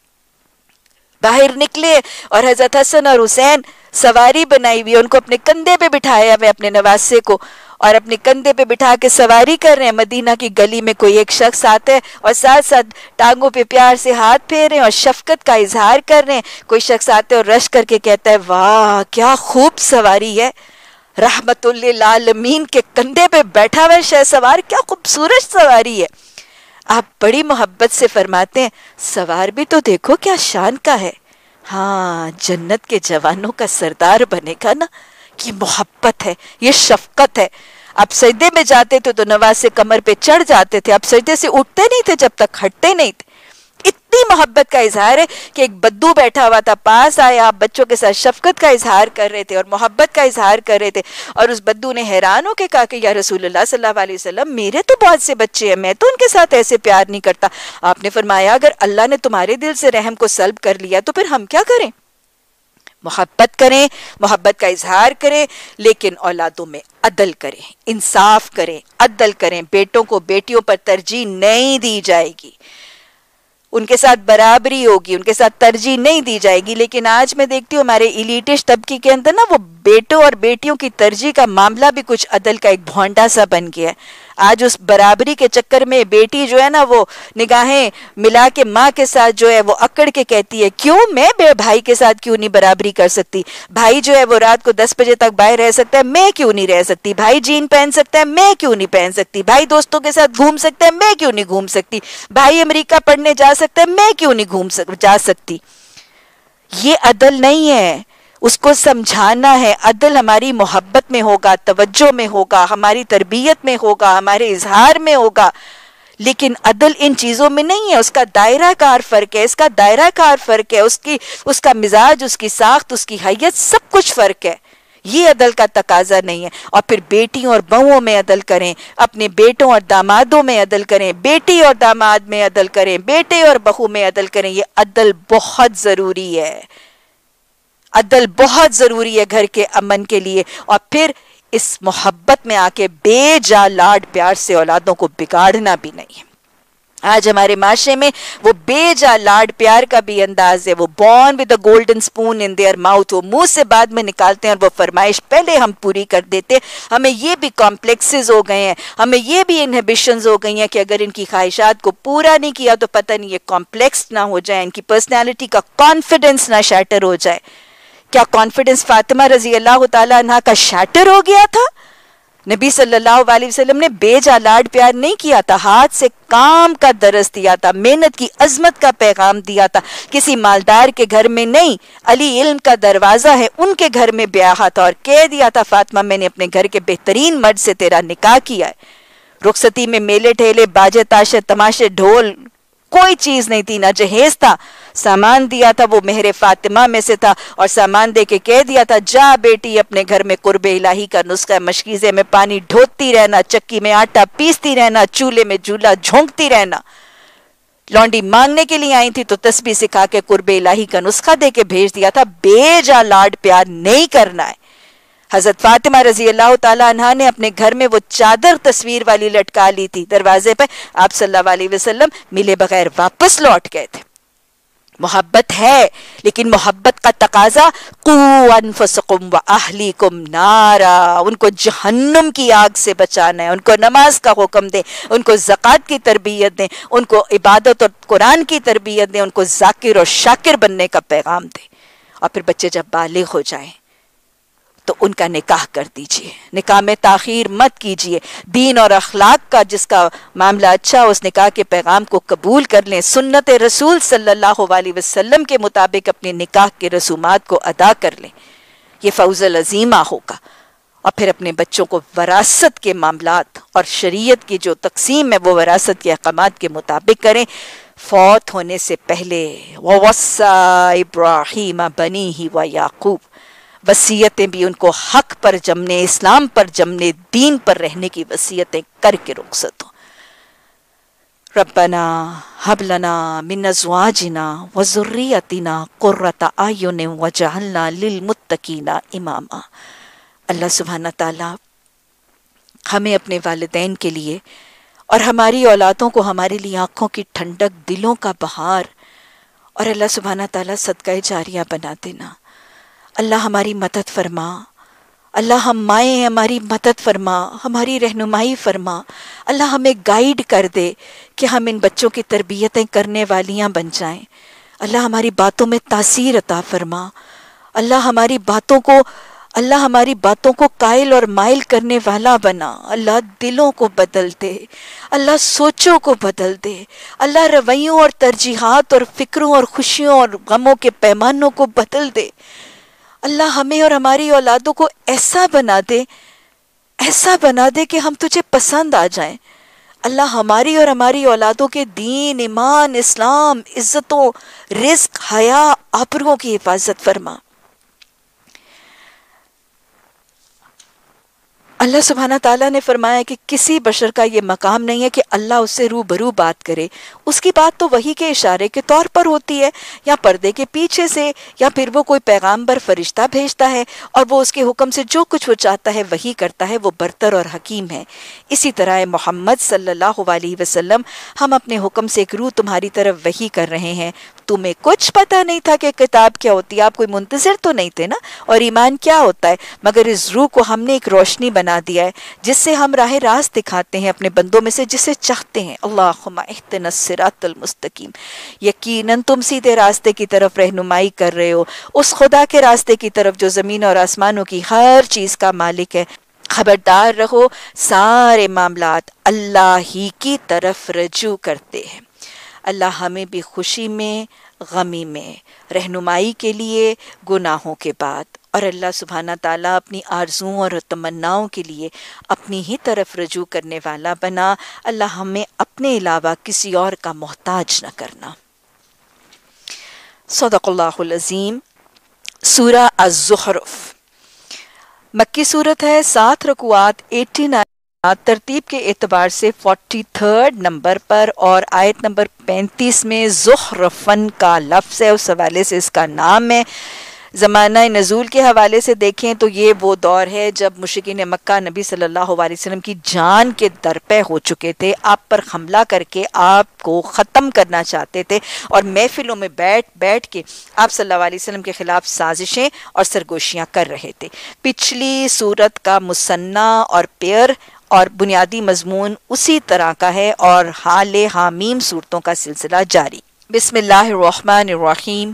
باہر نکلے اور حضرت حسن اور حسین سواری بنائی ہوئی، ان کو اپنے کندھے پہ بٹھایا ہوئے اپنے نواسے کو، اور اپنے کندھے پہ بٹھا کے سواری کر رہے ہیں۔ مدینہ کی گلی میں کوئی ایک شخص آتا ہے اور ساتھ ساتھ ٹانگوں پہ پیار سے ہاتھ پھیر رہے ہیں اور شفقت کا اظہار کر رہے ہیں۔ کوئی شخص آتا ہے اور رش کر کے کہتا ہے واہ کیا خوب سواری ہے، رحمت للعالمین کے کندھے پہ بیٹھا ہوا شہ سوار، کیا خوبصورت سواری ہے۔ آپ بڑی محبت سے فرماتے ہیں سوار بھی تو دیکھو کیا شان کا ہے، ہاں جنت کے جوانوں کا سردار بنے گا نا۔ یہ محبت ہے، یہ شفقت ہے۔ آپ سجدے میں جاتے تھے تو نواز سے کمر پہ چڑھ جاتے تھے، آپ سجدے سے اٹھتے نہیں تھے جب تک ہٹتے نہیں تھے۔ اتنی محبت کا اظہار ہے کہ ایک بدو بیٹھا ہوا تھا، پاس آئے، آپ بچوں کے ساتھ شفقت کا اظہار کر رہے تھے اور محبت کا اظہار کر رہے تھے، اور اس بدو نے حیران ہو کے کہا کہ یا رسول اللہ صلی اللہ علیہ وسلم میرے تو بہت سے بچے ہیں، میں تو ان کے ساتھ ایسے پیار نہیں کرتا۔ آپ نے فرمایا اگر اللہ نے تمہارے دل سے رحم کو سلب کر لیا تو پھر ہم کیا کریں؟ محبت کریں، محبت کا اظہار کریں، لیکن اولادوں میں عدل کریں، انصاف کریں، عدل کریں۔ بیٹوں کو بیٹیوں پر ترجیح نہیں دی جائے گی، ان کے ساتھ برابری ہوگی، ان کے ساتھ ترجیح نہیں دی جائے گی۔ لیکن آج میں دیکھتی ہوں ہمارے ایلیٹسٹ طبقے کے اندر نا وہ بیٹوں اور بیٹیوں کی ترجیح کا معاملہ بھی کچھ عدل کا ایک بھونڈا سا بن گیا ہے۔ آج اس برابری کے چکر میں بیٹی جو ہے نا وہ نگاہیں ملا کے ماں کے ساتھ جو ہے وہ اکڑ کے کہتی ہے کیوں میں بے بھائی کے ساتھ کیوں نہیں برابری کر سکتی؟ بھائی جو ہے وہ رات کو دس بجے تک باہر رہ سکتا ہے، میں کیوں نہیں رہ سکتی؟ بھائی جین پہن سکتا ہے، میں کیوں نہیں پہن سکتی؟ بھائی دوستوں کے ساتھ گھوم سکتا ہے، میں کیوں نہیں گھوم سکتی؟ بھائی امریکہ پڑھنے جا سکتا ہے، میں کیوں نہیں گھوم سک جا سکتی؟ یہ عدل نہیں ہے، اس کو سمجھانا ہے۔ عدل ہماری محبت میں ہوگا، توجہ میں ہوگا، ہماری تربیت میں ہوگا، ہمارے اظہار میں ہوگا، لیکن عدل ان چیزوں میں نہیں ہے۔ اس کا دائرہ کار فرق ہے، اس کا دائرہ کار فرق ہے، اس کی اس کا مزاج، اس کی ساخت، اس کی حیت، سب کچھ فرق ہے۔ یہ عدل کا تقاضا نہیں ہے۔ اور پھر بیٹیوں اور بہوؤں میں عدل کریں، اپنے بیٹوں اور دامادوں میں عدل کریں، بیٹی اور داماد میں عدل کریں، بیٹے اور بہو میں عدل کریں۔ یہ عدل بہت ضروری ہے، عدل بہت ضروری ہے گھر کے امن کے لیے۔ اور پھر اس محبت میں آ کے بے جا لاڈ پیار سے اولادوں کو بگاڑنا بھی نہیں ہے۔ آج ہمارے معاشرے میں وہ بے جا لاڈ پیار کا بھی انداز ہے، وہ born with a golden spoon in their mouth, وہ منہ سے بعد میں نکالتے ہیں اور وہ فرمائش پہلے ہم پوری کر دیتے۔ ہمیں یہ بھی کمپلیکسز ہو گئے ہیں، ہمیں یہ بھی انہیبیشنز ہو گئی ہیں کہ اگر ان کی خواہشات کو پورا نہیں کیا تو پتہ نہیں یہ کمپلیکس نہ ہو جائے، ان کی پرسنالٹی کا کانفیڈنس نہ شیٹر ہو جائے۔ کیا کانفیڈنس فاطمہ رضی اللہ تعالیٰ عنہ کا شیٹر ہو گیا تھا؟ نبی صلی اللہ علیہ وسلم نے بے جا لاڈ پیار نہیں کیا تھا، ہاتھ سے کام کا درس دیا تھا، محنت کی عظمت کا پیغام دیا تھا۔ کسی مالدار کے گھر میں نہیں، علی علم کا دروازہ ہے ان کے گھر میں بیاہا تھا، اور کہہ دیا تھا فاطمہ میں نے اپنے گھر کے بہترین مرد سے تیرا نکاح کیا ہے۔ رخصتی میں میلے ٹھیلے، باجے تاشے، تماشے، ڈھول، کوئی چیز نہیں تھی، نہ جہیز تھا۔ سامان دیا تھا وہ مہر فاطمہ میں سے تھا، اور سامان دے کے کہہ دیا تھا جا بیٹی اپنے گھر میں قرب الہی کا نسخہ مشکیزے میں پانی ڈھوتی رہنا، چکی میں آٹا پیستی رہنا، چولہے میں جھولا جھونکتی رہنا۔ لونڈی مانگنے کے لیے آئی تھی تو تسبیح سکھا کے قرب الہی کا نسخہ دے کے بھیج دیا تھا۔ بے جا لاڈ پیار نہیں کرنا ہے۔ حضرت فاطمہ رضی اللہ تعالیٰ عنہ نے اپنے گھر میں وہ چادر تصویر والی لٹکا لی تھی دروازے پہ، آپ صلی اللہ علیہ وسلم ملے بغیر واپس لوٹ گئے تھے۔ محبت ہے، لیکن محبت کا تقاضا قُوْ أَنفُسَكُمْ وَأَهْلِيكُمْ نَارًا، ان کو جہنم کی آگ سے بچانا ہے، ان کو نماز کا حکم دیں، ان کو زکوٰۃ کی تربیت دیں، ان کو عبادت اور قرآن کی تربیت دیں، ان کو ذاکر اور شاکر بننے کا پیغام دیں۔ اور پھر بچے جب بالغ ہو جائیں تو ان کا نکاح کر دیجئے، نکاح میں تاخیر مت کیجئے۔ دین اور اخلاق کا جس کا معاملہ اچھا، اس نکاح کے پیغام کو قبول کر لیں، سنت رسول صلی اللہ علیہ وسلم کے مطابق اپنے نکاح کے رسومات کو ادا کر لیں، یہ فوز العظیمہ ہوگا۔ اور پھر اپنے بچوں کو وراثت کے معاملات اور شریعت کی جو تقسیم ہے وہ وراثت کے احکامات کے مطابق کریں۔ فوت ہونے سے پہلے وَوَصَّى إِبْرَاهِيمَ بَنِيهِ وَيَعْقُوبَ، وصیتیں بھی ان کو حق پر جمنے، اسلام پر جمنے، دین پر رہنے کی وصیتیں کر کے رخصت ہو۔ ربنا ہب لنا من ازواجنا وذریتنا قرۃ اعین وجعلنا للمتقین اماما۔ اللہ سبحانہ تعالیٰ ہمیں اپنے والدین کے لیے اور ہماری اولادوں کو ہمارے لیے آنکھوں کی ٹھنڈک، دلوں کا بہار، اور اللہ سبحانہ تعالیٰ صدقہ جاریہ بنا دینا۔ اللہ ہماری مدد فرما، اللہ ہم مائیں ہیں، ہماری مدد فرما، ہماری رہنمائی فرما۔ اللہ ہمیں گائیڈ کر دے کہ ہم ان بچوں کی تربیتیں کرنے والیاں بن جائیں۔ اللہ ہماری باتوں میں تاثیر عطا فرما۔ اللہ ہماری باتوں کو اللہ ہماری باتوں کو قائل اور مائل کرنے والا بنا۔ اللہ دلوں کو بدل دے، اللہ سوچوں کو بدل دے، اللہ رویوں اور ترجیحات اور فکروں اور خوشیوں اور غموں کے پیمانوں کو بدل دے۔ اللہ ہمیں اور ہماری اولادوں کو ایسا بنا دے، ایسا بنا دے کہ ہم تجھے پسند آ جائیں۔ اللہ ہماری اور ہماری اولادوں کے دین، ایمان، اسلام، عزتوں، رزق، حیا، آبروؤں کی حفاظت فرما۔ اللہ سبحانہ تعالیٰ نے فرمایا کہ کسی بشر کا یہ مقام نہیں ہے کہ اللہ اس سے روبرو بات کرے۔ اس کی بات تو وحی کے اشارے کے طور پر ہوتی ہے، یا پردے کے پیچھے سے، یا پھر وہ کوئی پیغامبر فرشتہ بھیجتا ہے اور وہ اس کے حکم سے جو کچھ وہ چاہتا ہے وہی کرتا ہے۔ وہ برتر اور حکیم ہے۔ اسی طرح محمد صلی اللہ علیہ وسلم، ہم اپنے حکم سے ایک روح تمہاری طرف وحی کر رہے ہیں۔ تمہیں کچھ پتہ نہیں تھا کہ کتاب کیا ہوتی ہے، آپ کوئی منتظر تو نہیں تھے نا، اور ایمان کیا ہوتا ہے، مگر اس روح کو ہم نے ایک روشنی بنا دیا ہے جس سے ہم راہ راست دکھاتے ہیں اپنے بندوں میں سے جسے چاہتے ہیں۔ اللہم اہدنا الصراط المستقیم۔ یقیناً تم سیدھے راستے کی طرف رہنمائی کر رہے ہو، اس خدا کے راستے کی طرف جو زمین اور آسمانوں کی ہر چیز کا مالک ہے۔ خبردار رہو، سارے معاملات اللہ ہی کی طرف رجوع کرتے ہیں۔ اللہ ہمیں بھی خوشی میں، غمی میں، رہنمائی کے لیے گناہوں کے بعد، اور اللہ سبحانہ تعالیٰ اپنی آرزوؤں اور تمناؤں کے لیے اپنی ہی طرف رجوع کرنے والا بنا۔ اللہ ہمیں اپنے علاوہ کسی اور کا محتاج نہ کرنا۔ صدق اللہ العظیم۔ سورہ الزخرف مکی صورت ہے، سات رکوعات، اٹھاسی ترتیب کے اعتبار سے فورٹی تھرڈ نمبر پر، اور آیت نمبر پینتیس میں زخرفن کا لفظ ہے، اس حوالے سے اس کا نام ہے۔ زمانہ نزول کے حوالے سے دیکھیں تو یہ وہ دور ہے جب مشرکین مکہ نبی صلی اللہ علیہ وسلم کی جان کے درپے ہو چکے تھے، آپ پر حملہ کر کے آپ کو ختم کرنا چاہتے تھے، اور محفلوں میں بیٹھ بیٹھ کے آپ صلی اللہ علیہ وسلم کے خلاف سازشیں اور سرگوشیاں کر رہے تھے۔ پچھلی سورت کا مثنیٰ اور پیئر اور بنیادی مضمون اسی طرح کا ہے، اور حال حامیم صورتوں کا سلسلہ جاری۔ بسم اللہ الرحمن الرحیم۔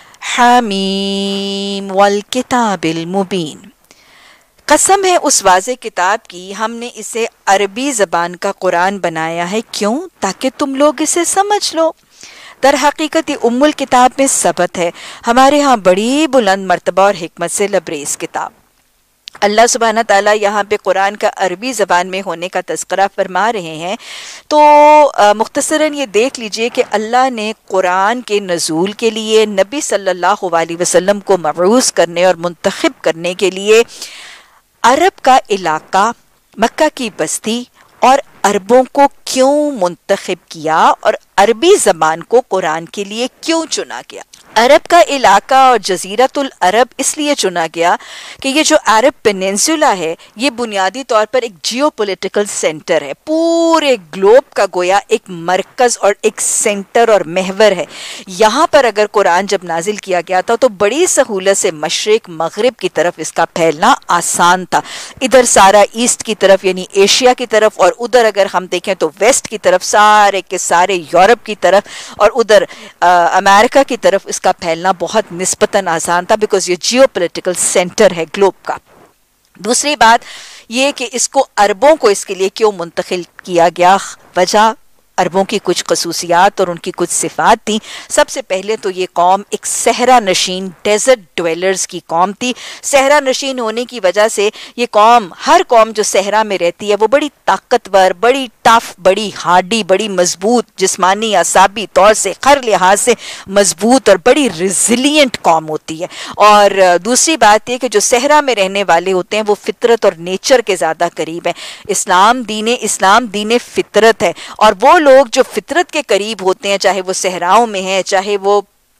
حامیم والکتاب المبین۔ قسم ہے اس واضح کتاب کی، ہم نے اسے عربی زبان کا قرآن بنایا ہے، کیوں؟ تاکہ تم لوگ اسے سمجھ لو۔ در حقیقت یہ ام الکتاب میں ثبت ہے، ہمارے ہاں بڑی بلند مرتبہ اور حکمت سے لبریز کتاب۔ اللہ سبحانہ تعالیٰ یہاں پہ قرآن کا عربی زبان میں ہونے کا تذکرہ فرما رہے ہیں، تو مختصراً یہ دیکھ لیجئے کہ اللہ نے قرآن کے نزول کے لیے نبی صلی اللہ علیہ وسلم کو مبعوث کرنے اور منتخب کرنے کے لیے عرب کا علاقہ، مکہ کی بستی اور عربوں کو کیوں منتخب کیا، اور عربی زبان کو قرآن کے لیے کیوں چنا گیا۔ عرب کا علاقہ اور جزیرۃ العرب اس لیے چنا گیا کہ یہ جو عرب پیننسولا ہے یہ بنیادی طور پر ایک جیو پولیٹیکل سینٹر ہے، پورے گلوب کا گویا ایک مرکز اور ایک سینٹر اور محور ہے۔ یہاں پر اگر قرآن جب نازل کیا گیا تھا تو بڑی سہولت سے مشرق مغرب کی طرف اس کا پھیلنا آسان تھا، ادھر سارا ایسٹ کی طرف یعنی ایشیا کی طرف، اور ادھر اگر ہم دیکھیں تو ویسٹ کی طرف سارے کے سارے یورپ کی طرف، اور ادھر امریکہ کی طرف اس کا پھیلنا بہت نسبتاً آسان تھا، بیکاز یہ جیو پولیٹیکل سینٹر ہے گلوب کا۔ دوسری بات یہ کہ اس کو عربوں کو اس کے لیے کیوں منتقل کیا گیا، وجہ عربوں کی کچھ خصوصیات اور ان کی کچھ صفات تھیں۔ سب سے پہلے تو یہ قوم ایک صحرا نشین ڈیزرٹ ڈویلرز کی قوم تھی۔ صحرا نشین ہونے کی وجہ سے یہ قوم، ہر قوم جو صحرا میں رہتی ہے وہ بڑی طاقتور، بڑی ٹف، بڑی ہارڈی، بڑی مضبوط، جسمانی اعصابی طور سے ہر لحاظ سے مضبوط اور بڑی ریزیلینٹ قوم ہوتی ہے۔ اور دوسری بات یہ کہ جو صحرا میں رہنے والے ہوتے ہیں وہ فطرت اور نیچر کے زیادہ قریب ہیں۔ اسلام دین اسلام دین فطرت ہے، اور وہ لوگ جو فطرت کے قریب ہوتے ہیں، چاہے وہ صحراؤں میں ہیں، چاہے وہ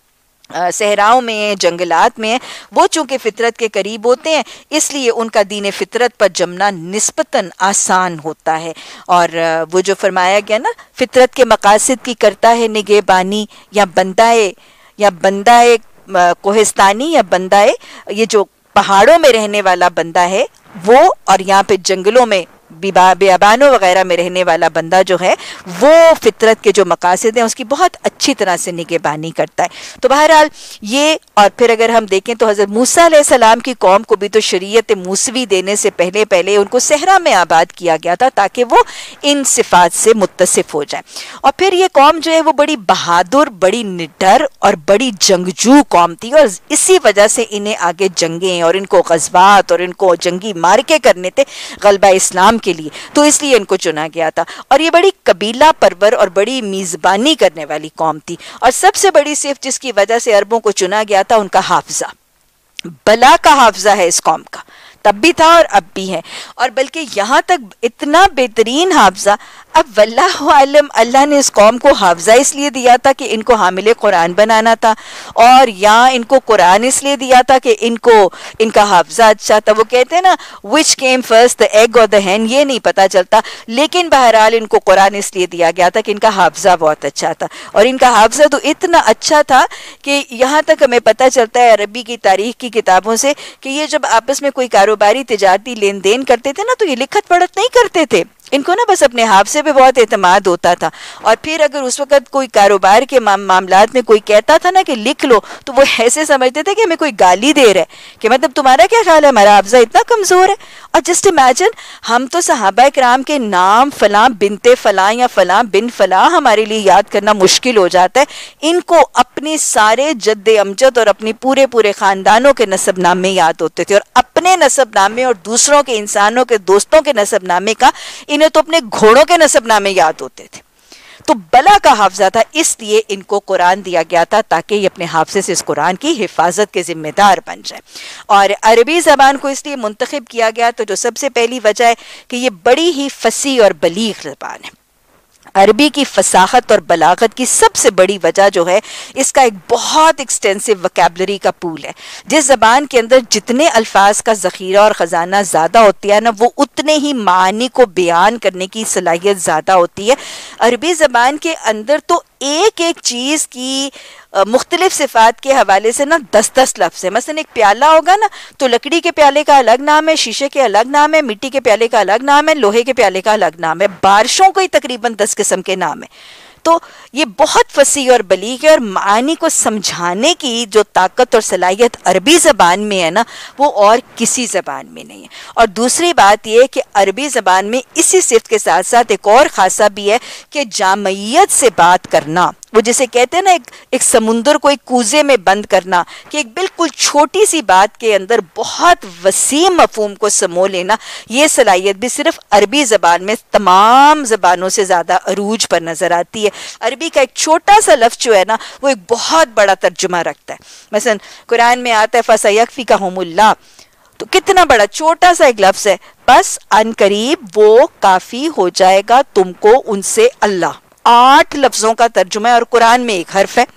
صحراؤں میں ہیں، جنگلات میں ہیں، وہ چونکہ فطرت کے قریب ہوتے ہیں اس لیے ان کا دین فطرت پر جمنا نسبتاً آسان ہوتا ہے۔ اور وہ جو فرمایا گیا نا، فطرت کے مقاصد کی کرتا ہے نگہبانی، یا بندائے یا بندائے کوہستانی، یا بندائے یہ جو پہاڑوں میں رہنے والا بندہ ہے وہ، اور یہاں پہ جنگلوں میں بیابانوں وغیرہ میں رہنے والا بندہ جو ہے وہ فطرت کے جو مقاصد ہیں اس کی بہت اچھی طرح سے نگہبانی کرتا ہے۔ تو بہرحال یہ، اور پھر اگر ہم دیکھیں تو حضرت موسیٰ علیہ السلام کی قوم کو بھی تو شریعت موسوی دینے سے پہلے پہلے ان کو صحرا میں آباد کیا گیا تھا تاکہ وہ ان صفات سے متصف ہو جائیں۔ اور پھر یہ قوم جو ہے وہ بڑی بہادر، بڑی نڈر اور بڑی جنگجو قوم تھی، اور اسی وجہ سے انہیں آگے جنگیں اور ان کو غزوات اور ان کو جنگی مارکے کرنے تھے غلبہ اسلام کے لیے، تو اس لیے ان کو چنا گیا تھا۔ اور یہ بڑی قبیلہ پرور اور بڑی میزبانی کرنے والی قوم تھی، اور سب سے بڑی صفت جس کی وجہ سے عربوں کو چنا گیا تھا ان کا حافظہ، بلا کا حافظہ ہے اس قوم کا، تب بھی تھا اور اب بھی ہے، اور بلکہ یہاں تک اتنا بہترین حافظہ، اب واللہ عالم اللہ نے اس قوم کو حافظہ اس لیے دیا تھا کہ ان کو حامل قرآن بنانا تھا، اور یا ان کو قرآن اس لیے دیا تھا کہ ان کو ان کا حافظہ اچھا تھا۔ وہ کہتے ہیں نا which came first the egg or the hen، یہ نہیں پتا چلتا، لیکن بہرحال ان کو قرآن اس لیے دیا گیا تھا کہ ان کا حافظہ بہت اچھا تھا، اور ان کا حافظہ تو اتنا اچھا تھا کہ یہاں تک ہمیں پتا چلتا ہے عربی کی تاریخ کی کتابوں سے کہ یہ جب آپس میں کوئی کاروباری تجارتی لین دین کرتے تھے نا تو یہ لکھت پڑھت نہیں کرتے تھے، ان کو نا بس اپنے حافظے پہ بہت اعتماد ہوتا تھا، اور پھر اگر اس وقت کوئی کاروبار کے معاملات میں کوئی کہتا تھا نا کہ لکھ لو تو وہ ایسے سمجھتے تھے کہ ہمیں کوئی گالی دے رہا ہے، کہ مطلب تمہارا کیا خیال ہے ہمارا حافظہ اتنا کمزور ہے۔ اور جسٹ امیجن، ہم تو صحابہ کرام کے نام فلاں بنت فلاں یا فلاں بن فلاں ہمارے لیے یاد کرنا مشکل ہو جاتا ہے، ان کو اپنے سارے جد امجد اور اپنی پورے پورے خاندانوں کے نسب نامے یاد ہوتے تھے، اور اپنے نسب نامے اور دوسروں کے انسانوں کے دوستوں کے نسب نامے کا انہیں تو اپنے گھوڑوں کے نسب نامے یاد ہوتے تھے۔ تو بلا کا حافظہ تھا، اس لیے ان کو قرآن دیا گیا تھا تاکہ یہ اپنے حافظے سے اس قرآن کی حفاظت کے ذمہ دار بن جائے۔ اور عربی زبان کو اس لیے منتخب کیا گیا تو جو سب سے پہلی وجہ ہے کہ یہ بڑی ہی فصیح اور بلیغ زبان ہے۔ عربی کی فصاحت اور بلاغت کی سب سے بڑی وجہ جو ہے اس کا ایک بہت ایکسٹینسو وکیبلری کا پول ہے۔ جس زبان کے اندر جتنے الفاظ کا ذخیرہ اور خزانہ زیادہ ہوتی ہے نا وہ اتنے ہی معانی کو بیان کرنے کی صلاحیت زیادہ ہوتی ہے۔ عربی زبان کے اندر تو ایک ایک چیز کی مختلف صفات کے حوالے سے نا دس دس لفظ ہے۔ مثلا ایک پیالہ ہوگا نا تو لکڑی کے پیالے کا الگ نام ہے، شیشے کے الگ نام ہے، مٹی کے پیالے کا الگ نام ہے، لوہے کے پیالے کا الگ نام ہے، بارشوں کو ہی تقریباً دس قسم کے نام ہے۔ تو یہ بہت فصیح اور بلیغ ہے، اور معانی کو سمجھانے کی جو طاقت اور صلاحیت عربی زبان میں ہے نا وہ اور کسی زبان میں نہیں ہے۔ اور دوسری بات یہ کہ عربی زبان میں اسی صفت کے ساتھ ساتھ ایک اور خاصہ بھی ہے کہ جامعیت سے بات کرنا، وہ جسے کہتے ہیں نا ایک ایک سمندر کو ایک کوزے میں بند کرنا، کہ ایک بالکل چھوٹی سی بات کے اندر بہت وسیع مفہوم کو سمو لینا، یہ صلاحیت بھی صرف عربی زبان میں تمام زبانوں سے زیادہ عروج پر نظر آتی ہے۔ عربی کا ایک چھوٹا سا لفظ جو ہے نا وہ ایک بہت بڑا ترجمہ رکھتا ہے۔ مثلا قرآن میں آتا ہے فَسَيَكْفِيكَهُمُ اللَّهُ، تو کتنا بڑا چھوٹا سا ایک لفظ ہے، بس ان قریب وہ کافی ہو جائے گا تم کو ان سے اللہ۔ آٹھ لفظوں کا ترجمہ ہے اور قرآن میں ایک حرف ہے۔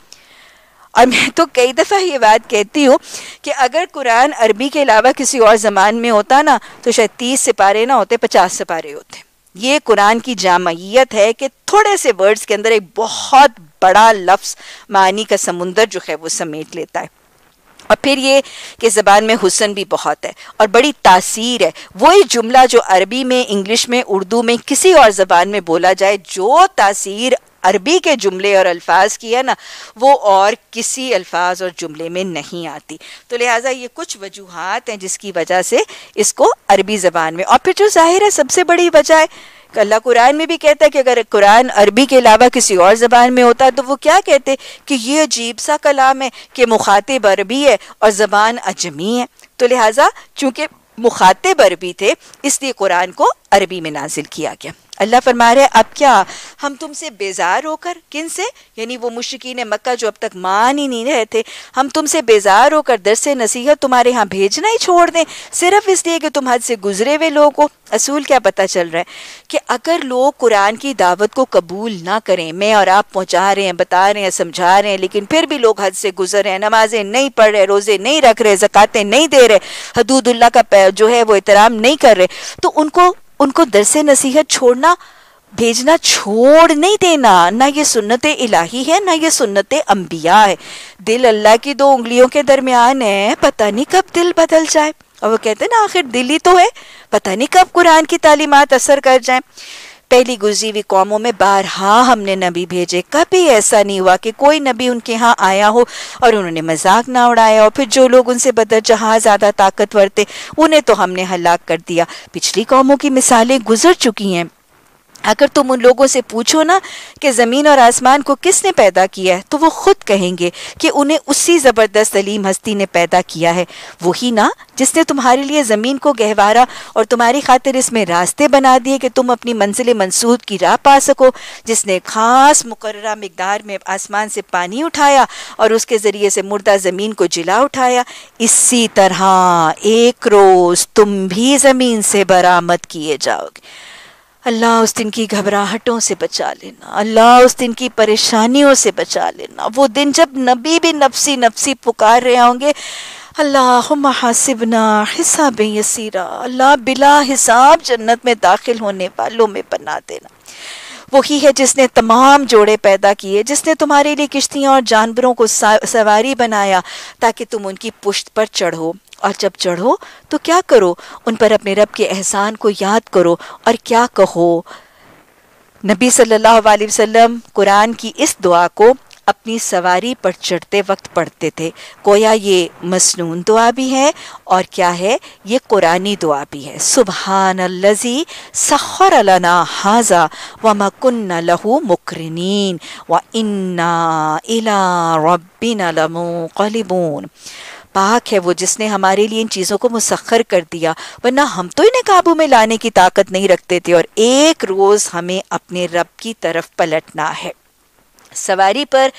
اور میں تو کئی دفعہ یہ بات کہتی ہوں کہ اگر قرآن عربی کے علاوہ کسی اور زبان میں ہوتا نا تو شاید تیس سپارے نہ ہوتے، پچاس سپارے ہوتے۔ یہ قرآن کی جامعیت ہے کہ تھوڑے سے ورڈز کے اندر ایک بہت بڑا لفظ معنی کا سمندر جو ہے وہ سمیٹ لیتا ہے۔ اور پھر یہ کہ زبان میں حسن بھی بہت ہے اور بڑی تاثیر ہے۔ وہی جملہ جو عربی میں، انگلش میں، اردو میں کسی اور زبان میں بولا جائے، جو تاثیر عربی کے جملے اور الفاظ کی ہے نا وہ اور کسی الفاظ اور جملے میں نہیں آتی۔ تو لہٰذا یہ کچھ وجوہات ہیں جس کی وجہ سے اس کو عربی زبان میں، اور پھر جو ظاہر ہے سب سے بڑی وجہ ہے کہ اللہ قرآن میں بھی کہتا ہے کہ اگر قرآن عربی کے علاوہ کسی اور زبان میں ہوتا تو وہ کیا کہتے کہ یہ عجیب سا کلام ہے کہ مخاطب عربی ہے اور زبان اجمی ہے۔ تو لہٰذا چونکہ مخاطب عربی تھے اس لیے قرآن کو عربی میں نازل کیا گیا۔ اللہ فرما رہے اب کیا ہم تم سے بیزار ہو کر، کن سے؟ یعنی وہ مشرکین مکہ جو اب تک مان ہی نہیں رہے تھے، ہم تم سے بیزار ہو کر درس نصیحت تمہارے ہاں بھیجنا ہی چھوڑ دیں صرف اس لیے کہ تم حد سے گزرے ہوئے لوگ ہو؟ اصول کیا پتہ چل رہا ہے کہ اگر لوگ قرآن کی دعوت کو قبول نہ کریں، میں اور آپ پہنچا رہے ہیں، بتا رہے ہیں، سمجھا رہے ہیں، لیکن پھر بھی لوگ حد سے گزر رہے ہیں، نمازیں نہیں پڑھ رہے، روزے نہیں رکھ رہے، زکاتیں نہیں دے رہے، حدود اللہ کا جو ہے وہ احترام نہیں کر رہے، تو ان کو ان کو درس نصیحت چھوڑنا، بھیجنا چھوڑ نہیں دینا۔ نہ یہ سنت الہی ہے، نہ یہ سنت انبیاء ہے۔ دل اللہ کی دو انگلیوں کے درمیان ہے، پتہ نہیں کب دل بدل جائے، اور وہ کہتے ہیں نا آخر دل ہی تو ہے، پتہ نہیں کب قرآن کی تعلیمات اثر کر جائیں۔ پہلی گزری ہوئی قوموں میں بارہا ہم نے نبی بھیجے، کبھی ایسا نہیں ہوا کہ کوئی نبی ان کے ہاں آیا ہو اور انہوں نے مذاق نہ اڑایا، اور پھر جو لوگ ان سے بدر جہاں زیادہ طاقتور تھے انہیں تو ہم نے ہلاک کر دیا۔ پچھلی قوموں کی مثالیں گزر چکی ہیں۔ اگر تم ان لوگوں سے پوچھو نا کہ زمین اور آسمان کو کس نے پیدا کیا ہے، تو وہ خود کہیں گے کہ انہیں اسی زبردست علیم ہستی نے پیدا کیا ہے، وہی نا جس نے تمہارے لیے زمین کو گہوارا اور تمہاری خاطر اس میں راستے بنا دیے کہ تم اپنی منزل منصوب کی راہ پا سکو، جس نے خاص مقررہ مقدار میں آسمان سے پانی اٹھایا اور اس کے ذریعے سے مردہ زمین کو جلا اٹھایا، اسی طرح ایک روز تم بھی زمین سے برآمد کیے جاؤ گے۔ اللہ اس دن کی گھبراہٹوں سے بچا لینا، اللہ اس دن کی پریشانیوں سے بچا لینا، وہ دن جب نبی بھی نفسی نفسی پکار رہے ہوں گے، اللہم حاسبنا حسابا یسیرا، اللہ بلا حساب جنت میں داخل ہونے والوں میں بنا دینا۔ وہی ہے جس نے تمام جوڑے پیدا کیے، جس نے تمہارے لیے کشتیاں اور جانوروں کو سواری بنایا تاکہ تم ان کی پشت پر چڑھو، اور جب چڑھو تو کیا کرو؟ ان پر اپنے رب کے احسان کو یاد کرو اور کیا کہو؟ نبی صلی اللہ علیہ وسلم قرآن کی اس دعا کو اپنی سواری پر چڑھتے وقت پڑھتے تھے، گویا یہ مسنون دعا بھی ہے اور کیا ہے، یہ قرآنی دعا بھی ہے۔ سبحان الذی سخر لنا ھذا وما کنا لہ مقرنین وانا الی ربنا لمنقلبون۔ پاک ہے وہ جس نے ہمارے لیے ان چیزوں کو مسخر کر دیا، ورنہ ہم تو انہیں قابو میں لانے کی طاقت نہیں رکھتے تھے، اور ایک روز ہمیں اپنے رب کی طرف پلٹنا ہے۔ سواری پر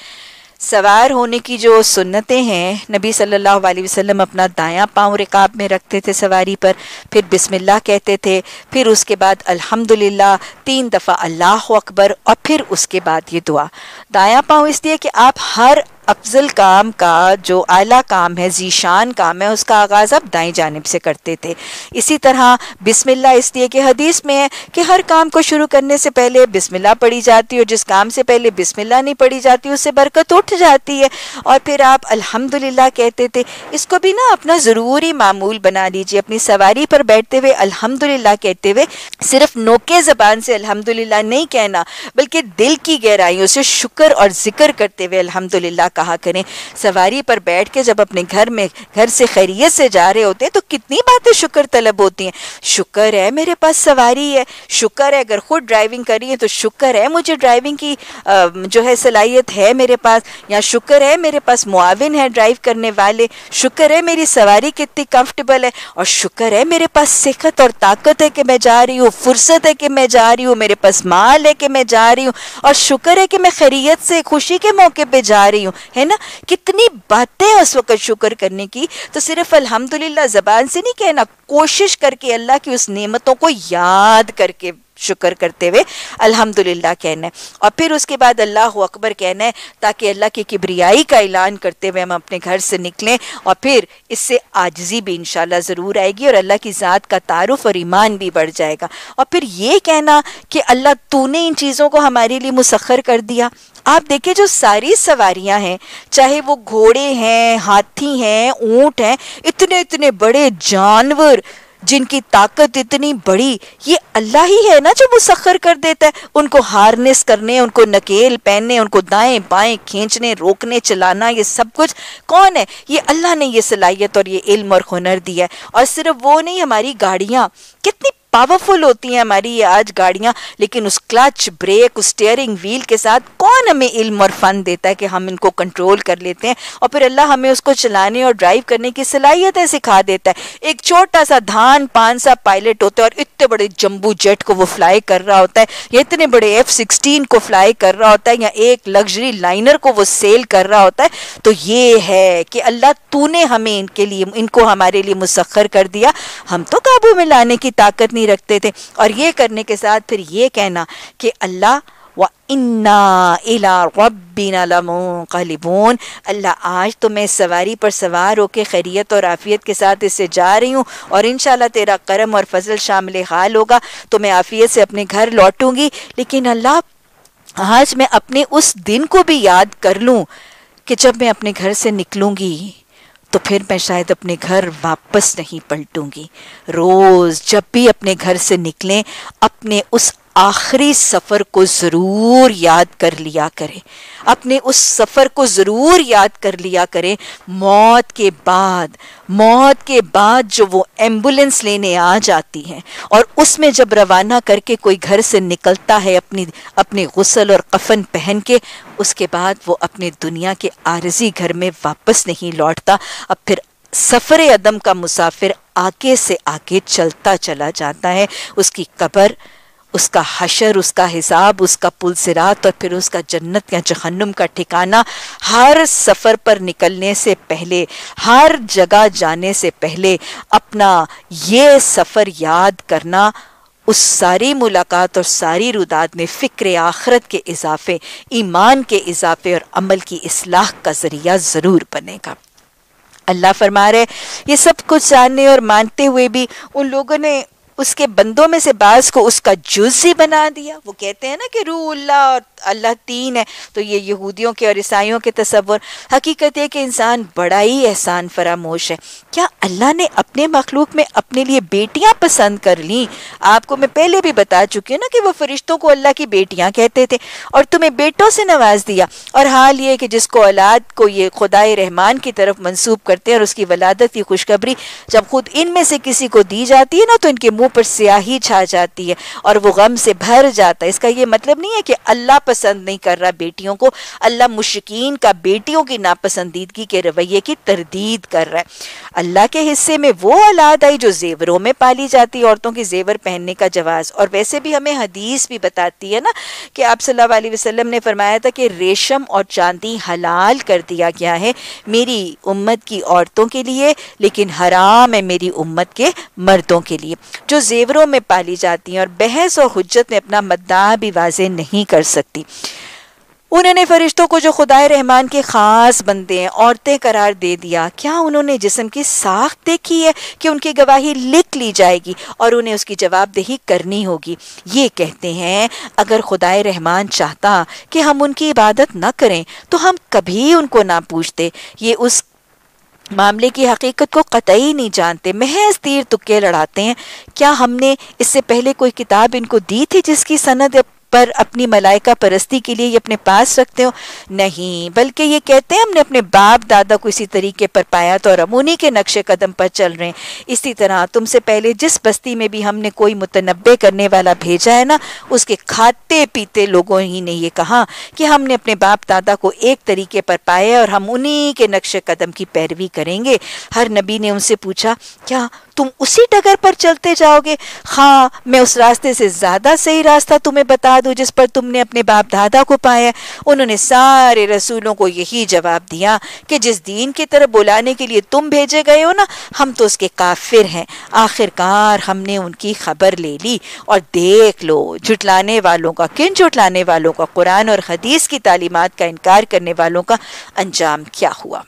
سوار ہونے کی جو سنتیں ہیں، نبی صلی اللہ علیہ وسلم اپنا دایاں پاؤں رکاب میں رکھتے تھے سواری پر، پھر بسم اللہ کہتے تھے، پھر اس کے بعد الحمدللہ تین دفعہ اللہ اکبر، اور پھر اس کے بعد یہ دعا۔ دایاں پاؤں اس لیے کہ آپ ہر افضل کام کا جو اعلیٰ کام ہے، ذیشان کام ہے، اس کا آغاز آپ دائیں جانب سے کرتے تھے۔ اسی طرح بسم اللہ اس لیے کہ حدیث میں ہے کہ ہر کام کو شروع کرنے سے پہلے بسم اللہ پڑھی جاتی ہے، اور جس کام سے پہلے بسم اللہ نہیں پڑھی جاتی اس سے برکت اٹھ جاتی ہے۔ اور پھر آپ الحمدللہ کہتے تھے، اس کو بھی نا اپنا ضروری معمول بنا لیجیے، اپنی سواری پر بیٹھتے ہوئے الحمدللہ کہتے ہوئے صرف نوکے زبان سے الحمدللہ نہیں کہنا، بلکہ دل کی گہرائیوں سے شکر اور ذکر کرتے ہوئے الحمدللہ کہا کریں۔ سواری پر بیٹھ کے جب اپنے گھر میں گھر سے خیریت سے جا رہے ہوتے ہیں تو کتنی باتیں شکر طلب ہوتی ہیں۔ شکر ہے میرے پاس سواری ہے، شکر ہے اگر خود ڈرائیونگ کر رہی ہے تو شکر ہے مجھے ڈرائیونگ کی جو ہے صلاحیت ہے میرے پاس، یا شکر ہے میرے پاس معاون ہے ڈرائیو کرنے والے، شکر ہے میری سواری کتنی کمفرٹیبل ہے، اور شکر ہے میرے پاس صحت اور طاقت ہے کہ میں جا رہی ہوں، فرصت ہے کہ میں جا رہی ہوں، میرے پاس مال ہے کہ میں جا رہی ہوں، اور شکر ہے کہ میں خیریت سے خوشی کے موقع پہ جا رہی ہوں، ہے نا۔ کتنی باتیں اس وقت شکر کرنے کی، تو صرف الحمدللہ زبان سے نہیں کہنا، کوشش کر کے اللہ کی اس نعمتوں کو یاد کر کے شکر کرتے ہوئے الحمدللہ کہنا ہے، اور پھر اس کے بعد اللہ اکبر کہنا ہے، تاکہ اللہ کی کبریائی کا اعلان کرتے ہوئے ہم اپنے گھر سے نکلیں، اور پھر اس سے عاجزی بھی انشاءاللہ ضرور آئے گی، اور اللہ کی ذات کا تعارف اور ایمان بھی بڑھ جائے گا۔ اور پھر یہ کہنا کہ اللہ تو نے ان چیزوں کو ہمارے لیے مسخر کر دیا۔ آپ دیکھیں جو ساری سواریاں ہیں، چاہے وہ گھوڑے ہیں، ہاتھی ہیں، اونٹ ہیں، اتنے اتنے بڑے جانور جن کی طاقت اتنی بڑی، یہ اللہ ہی ہے نا جو مسخر کر دیتا ہے۔ ان کو ہارنس کرنے، ان کو نکیل پہننے، ان کو دائیں بائیں کھینچنے، روکنے، چلانا، یہ سب کچھ کون ہے؟ یہ اللہ نے یہ صلاحیت اور یہ علم اور ہنر دیا ہے۔ اور صرف وہ نہیں، ہماری گاڑیاں کتنی پاورفل ہوتی ہیں ہماری یہ آج گاڑیاں، لیکن اس کلچ، بریک، اس اسٹیئرنگ ویل کے ساتھ کون ہمیں علم اور فن دیتا ہے کہ ہم ان کو کنٹرول کر لیتے ہیں، اور پھر اللہ ہمیں اس کو چلانے اور ڈرائیو کرنے کی صلاحیتیں سکھا دیتا ہے۔ ایک چھوٹا سا دھان پان سا پائلٹ ہوتا ہے اور اتنے بڑے جمبو جیٹ کو وہ فلائی کر رہا ہوتا ہے، یا اتنے بڑے ایف سکسٹین کو فلائی کر رہا ہوتا ہے، یا ایک لگژری لائنر کو وہ سیل کر رہا ہوتا ہے۔ تو یہ ہے کہ اللہ تو نے ہمیں ان کے لیے، ان کو ہمارے لیے مسخر کر دیا، ہم تو قابو میں لانے کی طاقت نہیں رکھتے تھے۔ اور یہ کرنے کے ساتھ پھر یہ کہنا کہ اللہ وَإِنَّا إِلَىٰ رَبِّنَا لَمُنقَلِبُونَ، اللہ آج تو میں سواری پر سوار ہو کے خیریت اور عافیت کے ساتھ اس سے جا رہی ہوں، اور انشاءاللہ تیرا کرم اور فضل شامل حال ہوگا تو میں عافیت سے اپنے گھر لوٹوں گی۔ لیکن اللہ آج میں اپنے اس دن کو بھی یاد کر لوں کہ جب میں اپنے گھر سے نکلوں گی تو پھر میں شاید اپنے گھر واپس نہیں پلٹوں گی۔ روز جب بھی اپنے گھر سے نکلیں اپنے اس آخری سفر کو ضرور یاد کر لیا کریں، اپنے اس سفر کو ضرور یاد کر لیا کریں۔ موت کے بعد موت کے بعد جو وہ ایمبولنس لینے آ جاتی ہیں، اور اس میں جب روانہ کر کے کوئی گھر سے نکلتا ہے اپنی اپنے غسل اور کفن پہن کے، اس کے بعد وہ اپنے دنیا کے عارضی گھر میں واپس نہیں لوٹتا۔ اب پھر سفر عدم کا مسافر آگے سے آگے چلتا چلا جاتا ہے، اس کی قبر، اس کا حشر، اس کا حساب، اس کا پل صراط، اور پھر اس کا جنت یا جہنم کا ٹھکانہ۔ ہر سفر پر نکلنے سے پہلے، ہر جگہ جانے سے پہلے اپنا یہ سفر یاد کرنا اس ساری ملاقات اور ساری روداد میں فکر آخرت کے اضافے، ایمان کے اضافے اور عمل کی اصلاح کا ذریعہ ضرور بنے گا۔ اللہ فرما رہے یہ سب کچھ جاننے اور مانتے ہوئے بھی ان لوگوں نے اس کے بندوں میں سے بعض کو اس کا جز ہی بنا دیا۔ وہ کہتے ہیں نا کہ روح اللہ اور اللہ تین ہے، تو یہ یہودیوں کے اور عیسائیوں کے تصور۔ حقیقت ہے کہ انسان بڑا ہی احسان فراموش ہے۔ کیا اللہ نے اپنے مخلوق میں اپنے لیے بیٹیاں پسند کر لیں؟ آپ کو میں پہلے بھی بتا چکی ہوں نا کہ وہ فرشتوں کو اللہ کی بیٹیاں کہتے تھے، اور تمہیں بیٹوں سے نواز دیا۔ اور حال یہ کہ جس کو اولاد کو یہ خدائے رحمان کی طرف منسوب کرتے ہیں اور اس کی ولادت کی خوشخبری جب خود ان میں سے کسی کو دی جاتی ہے نا تو ان کے منہ پر سیاہی چھا جاتی ہے اور وہ غم سے بھر جاتا ہے۔ اس کا یہ مطلب نہیں ہے کہ اللہ پسند نہیں کر رہا بیٹیوں کو، اللہ مشرکین کا بیٹیوں کی ناپسندیدگی کے رویے کی تردید کر رہا ہے۔ اللہ کے حصے میں وہ اولاد آئی جو زیوروں میں پالی جاتی، عورتوں کے زیور پہننے کا جواز۔ اور ویسے بھی ہمیں حدیث بھی بتاتی ہے نا کہ آپ صلی اللہ علیہ وسلم نے فرمایا تھا کہ ریشم اور چاندی حلال کر دیا گیا ہے میری امت کی عورتوں کے لیے، لیکن حرام ہے میری امت کے مردوں کے لیے جو زیوروں میں پالی جاتی ہیں، اور بحث اور حجت میں اپنا مدعا بھی واضح نہیں کر سکتی۔ انہوں نے فرشتوں کو جو خدائے رحمان کے خاص بندے ہیں عورتیں قرار دے دیا۔ کیا انہوں نے جسم کی ساخت دیکھی ہے کہ ان کی گواہی لکھ لی جائے گی اور انہیں اس کی جواب دہی کرنی ہوگی؟ یہ کہتے ہیں اگر خدائے رحمان چاہتا کہ ہم ان کی عبادت نہ کریں تو ہم کبھی ان کو نہ پوچھتے۔ یہ اس معاملے کی حقیقت کو قطعی نہیں جانتے، محض تیر تکے لڑاتے ہیں۔ کیا ہم نے اس سے پہلے کوئی کتاب ان کو دی تھی جس کی سند پر اپنی ملائکہ پرستی کے لیے یہ اپنے پاس رکھتے ہو؟ نہیں، بلکہ یہ کہتے ہیں ہم نے اپنے باپ دادا کو اسی طریقے پر پایا تو اور ہم انہی کے نقش قدم پر چل رہے ہیں۔ اسی طرح تم سے پہلے جس بستی میں بھی ہم نے کوئی متنبع کرنے والا بھیجا ہے نا، اس کے کھاتے پیتے لوگوں ہی نے یہ کہا کہ ہم نے اپنے باپ دادا کو ایک طریقے پر پایا اور ہم انہی کے نقش قدم کی پیروی کریں گے۔ ہر نبی نے ان سے پوچھا کیا تم اسی ڈگر پر چلتے جاؤ گے؟ ہاں، میں اس راستے سے زیادہ صحیح راستہ تمہیں بتا دوں جس پر تم نے اپنے باپ دادا کو پایا۔ انہوں نے سارے رسولوں کو یہی جواب دیا کہ جس دین کی طرف بلانے کے لیے تم بھیجے گئے ہو نا، ہم تو اس کے کافر ہیں۔ آخر کار ہم نے ان کی خبر لے لی، اور دیکھ لو جھٹلانے والوں کا، کن جھٹلانے والوں کا، قرآن اور حدیث کی تعلیمات کا انکار کرنے والوں کا انجام کیا ہوا۔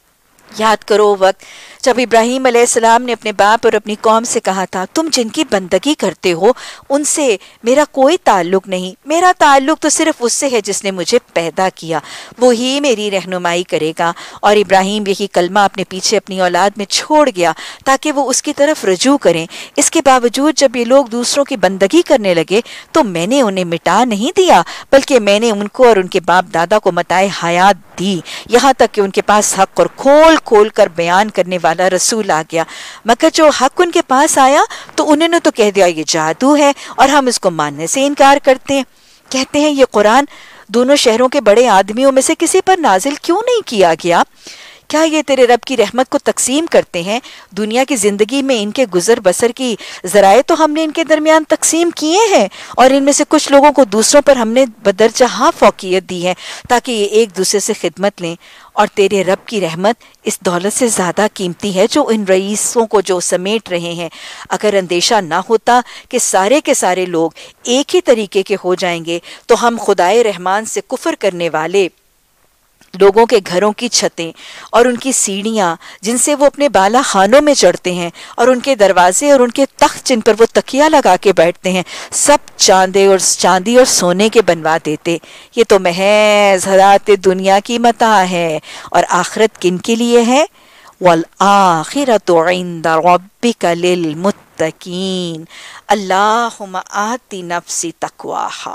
یاد کرو وقت جب ابراہیم علیہ السلام نے اپنے باپ اور اپنی قوم سے کہا تھا تم جن کی بندگی کرتے ہو ان سے میرا کوئی تعلق نہیں، میرا تعلق تو صرف اس سے ہے جس نے مجھے پیدا کیا، وہی میری رہنمائی کرے گا۔ اور ابراہیم یہی کلمہ اپنے پیچھے اپنی اولاد میں چھوڑ گیا تاکہ وہ اس کی طرف رجوع کریں۔ اس کے باوجود جب یہ لوگ دوسروں کی بندگی کرنے لگے تو میں نے انہیں مٹا نہیں دیا، بلکہ میں نے ان کو اور ان کے باپ دادا کو متاع حیات دی، یہاں تک کہ ان کے پاس حق اور کھول کھول کر بیان کرنے والا رسول آ گیا، مگر جو حق ان کے پاس آیا تو انہوں نے تو کہہ دیا یہ جادو ہے اور ہم اس کو ماننے سے انکار کرتے ہیں۔ کہتے ہیں یہ قرآن دونوں شہروں کے بڑے آدمیوں میں سے کسی پر نازل کیوں نہیں کیا گیا؟ کیا یہ تیرے رب کی رحمت کو تقسیم کرتے ہیں؟ دنیا کی زندگی میں ان کے گزر بسر کی ذرائع تو ہم نے ان کے درمیان تقسیم کیے ہیں، اور ان میں سے کچھ لوگوں کو دوسروں پر ہم نے بدرجہ ہاں فوقیت دی ہے تاکہ یہ ایک دوسرے سے خدمت لیں، اور تیرے رب کی رحمت اس دولت سے زیادہ قیمتی ہے جو ان رئیسوں کو جو سمیٹ رہے ہیں۔ اگر اندیشہ نہ ہوتا کہ سارے کے سارے لوگ ایک ہی طریقے کے ہو جائیں گے تو ہم خدائے رحمان سے کفر کرنے والے لوگوں کے گھروں کی چھتیں اور ان کی سیڑھیاں جن سے وہ اپنے بالا خانوں میں چڑھتے ہیں، اور ان کے دروازے اور ان کے تخت جن پر وہ تکیہ لگا کے بیٹھتے ہیں، سب چاندے اور چاندی اور سونے کے بنوا دیتے۔ یہ تو محض حیات دنیا کی متاع ہے، اور آخرت کن کے لیے ہے؟ وَالْآخِرَةُ عِنْدَ رَبِّكَ لِلْمُتَّقِينَ اللہم آت نفسی تقواہا۔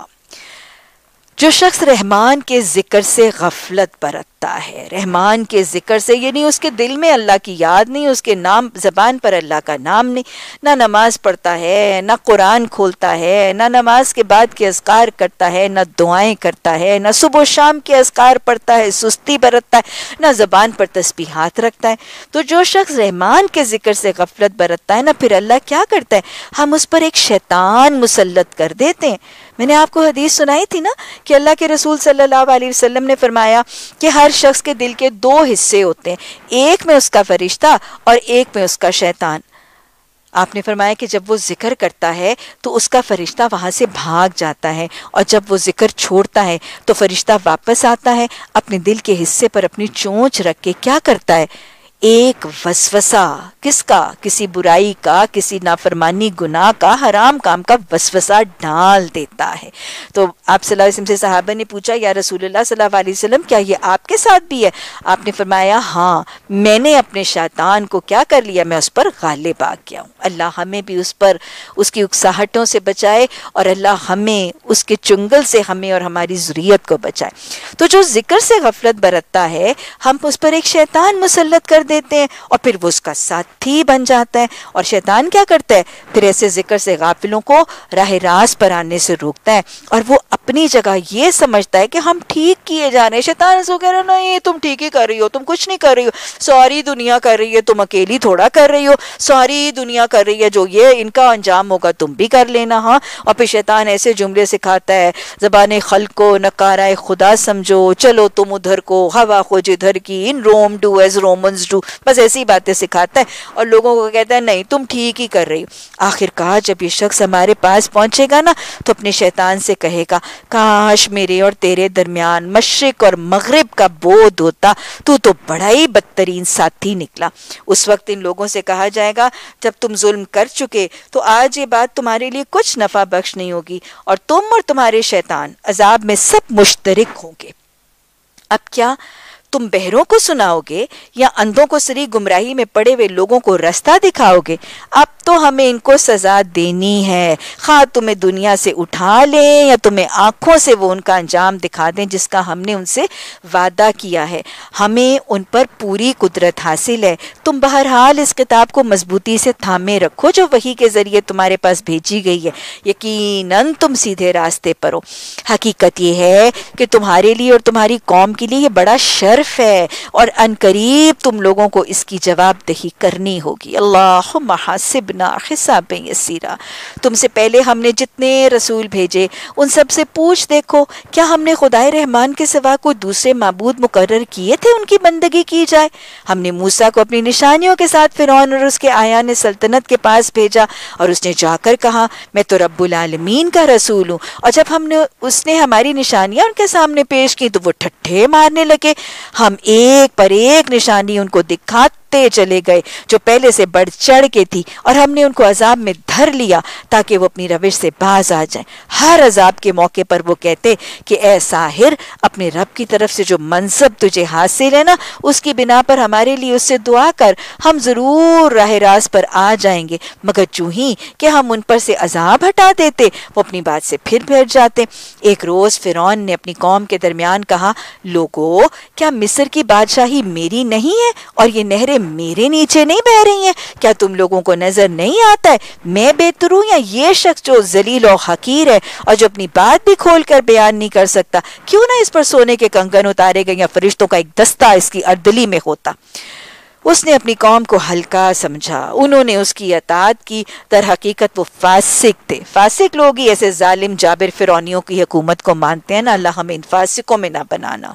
جو شخص رحمان کے ذکر سے غفلت برتتا ہے، رحمان کے ذکر سے یعنی اس کے دل میں اللہ کی یاد نہیں، اس کے نام زبان پر اللہ کا نام نہیں، نہ نماز پڑھتا ہے، نہ قرآن کھولتا ہے، نہ نماز کے بعد کے اذکار کرتا ہے، نہ دعائیں کرتا ہے، نہ صبح و شام کے اذکار پڑھتا ہے، سستی برتتا ہے، نہ زبان پر تسبیحات رکھتا ہے، تو جو شخص رحمان کے ذکر سے غفلت برتتا ہے نا، پھر اللہ کیا کرتا ہے؟ ہم اس پر ایک شیطان مسلط کر دیتے ہیں۔ میں نے آپ کو حدیث سنائی تھی نا کہ اللہ کے رسول صلی اللہ علیہ وسلم نے فرمایا کہ ہر شخص کے دل کے دو حصے ہوتے ہیں، ایک میں اس کا فرشتہ اور ایک میں اس کا شیطان۔ آپ نے فرمایا کہ جب وہ ذکر کرتا ہے تو اس کا فرشتہ وہاں سے بھاگ جاتا ہے، اور جب وہ ذکر چھوڑتا ہے تو فرشتہ واپس آتا ہے، اپنے دل کے حصے پر اپنی چونچ رکھ کے کیا کرتا ہے؟ ایک وسوسہ، کس کا؟ کسی برائی کا، کسی نافرمانی گناہ کا، حرام کام کا وسوسہ ڈال دیتا ہے۔ تو آپ صلی اللہ علیہ وسلم سے صحابہ نے پوچھا یا رسول اللہ صلی اللہ علیہ وسلم کیا یہ آپ کے ساتھ بھی ہے؟ آپ نے فرمایا ہاں، میں نے اپنے شیطان کو کیا کر لیا؟ میں اس پر غالب آ گیا ہوں۔ اللہ ہمیں بھی اس پر اس کی اکساہٹوں سے بچائے، اور اللہ ہمیں اس کے چنگل سے ہمیں اور ہماری ذریت کو بچائے۔ تو جو ذکر سے غفلت برتتا ہے ہم اس پر ایک شیطان مسلط کر دیتے ہیں، اور پھر وہ اس کا ساتھی بن جاتا ہے، اور شیطان کیا کرتا ہے؟ پھر ایسے ذکر سے غافلوں کو راہ راست پر آنے سے روکتا ہے، اور وہ اپنی جگہ یہ سمجھتا ہے کہ ہم ٹھیک کیے جا رہے ہیں۔ شیطان اس کو کہہ رہا ہے نہیں تم ٹھیک ہی کر رہی ہو، تم کچھ نہیں کر رہی ہو، ساری دنیا کر رہی ہے، تم اکیلی تھوڑا کر رہی ہو، ساری دنیا کر رہی ہے، جو یہ ان کا انجام ہوگا تم بھی کر لینا۔ ہاں، اور پھر شیطان ایسے جملے سکھاتا ہے، زبان خلق کو نکارہ خدا سمجھو، چلو تم ادھر کو، ہوا خو جدھر کی، in Rome do as Romans do, بس ایسی باتیں سکھاتا ہے، اور لوگوں کو کہتا ہے نہیں تم ٹھیک ہی کر رہی ہو۔ آخر کار جب یہ شخص ہمارے پاس پہنچے گا نا تو اپنے شیطان سے کہے گا کاش میرے اور تیرے درمیان مشرق اور مغرب کا بودھ ہوتا، تو تو بڑا ہی بدترین ساتھی نکلا۔ اس وقت ان لوگوں سے کہا جائے گا جب تم ظلم کر چکے تو آج یہ بات تمہارے لیے کچھ نفع بخش نہیں ہوگی، اور تم اور تمہارے شیطان عذاب میں سب مشترک ہوں گے۔ اب کیا تم بہروں کو سناؤ گے یا اندھوں کو سری گمراہی میں پڑے ہوئے لوگوں کو رستہ دکھاؤ گے؟ اب تو ہمیں ان کو سزا دینی ہے، خواہ تمہیں دنیا سے اٹھا لیں یا تمہیں آنکھوں سے وہ ان کا انجام دکھا دیں جس کا ہم نے ان سے وعدہ کیا ہے۔ ہمیں ان پر پوری قدرت حاصل ہے۔ تم بہرحال اس کتاب کو مضبوطی سے تھامے رکھو جو وحی کے ذریعے تمہارے پاس بھیجی گئی ہے، یقیناً تم سیدھے راستے پر ہو۔ حقیقت یہ ہے کہ تمہارے لیے اور تمہاری قوم کے لیے یہ بڑا شرف ہے، اور ان قریب تم لوگوں کو اس کی جواب دہی کرنی ہوگی۔ اللہم حاسبنا حسابا یسیرا۔ تم سے پہلے ہم نے جتنے رسول بھیجے ان سب سے پوچھ دیکھو کیا ہم نے خدائے رحمان کے سوا کوئی دوسرے معبود مقرر کیے تھے ان کی بندگی کی جائے؟ ہم نے موسیٰ کو اپنی نشانیوں کے ساتھ فرعون اور اس کے آیان سلطنت کے پاس بھیجا، اور اس نے جا کر کہا میں تو رب العالمین کا رسول ہوں، اور جب ہم نے اس نے ہماری نشانیاں ان کے سامنے پیش کی تو وہ ٹھٹھے مارنے لگے۔ ہم ایک پر ایک نشانی ان کو دکھا बढ़ते चले गए, जो पहले से बढ़ चढ़ के थी, और हमने उनको अजाब में धर लिया ताकि वो अपनी रविश से बाज आ जाएं। हर अजाब के मौके पर वो कहते कि ए साहिर, अपने रब की तरफ से जो मनसब तुझे हासिल है ना, उसकी बिना पर हमारे लिए उससे दुआ कर, हम जरूर राह रास्त पर आ जाएंगे। मगर चूं ही कि हम उन पर से अजाब हटा देते, वो अपनी बात से फिर बैठ जाते। एक रोज फिरौन ने अपनी कौम के दरमियान कहा, लोगो, क्या मिस्र की बादशाही मेरी नहीं है और ये नहरें मेरे नीचे नहीं बह रही हैं? क्या तुम लोगों को नजर नहीं आता है मैं बेहतर हूं या ये शख्स जो जलील और हकीर है और जो अपनी बात भी खोल कर बयान नहीं कर सकता? क्यों ना इस पर सोने के कंगन उतारे गए या फरिश्तों का एक दस्ता इसकी अर्दली में होता। उसने अपनी कौम को हल्का समझा, उन्होंने उसकी अताअत की। दर हकीकत वो फासिक थे। फासिक लोग ही ऐसे जालिम जाबिर फिरौनियों की हुकूमत को मानते हैं ना। अल्लाह हमें इन फासिकों में ना बनाना।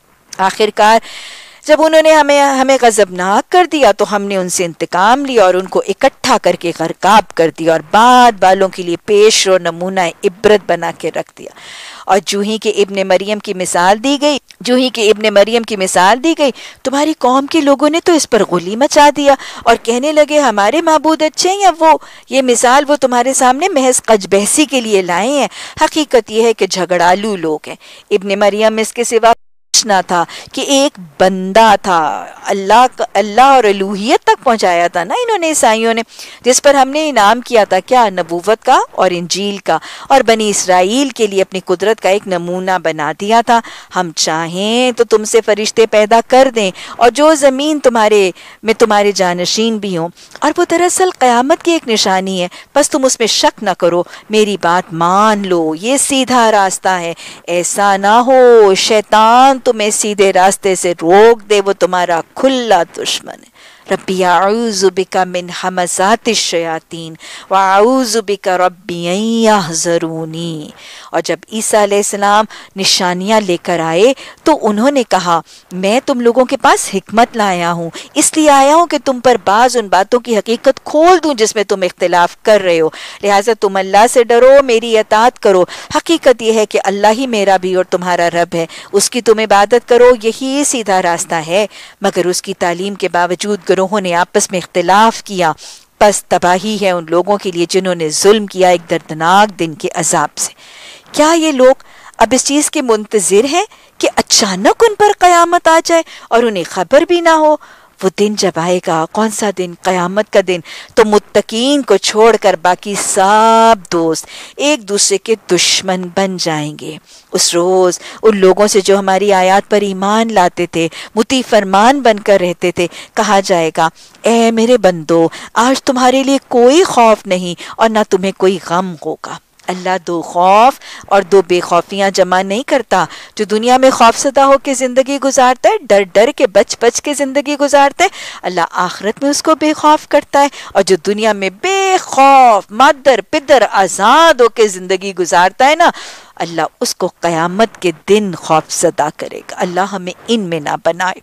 आखिरकार जब उन्होंने हमें हमें गजबनाक कर दिया तो हमने उनसे इंतकाम लिया और उनको इकट्ठा करके गरकाब कर दिया और बाद बालों के लिए पेश और नमूना इबरत बना के रख दिया। और जूही के इब्ने मरियम की मिसाल दी गई जूही के इब्ने मरियम की मिसाल दी गई तुम्हारी कौम के लोगों ने तो इस पर गुली मचा दिया और कहने लगे हमारे माबूद अच्छे हैं या वो। ये मिसाल वो तुम्हारे सामने महज कजबहसी के लिए लाए हैं। हकीकत यह है कि झगड़ालू लोग हैं। इब्ने मरियम इसके सिवा ना था कि एक बंदा था। अल्लाह अल्लाह और अलूहियत तक पहुंचाया था ना इन्होंने, ईसाइयों ने, जिस पर हमने इनाम किया था क्या? नबूवत का और इंजील का, और बनी इसराइल के लिए अपनी कुदरत का एक नमूना बना दिया था। हम चाहें तो तुमसे फरिश्ते पैदा कर दें और जो जमीन तुम्हारे में तुम्हारे जानशीन भी हों, और वो दरअसल क़यामत की एक निशानी है। बस तुम उसमें शक न करो, मेरी बात मान लो, ये सीधा रास्ता है। ऐसा ना हो शैतान तुम्हें सीधे रास्ते से रोक दे, वो तुम्हारा खुला दुश्मन है। रब्बी आऊज़ु बिका मिन हमज़ातिश शयातीन व आऊज़ु बिका रब्बी अन यहज़रूनी। और जब ईसा अलैहिस्सलाम निशानियां लेकर आए तो उन्होंने कहा मैं तुम लोगों के पास हिकमत लाया हूँ, इसलिए आया हूँ कि तुम पर बाज उन बातों की हकीकत खोल दूं जिसमें तुम इख्तिलाफ कर रहे हो। लिहाजा तुम अल्लाह से डरो, मेरी इताअत करो। हकीकत यह है कि अल्लाह ही मेरा भी और तुम्हारा रब है, उसकी तुम इबादत करो, यही सीधा रास्ता है। मगर उसकी तालीम के बावजूद गिरोहों ने आपस में इख्तिलाफ किया। बस तबाही है उन लोगों के लिए जिन्होंने जुल्म किया एक दर्दनाक दिन के अजाब से। क्या ये लोग अब इस चीज के मुंतजिर हैं कि अचानक उन पर कयामत आ जाए और उन्हें खबर भी ना हो? वो दिन जब आएगा, कौन सा दिन? कयामत का दिन। तो मुत्तकीन को छोड़कर बाकी सब दोस्त एक दूसरे के दुश्मन बन जाएंगे। उस रोज उन लोगों से जो हमारी आयत पर ईमान लाते थे, मुती फरमान बनकर रहते थे, कहा जाएगा ए मेरे बंदो, आज तुम्हारे लिए कोई खौफ नहीं और ना तुम्हें कोई गम होगा। अल्लाह दो खौफ और दो बेखौफियां जमा नहीं करता। जो दुनिया में खौफसदा होकर जिंदगी गुजारता है, डर डर के बच बच के जिंदगी गुजारता है, अल्लाह आखिरत में उसको बेखौफ करता है। और जो दुनिया में बेखौफ मादर पिदर आजाद होकर जिंदगी गुजारता है ना, अल्लाह उसको कयामत के दिन खौफसदा करेगा। अल्लाह हमें इनमें ना बनाए।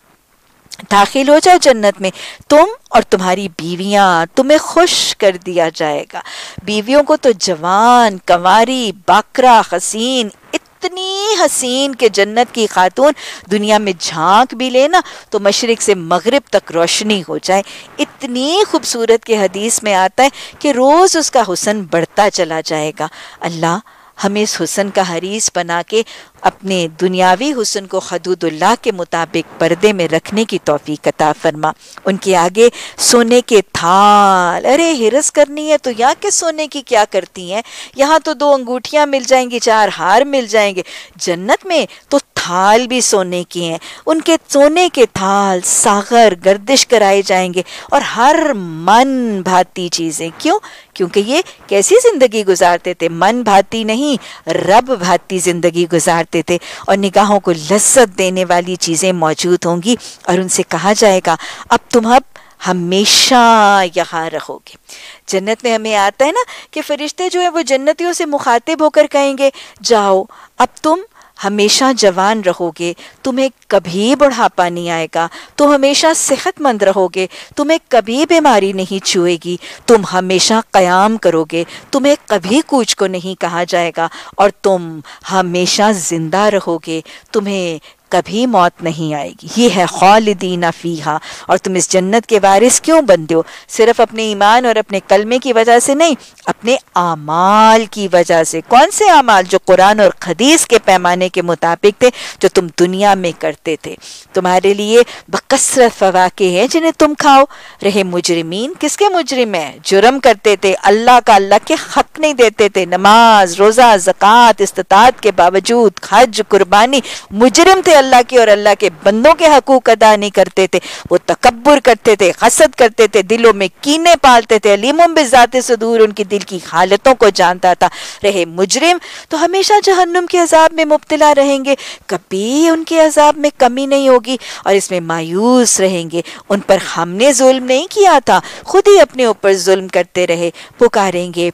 दाखिल हो जाओ जन्नत में, तुम और तुम्हारी बीवियां, तुम्हें खुश कर दिया जाएगा। बीवियों को तो जवान, कंवारी, बाकरा, हसीन, इतनी हसीन के जन्नत की खातून दुनिया में झांक भी लेना तो मशरिक से मगरिब तक रोशनी हो जाए। इतनी खूबसूरत के हदीस में आता है कि रोज उसका हुस्न बढ़ता चला जाएगा। अल्लाह हमें इस हुस्न का हरीस बना के अपने दुनियावी हुस्न को हदूदुल्लाह के मुताबिक पर्दे में रखने की तौफीक अता फरमा। उनके आगे सोने के थाल, अरे हिरस करनी है तो यहाँ के सोने की क्या करती हैं? यहाँ तो दो अंगूठियाँ मिल जाएंगी, चार हार मिल जाएंगे। जन्नत में तो थाल भी सोने के हैं। उनके सोने के थाल सागर गर्दिश कराए जाएंगे और हर मन भाती चीजें। क्यों? क्योंकि ये कैसी जिंदगी गुजारते थे? मन भाती नहीं, रब भाती जिंदगी गुजारते थे। और निगाहों को लज्जत देने वाली चीजें मौजूद होंगी और उनसे कहा जाएगा अब तुम अब हमेशा यहाँ रहोगे। जन्नत में हमें आता है ना कि फरिश्ते जो है वो जन्नतियों से मुखातिब होकर कहेंगे जाओ अब तुम हमेशा जवान रहोगे, तुम्हें कभी बुढ़ापा नहीं आएगा, तुम हमेशा सेहतमंद रहोगे, तुम्हें कभी बीमारी नहीं छुएगी, तुम हमेशा क़याम करोगे, तुम्हें कभी कूच को नहीं कहा जाएगा और तुम हमेशा जिंदा रहोगे, तुम्हें کبھی موت نہیں آئے گی. یہ ہے خالدین فیہا. اور تم اس جنت کے وارث کیوں بنتے ہو؟ صرف اپنے ایمان اور اپنے کلمے کی وجہ سے نہیں، اپنے اعمال کی وجہ سے. کون سے اعمال؟ جو قرآن اور حدیث کے پیمانے کے مطابق تھے، جو تم دنیا میں کرتے تھے. تمہارے لیے بکثرت فواکہ ہیں جنہیں تم کھاؤ. رہے مجرمین، کس کے مجرم ہیں؟ جرم کرتے تھے، اللہ کا اللہ کے حق نہیں دیتے تھے، نماز روزہ زکوٰۃ استطاعت کے باوجود، حج قربانی. مجرم تھے اللہ کے اور اللہ کے بندوں کے حقوق ادا نہیں کرتے تھے. وہ تکبر کرتے تھے، حسد کرتے تھے، دلوں میں کینے پالتے تھے. علیم بذات صدور، ان کی دل کی حالتوں کو جانتا تھا. رہے مجرم تو ہمیشہ جہنم کے عذاب میں مبتلا رہیں گے، کبھی ان کے عذاب میں کمی نہیں ہوگی اور اس میں مایوس رہیں گے. ان پر ہم نے ظلم نہیں کیا تھا، خود ہی اپنے اوپر ظلم کرتے رہے. پکاریں گے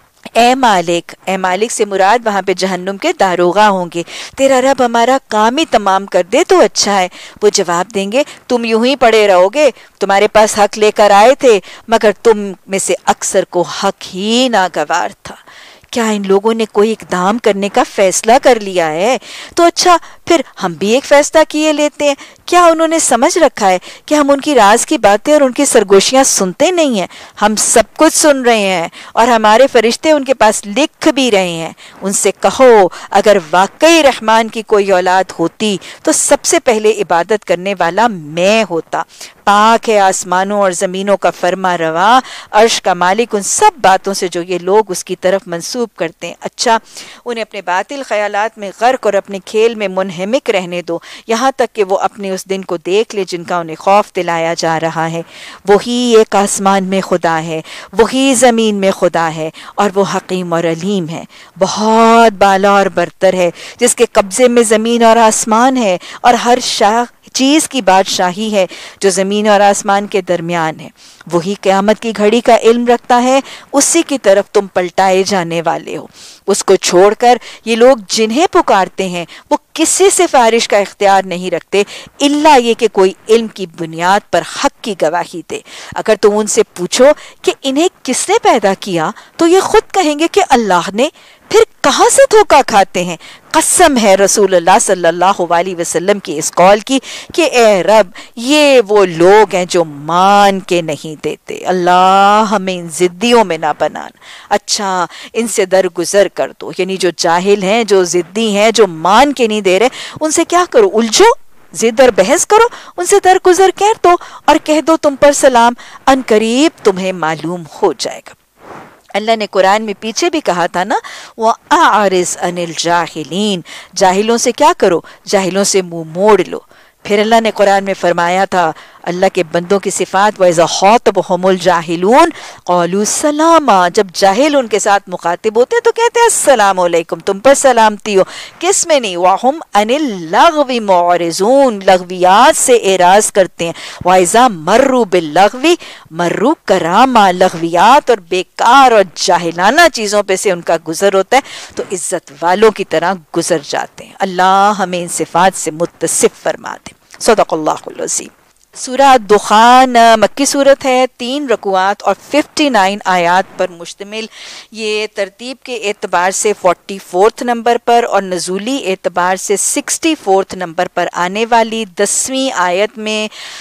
اے مالک. اے مالک سے مراد وہاں پہ جہنم کے داروغہ ہوں گے. تیرا رب ہمارا کام ہی تمام کر دے تو اچھا ہے. وہ جواب دیں گے تم یوں ہی پڑے رہو گے، تمہارے پاس حق لے کر آئے تھے مگر تم میں سے اکثر کو حق ہی ناگوار تھا. کیا ان لوگوں نے کوئی اقدام کرنے کا فیصلہ کر لیا ہے؟ تو اچھا پھر ہم بھی ایک فیصلہ کیے لیتے ہیں. کیا انہوں نے سمجھ رکھا ہے کہ ہم ان کی راز کی باتیں اور ان کی سرگوشیاں سنتے نہیں ہیں؟ ہم سب کچھ سن رہے ہیں اور ہمارے فرشتے ان کے پاس لکھ بھی رہے ہیں. ان سے کہو اگر واقعی رحمان کی کوئی اولاد ہوتی تو سب سے پہلے عبادت کرنے والا میں ہوتا. پاک ہے آسمانوں اور زمینوں کا فرما روا، عرش کا مالک ان سب باتوں سے جو یہ لوگ اس کی طرف منسوب کرتے ہیں. اچھا انہیں اپنے باطل خیالات میں غرق اور اپنے کھیل میں منہمک رہنے دو یہاں تک کہ وہ اپنے اس دن کو دیکھ لے جن کا انہیں خوف دلایا جا رہا ہے. وہی ایک آسمان میں خدا ہے، وہی زمین میں خدا ہے اور وہ حکیم اور علیم ہے. بہت بالا اور برتر ہے جس کے قبضے میں زمین اور آسمان ہے اور ہر شاہ چیز کی بادشاہی ہے جو زمین اور آسمان کے درمیان ہے. وہی قیامت کی گھڑی کا علم رکھتا ہے، اسی کی طرف تم پلٹائے جانے والے ہو. اس کو چھوڑ کر یہ لوگ جنہیں پکارتے ہیں وہ کسی سفارش کا اختیار نہیں رکھتے الا یہ کہ کوئی علم کی بنیاد پر حق کی گواہی دے. اگر تم ان سے پوچھو کہ انہیں کس نے پیدا کیا تو یہ خود کہیں گے کہ اللہ نے. پھر کہاں سے دھوکہ کھاتے ہیں؟ قسم ہے رسول اللہ صلی اللہ علیہ وسلم کی اس قول کی کہ اے رب یہ وہ لوگ ہیں جو مان کے نہیں دیتے. اللہ ہمیں ان ضدیوں میں نہ بنانا. اچھا ان سے درگزر کر دو، یعنی جو جاہل ہیں، جو ضدی ہیں، جو مان کے نہیں دے رہے، ان سے کیا کرو؟ الجھو، ضد اور بحث کرو، ان سے درگزر کر دو اور کہہ دو تم پر سلام، ان قریب تمہیں معلوم ہو جائے گا. اللہ نے قرآن میں پیچھے بھی کہا تھا نا وَأَعْرِضْ عَنِ الْجَاهِلِينَ، جاہلوں سے کیا کرو؟ جاہلوں سے منہ موڑ لو. پھر اللہ نے قرآن میں فرمایا تھا اللہ کے بندوں کی صفات وَإِذَا خَاطَبَهُمُ الْجَاهِلُونَ قَالُوا سَلَامًا، جب جاہل ان کے ساتھ مخاطب ہوتے ہیں تو کہتے ہیں السلام علیکم، تم پر سلامتی ہو. کس میں نہیں؟ وَهُمْ عَنِ اللَّغْوِ مُعْرِضُونَ، لغویات سے اعراض کرتے ہیں. وَإِذَا مَرُّوا بِاللَّغْوِ مَرُّوا كِرَامًا، لغویات اور بیکار اور جاہلانہ چیزوں پہ سے ان کا گزر ہوتا ہے تو عزت والوں کی طرح گزر جاتے ہیں. اللہ ہمیں ان صفات سے متصف فرما دے. صدق اللہ العظیم. سورہ دخان مکی صورت ہے، تین رکوعات اور ففٹی نائن آیات پر مشتمل. یہ ترتیب کے اعتبار سے فورٹی فورتھ نمبر پر اور نزولی اعتبار سے سکسٹی فورتھ نمبر پر آنے والی دسویں آیت میں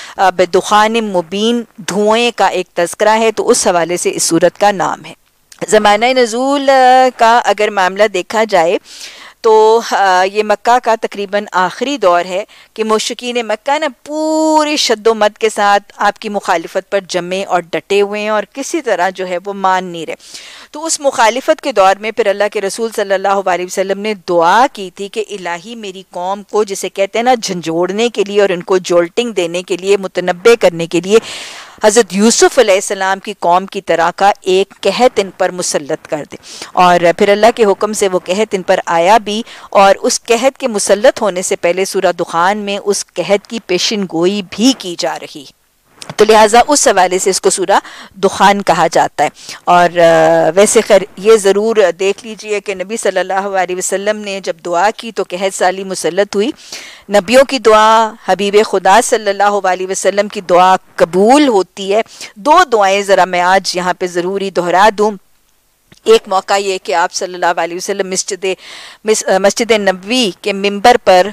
بدخان مبین دھوئیں کا ایک تذکرہ ہے، تو اس حوالے سے اس صورت کا نام ہے. زمانہ نزول کا اگر معاملہ دیکھا جائے تو یہ مکہ کا تقریباً آخری دور ہے کہ مشرکین مکہ نا پوری شد و مد کے ساتھ آپ کی مخالفت پر جمے اور ڈٹے ہوئے ہیں اور کسی طرح جو ہے وہ مان نہیں رہے. تو اس مخالفت کے دور میں پھر اللہ کے رسول صلی اللہ علیہ وسلم نے دعا کی تھی کہ الہی میری قوم کو، جسے کہتے ہیں نا جھنجھوڑنے کے لیے اور ان کو جولٹنگ دینے کے لیے، متنبع کرنے کے لیے، حضرت یوسف علیہ السلام کی قوم کی طرح کا ایک قحط ان پر مسلط کر دے. اور پھر اللہ کے حکم سے وہ قحط ان پر آیا بھی، اور اس قحط کے مسلط ہونے سے پہلے سورہ دخان میں اس قحط کی پیشن گوئی بھی کی جا رہی، تو لہٰذا اس حوالے سے اس کو سورہ دخان کہا جاتا ہے. اور ویسے خیر یہ ضرور دیکھ لیجئے کہ نبی صلی اللہ علیہ وسلم نے جب دعا کی تو قحط سالی مسلط ہوئی. نبیوں کی دعا، حبیب خدا صلی اللہ علیہ وسلم کی دعا قبول ہوتی ہے. دو دعائیں ذرا میں آج یہاں پہ ضروری دہرا دوں. ایک موقع یہ کہ آپ صلی اللہ علیہ وسلم مسجد مسجد نبوی کے ممبر پر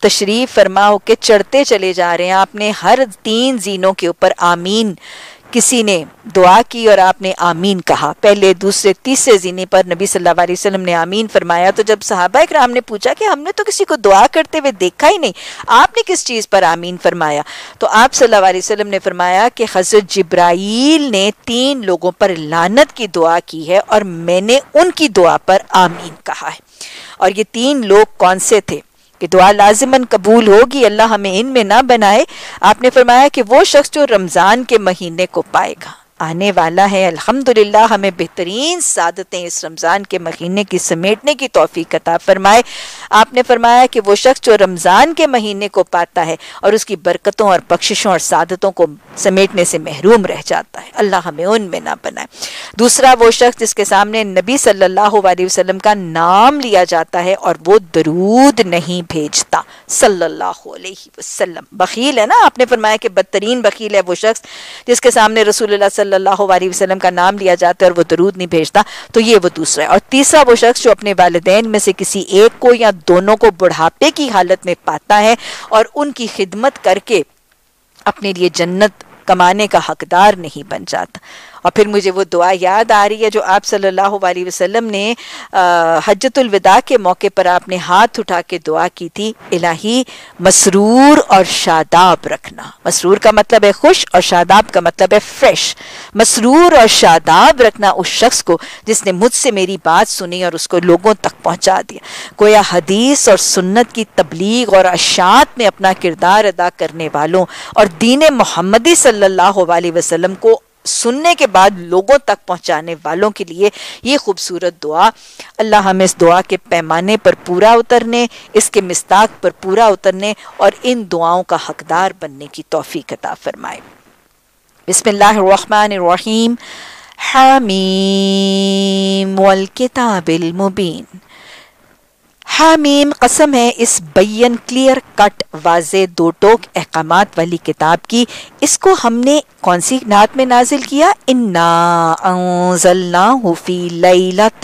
تشریف فرما ہو کے چڑھتے چلے جا رہے ہیں، آپ نے ہر تین زینوں کے اوپر آمین، کسی نے دعا کی اور آپ نے آمین کہا، پہلے دوسرے تیسرے زینے پر نبی صلی اللہ علیہ وسلم نے آمین فرمایا۔ تو جب صحابہ اکرام نے پوچھا کہ ہم نے تو کسی کو دعا کرتے ہوئے دیکھا ہی نہیں، آپ نے کس چیز پر آمین فرمایا؟ تو آپ صلی اللہ علیہ وسلم نے فرمایا کہ حضرت جبرائیل نے تین لوگوں پر لعنت کی دعا کی ہے اور میں نے ان کی دعا پر آمین کہا ہے۔ اور یہ تین لوگ کون سے تھے کہ دعا لازماً قبول ہوگی، اللہ ہمیں ان میں نہ بنائے؟ آپ نے فرمایا کہ وہ شخص جو رمضان کے مہینے کو پائے گا، آنے والا ہے، الحمدللہ ہمیں بہترین سعادتیں اس رمضان کے مہینے کی سمیٹنے کی توفیق عطا فرمائے۔ آپ نے فرمایا کہ وہ شخص جو رمضان کے مہینے کو پاتا ہے اور اس کی برکتوں اور بخششوں اور سعادتوں کو سمیٹنے سے محروم رہ جاتا ہے، اللہ ہمیں ان میں نہ بنائے۔ دوسرا وہ شخص جس کے سامنے نبی صلی اللہ علیہ وسلم کا نام لیا جاتا ہے اور وہ درود نہیں بھیجتا صلی اللہ علیہ وسلم، بخیل ہے نا، آپ نے فرمایا کہ بدترین بخیل ہے وہ شخص جس کے سامنے رسول اللہ صلی اللہ علیہ وسلم کا نام لیا جاتا ہے اور وہ درود نہیں بھیجتا، تو یہ وہ دوسرا ہے۔ اور تیسرا وہ شخص جو اپنے والدین میں سے کسی ایک کو یا دونوں کو بڑھاپے کی حالت میں پاتا ہے اور ان کی خدمت کر کے اپنے لیے جنت کمانے کا حقدار نہیں بن جاتا۔ اور پھر مجھے وہ دعا یاد آ رہی ہے جو آپ صلی اللہ علیہ وسلم نے حجۃ الوداع کے موقع پر آپ نے ہاتھ اٹھا کے دعا کی تھی، الہی مسرور اور شاداب رکھنا۔ مسرور کا مطلب ہے خوش اور شاداب کا مطلب ہے فریش۔ مسرور اور شاداب رکھنا اس شخص کو جس نے مجھ سے میری بات سنی اور اس کو لوگوں تک پہنچا دیا۔ گویا حدیث اور سنت کی تبلیغ اور اشاعت میں اپنا کردار ادا کرنے والوں اور دین محمدی صلی اللہ علیہ وسلم کو سننے کے بعد لوگوں تک پہنچانے والوں کے لیے یہ خوبصورت دعا، اللہ ہمیں اس دعا کے پیمانے پر پورا اترنے، اس کے مصداق پر پورا اترنے اور ان دعاؤں کا حقدار بننے کی توفیق عطا فرمائے۔ بسم اللہ الرحمن الرحیم، حامیم والکتاب المبین۔ حامیم قسم ہے اس بین کلیئر کٹ واضح دو ٹوک احکامات والی کتاب کی، اس کو ہم نے کون سی نعت میں نازل کیا؟ انا انزلناہ فی لیلۃ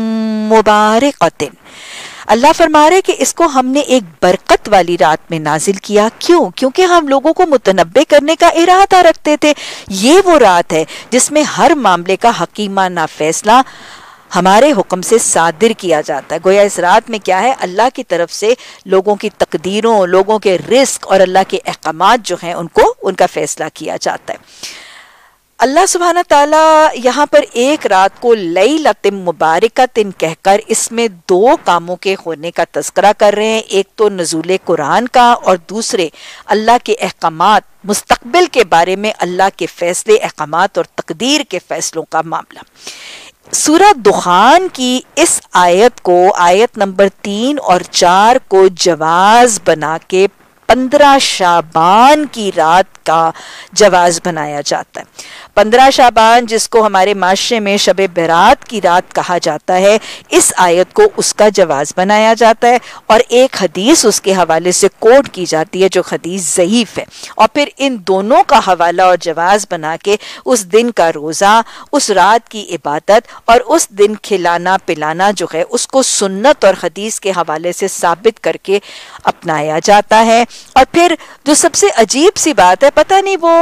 مبارکۃ۔ اللہ فرما رہے کہ اس کو ہم نے ایک برکت والی رات میں نازل کیا۔ کیوں؟ کیونکہ ہم لوگوں کو متنبع کرنے کا ارادہ رکھتے تھے۔ یہ وہ رات ہے جس میں ہر معاملے کا حکیمانہ فیصلہ ہمارے حکم سے صادر کیا جاتا ہے۔ گویا اس رات میں کیا ہے؟ اللہ کی طرف سے لوگوں کی تقدیروں، لوگوں کے رزق اور اللہ کے احکامات جو ہیں ان کو ان کا فیصلہ کیا جاتا ہے۔ اللہ سبحانہ تعالیٰ یہاں پر ایک رات کو لیلۃ مبارکۃ کہہ کر اس میں دو کاموں کے ہونے کا تذکرہ کر رہے ہیں، ایک تو نزول قرآن کا اور دوسرے اللہ کے احکامات، مستقبل کے بارے میں اللہ کے فیصلے، احکامات اور تقدیر کے فیصلوں کا معاملہ۔ سورہ دخان کی اس آیت کو، آیت نمبر تین اور چار کو جواز بنا کے پندرہ شعبان کی رات کا جواز بنایا جاتا ہے۔ پندرہ شعبان جس کو ہمارے معاشرے میں شب برات کی رات کہا جاتا ہے، اس آیت کو اس کا جواز بنایا جاتا ہے اور ایک حدیث اس کے حوالے سے کوٹ کی جاتی ہے جو حدیث ضعیف ہے، اور پھر ان دونوں کا حوالہ اور جواز بنا کے اس دن کا روزہ، اس رات کی عبادت اور اس دن کھلانا پلانا جو ہے اس کو سنت اور حدیث کے حوالے سے ثابت کر کے اپنایا جاتا ہے۔ اور پھر جو سب سے عجیب سی بات ہے، پتہ نہیں وہ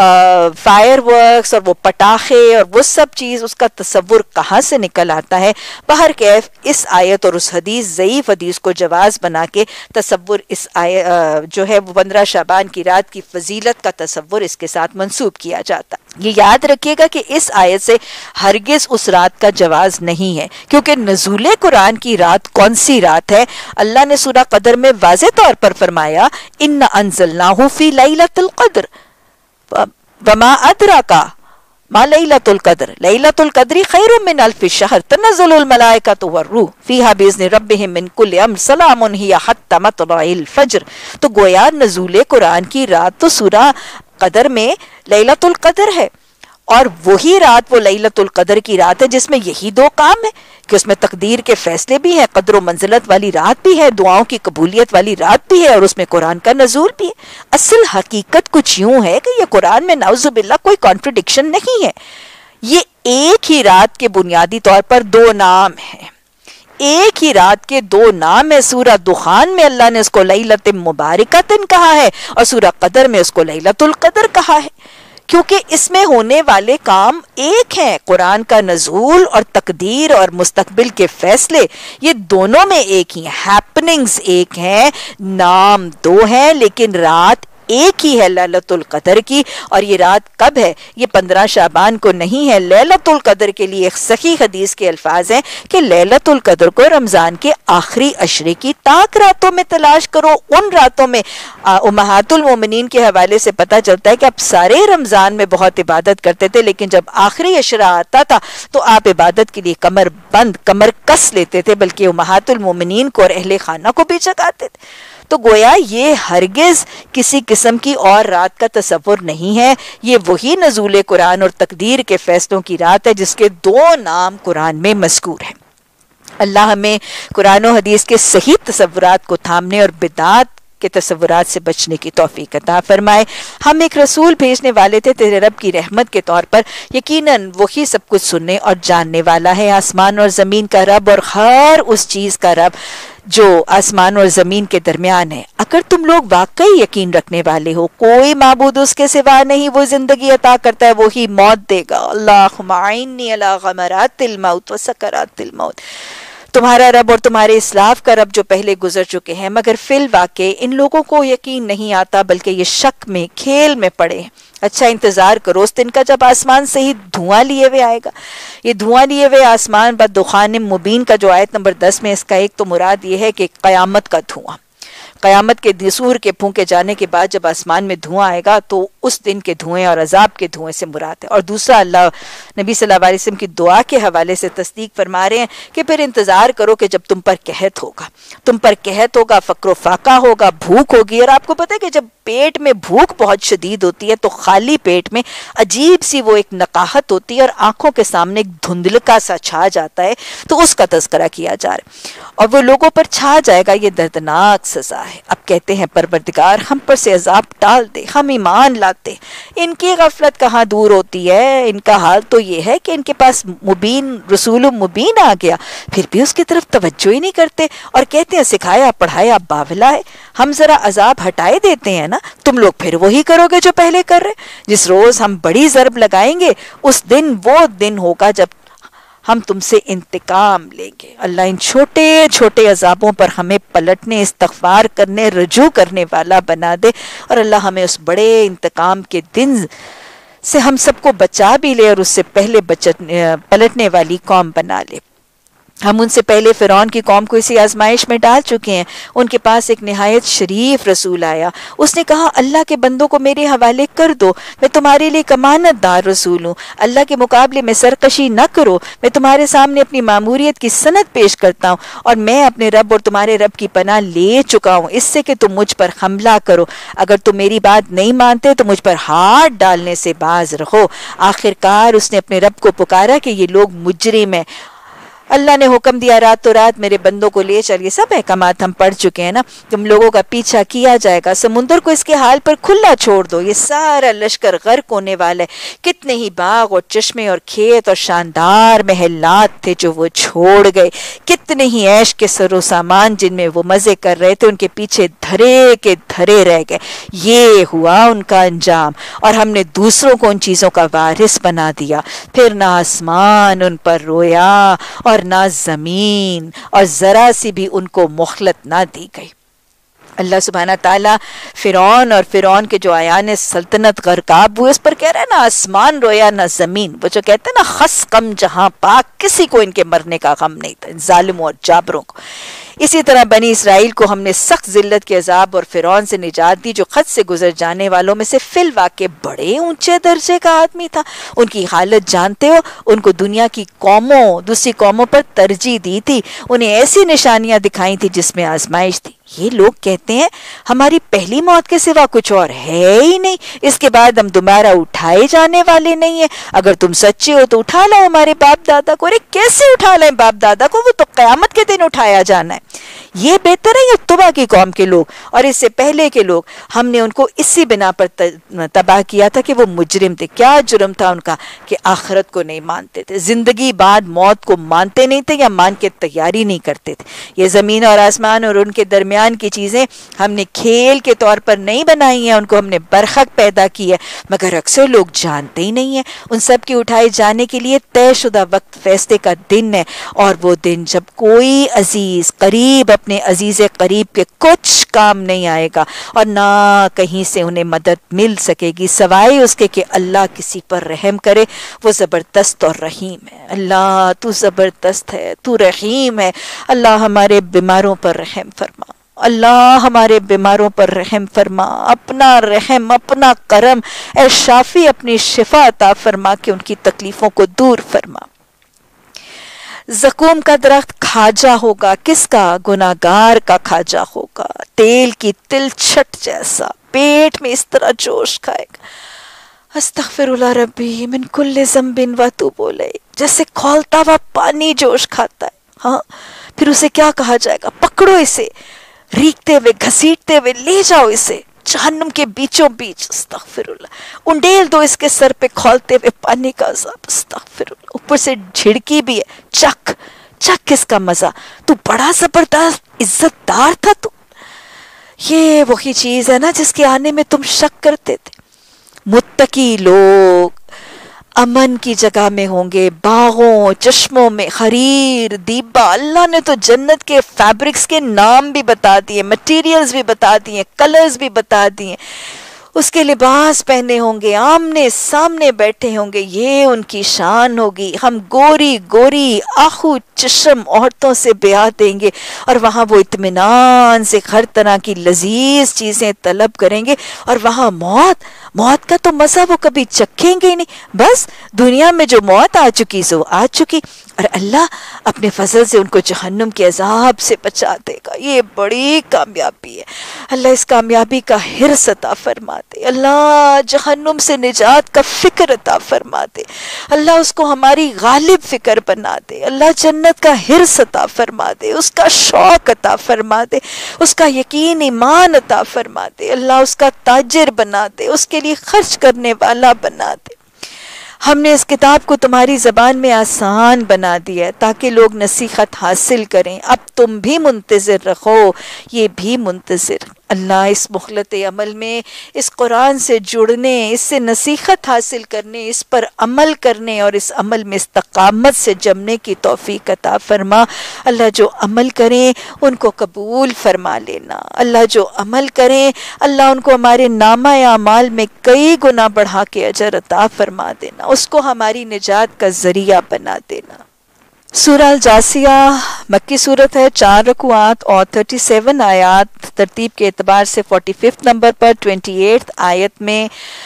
فائر ورکس اور وہ پٹاخے اور وہ سب چیز، اس کا تصور کہاں سے نکل آتا ہے۔ بہرکیف اس آیت اور اس حدیث، ضعیف حدیث کو جواز بنا کے تصور اس آیت جو ہے وہ پندرہ شعبان کی رات کی فضیلت کا تصور اس کے ساتھ منسوب کیا جاتا ہے۔ یہ یاد رکھیے گا کہ اس آیت سے ہرگز اس رات کا جواز نہیں ہے، کیونکہ نزول قرآن کی رات کون سی رات ہے؟ اللہ نے سورہ قدر میں واضح طور پر فرمایا اِنَّا أَنزَلْنَاهُ فِي لَيْلَةِ الْقَدْرِ وَمَا أَدْرَاكَ مَا لَيْلَةُ الْقَدْرِ لَيْلَةُ الْقَدْرِ خَيْرٌ مِّنْ أَلْفِ شَهْرٍ تَنَزَّلُ الْمَلَائِكَةُ وَالرُّوحُ فِيهَا بِإِذْنِ رَبِّهِم مِّن كُلِّ أَمْرٍ سَلَامٌ هِيَ حَتَّى مَطْلَعِ الْفَجْرِ۔ تو گویا نزول قرآن کی رات تو سورہ قدر میں لیلۃ القدر ہے، اور وہی رات وہ لیلۃ القدر کی رات ہے جس میں یہی دو کام ہے کہ اس میں تقدیر کے فیصلے بھی ہیں، قدر و منزلت والی رات بھی ہے، دعاؤں کی قبولیت والی رات بھی ہے، اور اس میں قرآن کا نزول بھی ہے۔ اصل حقیقت کچھ یوں ہے کہ یہ قرآن میں نعوذ باللہ کوئی کانٹرڈکشن نہیں ہے۔ یہ ایک ہی رات کے بنیادی طور پر دو نام ہیں۔ ایک ہی رات کے دو نام ہے. سورہ دخان میں اللہ نے اس کو لیلۃ مبارکۃ کہا ہے اور سورہ قدر میں اس کو لیلۃ القدر کہا ہے، کیونکہ اس میں ہونے والے کام ایک ہیں. قرآن کا نزول اور تقدیر اور مستقبل کے فیصلے یہ دونوں میں ایک ہی ہیں. ہیپننگز ایک ہیں، نام دو ہیں، لیکن رات ایک ہی ہے لیلۃ القدر کی. اور یہ رات کب ہے؟ یہ پندرہ شعبان کو نہیں ہے. لیلۃ القدر کے لیے ایک صحیح حدیث کے الفاظ ہیں کہ لیلۃ القدر کو رمضان کے آخری عشرے کی تاک راتوں میں تلاش کرو. ان راتوں میں امہات المومنین کے حوالے سے پتہ چلتا ہے کہ آپ سارے رمضان میں بہت عبادت کرتے تھے، لیکن جب آخری عشرہ آتا تھا تو آپ عبادت کے لیے کمر بند کمر کس لیتے تھے، بلکہ امہات المومنین کو اور اہل خانہ کو بھی جگاتے تھے. تو گویا یہ ہرگز کسی قسم کی اور رات کا تصور نہیں ہے، یہ وہی نزول قرآن اور تقدیر کے فیصلوں کی رات ہے جس کے دو نام قرآن میں مذکور ہیں. اللہ ہمیں قرآن و حدیث کے صحیح تصورات کو تھامنے اور بدعات کے تصورات سے بچنے کی توفیق عطا فرمائے. ہم ایک رسول بھیجنے والے تھے تیرے رب کی رحمت کے طور پر، یقیناً وہی سب کچھ سننے اور جاننے والا ہے. آسمان اور زمین کا رب اور ہر اس چیز کا رب جو آسمان اور زمین کے درمیان ہے. اگر تم لوگ واقعی یقین رکھنے والے ہو، کوئی معبود اس کے سوا نہیں، وہ زندگی عطا کرتا ہے، وہی موت دے گا. اللہم اعنی علی غمرات الموت و سکرات الموت. تمہارا رب اور تمہارے اسلاف کا رب جو پہلے گزر چکے ہیں، مگر فی الواقع ان لوگوں کو یقین نہیں آتا، بلکہ یہ شک میں کھیل میں پڑے ہیں. اچھا انتظار کرو اس دن کا جب آسمان سے ہی دھواں لیے ہوئے آئے گا. یہ دھواں لیے ہوئے آسمان بعد دخان مبین کا جو آیت نمبر دس میں اس کا ایک تو مراد یہ ہے کہ قیامت کا دھواں، قیامت کے دسور کے پھونکے جانے کے بعد جب آسمان میں دھواں آئے گا تو اس دن کے دھوئیں اور عذاب کے دھوئیں سے مراد ہے. اور دوسرا اللہ نبی صلی اللہ علیہ وسلم کی دعا کے حوالے سے تصدیق فرما رہے ہیں کہ پھر انتظار کرو کہ جب تم پر قحط ہوگا، تم پر قحط ہوگا، فقر و فاقہ ہوگا، بھوک ہوگی. اور آپ کو پتہ ہے کہ جب پیٹ میں بھوک بہت شدید ہوتی ہے تو خالی پیٹ میں عجیب سی وہ ایک نقاہت ہوتی ہے اور آنکھوں کے سامنے ایک دھندلکا سا چھا جاتا ہے، تو اس کا تذکرہ کیا جا رہا ہے. اور وہ لوگوں پر چھا جائے گا، یہ دردناک سزا ہے. اب کہتے ہیں پروردگار ہم پر سے عذاب ٹال دے، ہم ایمان لاتے. ان کی غفلت کہاں دور ہوتی ہے، ان کا حال تو یہ ہے کہ ان کے پاس مبین رسول مبین آ گیا، پھر بھی اس کی طرف توجہ ہی نہیں کرتے اور کہتے ہیں سکھایا پڑھایا باولا ہے. ہم ذرا عذاب ہٹائے دیتے ہیں نا، تم لوگ پھر وہی کرو گے جو پہلے کر رہے. جس روز ہم بڑی ضرب لگائیں گے اس دن وہ دن ہوگا جب ہم تم سے انتقام لیں گے. اللہ ان چھوٹے چھوٹے عذابوں پر ہمیں پلٹنے، استغفار کرنے، رجوع کرنے والا بنا دے، اور اللہ ہمیں اس بڑے انتقام کے دن سے ہم سب کو بچا بھی لے اور اس سے پہلے پلٹنے والی قوم بنا لے. ہم ان سے پہلے فرعون کی قوم کو اسی آزمائش میں ڈال چکے ہیں. ان کے پاس ایک نہایت شریف رسول آیا، اس نے کہا اللہ کے بندوں کو میرے حوالے کر دو، میں تمہارے لیے امانت دار رسول ہوں، اللہ کے مقابلے میں سرکشی نہ کرو، میں تمہارے سامنے اپنی ماموریت کی سند پیش کرتا ہوں اور میں اپنے رب اور تمہارے رب کی پناہ لے چکا ہوں اس سے کہ تم مجھ پر حملہ کرو. اگر تم میری بات نہیں مانتے تو مجھ پر ہاتھ ڈالنے سے باز رہو. آخر کار اس نے اپنے رب کو پکارا کہ یہ لوگ مجرم ہیں. اللہ نے حکم دیا رات تو رات میرے بندوں کو لے چل. یہ سب احکامات ہم پڑھ چکے ہیں نا. تم لوگوں کا پیچھا کیا جائے گا، سمندر کو اس کے حال پر کھلا چھوڑ دو، یہ سارا لشکر غرق ہونے والا ہے. کتنے ہی باغ اور چشمے اور کھیت اور شاندار محلات تھے جو وہ چھوڑ گئے، کتنے ہی عیش کے سر و سامان جن میں وہ مزے کر رہے تھے ان کے پیچھے دھرے کے دھرے رہ گئے. یہ ہوا ان کا انجام، اور ہم نے دوسروں کو ان چیزوں کا وارث بنا دیا. پھر نہ آسمان ان پر رویا اور نہ زمین، اور ذرا سی بھی ان کو مہلت نہ دی گئی. اللہ سبحانہ تعالیٰ فرعون اور فرعون کے جو آیان سلطنت غرقاب ہوئے اس پر کہہ رہا ہے نہ آسمان رویا نہ زمین. وہ جو کہتے ہیں نا خس کم جہاں پاک، کسی کو ان کے مرنے کا غم نہیں تھا، ظالموں اور جابروں کو. اسی طرح بنی اسرائیل کو ہم نے سخت ذلت کے عذاب اور فرعون سے نجات دی جو خط سے گزر جانے والوں میں سے فی الواقع بڑے اونچے درجے کا آدمی تھا. ان کی حالت جانتے ہو، ان کو دنیا کی قوموں دوسری قوموں پر ترجیح دی تھی، انہیں ایسی نشانیاں دکھائی تھی جس میں آزمائش تھی. یہ لوگ کہتے ہیں ہماری پہلی موت کے سوا کچھ اور ہے ہی نہیں، اس کے بعد ہم دوبارہ اٹھائے جانے والے نہیں ہیں. اگر تم سچے ہو تو اٹھا لو ہمارے باپ دادا کو. ارے کیسے اٹھا لیں باپ دادا کو، وہ تو قیامت کے دن اٹھایا جانا ہے. یہ بہتر ہے یا تبا کی قوم کے لوگ اور اس سے پہلے کے لوگ؟ ہم نے ان کو اسی بنا پر تباہ کیا تھا کہ وہ مجرم تھے. کیا جرم تھا ان کا؟ کہ آخرت کو نہیں مانتے تھے، زندگی بعد موت کو مانتے نہیں تھے یا مان کے تیاری نہیں کرتے تھے. یہ زمین اور آسمان اور ان کے درمیان کی چیزیں ہم نے کھیل کے طور پر نہیں بنائی ہیں، ان کو ہم نے برحق پیدا کی ہے، مگر اکثر لوگ جانتے ہی نہیں ہیں. ان سب کے اٹھائے جانے کے لیے طے شدہ وقت فیصلے کا دن ہے، اور وہ دن جب کوئی عزیز قریب اپنے عزیز قریب کے کچھ کام نہیں آئے گا اور نہ کہیں سے انہیں مدد مل سکے گی سوائے اس کے کہ اللہ کسی پر رحم کرے. وہ زبردست اور رحیم ہے. اللہ تو زبردست ہے، تو رحیم ہے. اللہ ہمارے بیماروں پر رحم فرما، اللہ ہمارے بیماروں پر رحم فرما، اپنا رحم اپنا کرم اے شافی اپنی شفا عطا فرما کہ ان کی تکلیفوں کو دور فرما. زقوم کا درخت کھاجا ہوگا، کس کا؟ گناہگار کا کھاجا ہوگا. تیل کی تل چھٹ جیسا پیٹ میں اس طرح جوش کھائے گا. استغفر اللہ ربی من کل ذنب واتوب الیہ، جیسے کھولتا ہوا پانی جوش کھاتا ہے. ہاں پھر اسے کیا کہا جائے گا؟ پکڑو اسے، ریکتے ہوئے گھسیٹتے ہوئے لے جاؤ اسے جہنم کے بیچوں بیچ. استغفر اللہ. انڈیل دو اس کے سر پہ کھولتے ہوئے پانی کا عذاب. استغفر اللہ. اوپر سے جھڑکی بھی ہے. چک چک اس کا مزہ. تو بڑا زبردست عزت دار تھا تو. یہ وہی چیز ہے نا جس کے آنے میں تم شک کرتے تھے. متقی لوگ امن کی جگہ میں ہوں گے، باغوں چشموں میں حریر دیبا. اللہ نے تو جنت کے فیبرکس کے نام بھی بتا دیے، مٹیریلز بھی بتا دیے، کلرز بھی بتا دیے. اس کے لباس پہنے ہوں گے، آمنے سامنے بیٹھے ہوں گے. یہ ان کی شان ہوگی. ہم گوری گوری آہو چشم عورتوں سے بیاہ دیں گے اور وہاں وہ اطمینان سے ہر طرح کی لذیذ چیزیں طلب کریں گے. اور وہاں موت موت کا تو مزہ وہ کبھی چکھیں گے نہیں. بس دنیا میں جو موت آ چکی سو آ چکی، اور اللہ اپنے فضل سے ان کو جہنم کے عذاب سے بچا دے گا. یہ بڑی کامیابی ہے. اللہ اس کامیابی کا حرص عطا فرما دے. اللہ جہنم سے نجات کا فکر عطا فرما دے. اللہ اس کو ہماری غالب فکر بنا دے. اللہ جنت کا حرص عطا فرما دے، اس کا شوق عطا فرما دے، اس کا یقین ایمان عطا فرما دے. اللہ اس کا تاجر بنا دے، اس کے لیے خرچ کرنے والا بنا دے. ہم نے اس کتاب کو تمہاری زبان میں آسان بنا دیا ہے تاکہ لوگ نصیحت حاصل کریں. اب تم بھی منتظر رہو، یہ بھی منتظر. اللہ اس مخلط عمل میں اس قرآن سے جڑنے، اس سے نصیحت حاصل کرنے، اس پر عمل کرنے اور اس عمل میں استقامت سے جمنے کی توفیق عطا فرما. اللہ جو عمل کریں ان کو قبول فرما لینا. اللہ جو عمل کریں اللہ ان کو ہمارے نامہ اعمال میں کئی گنا بڑھا کے اجر عطا فرما دینا. اس کو ہماری نجات کا ذریعہ بنا دینا. سورہ الجاسیہ مکی صورت ہے، چار رکوعات اور سینتیس آیات. ترتیب کے اعتبار سے پچاس نمبر پر اٹھائیسویں آیت میں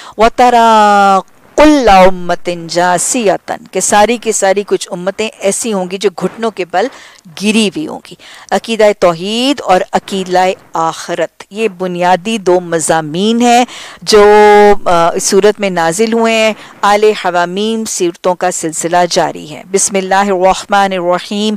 وَتَرَا کُلَّ أُمَّةٍ جَاثِیَةً کہ ساری کی ساری کچھ امتیں ایسی ہوں گی جو گھٹنوں کے بل گری ہوئی ہوں گی. عقیدہ توحید اور عقیدہ آخرت یہ بنیادی دو مضامین ہیں جو اس صورت میں نازل ہوئے ہیں. آل حوامیم سورتوں کا سلسلہ جاری ہے. بسم اللہ الرحمن الرحیم.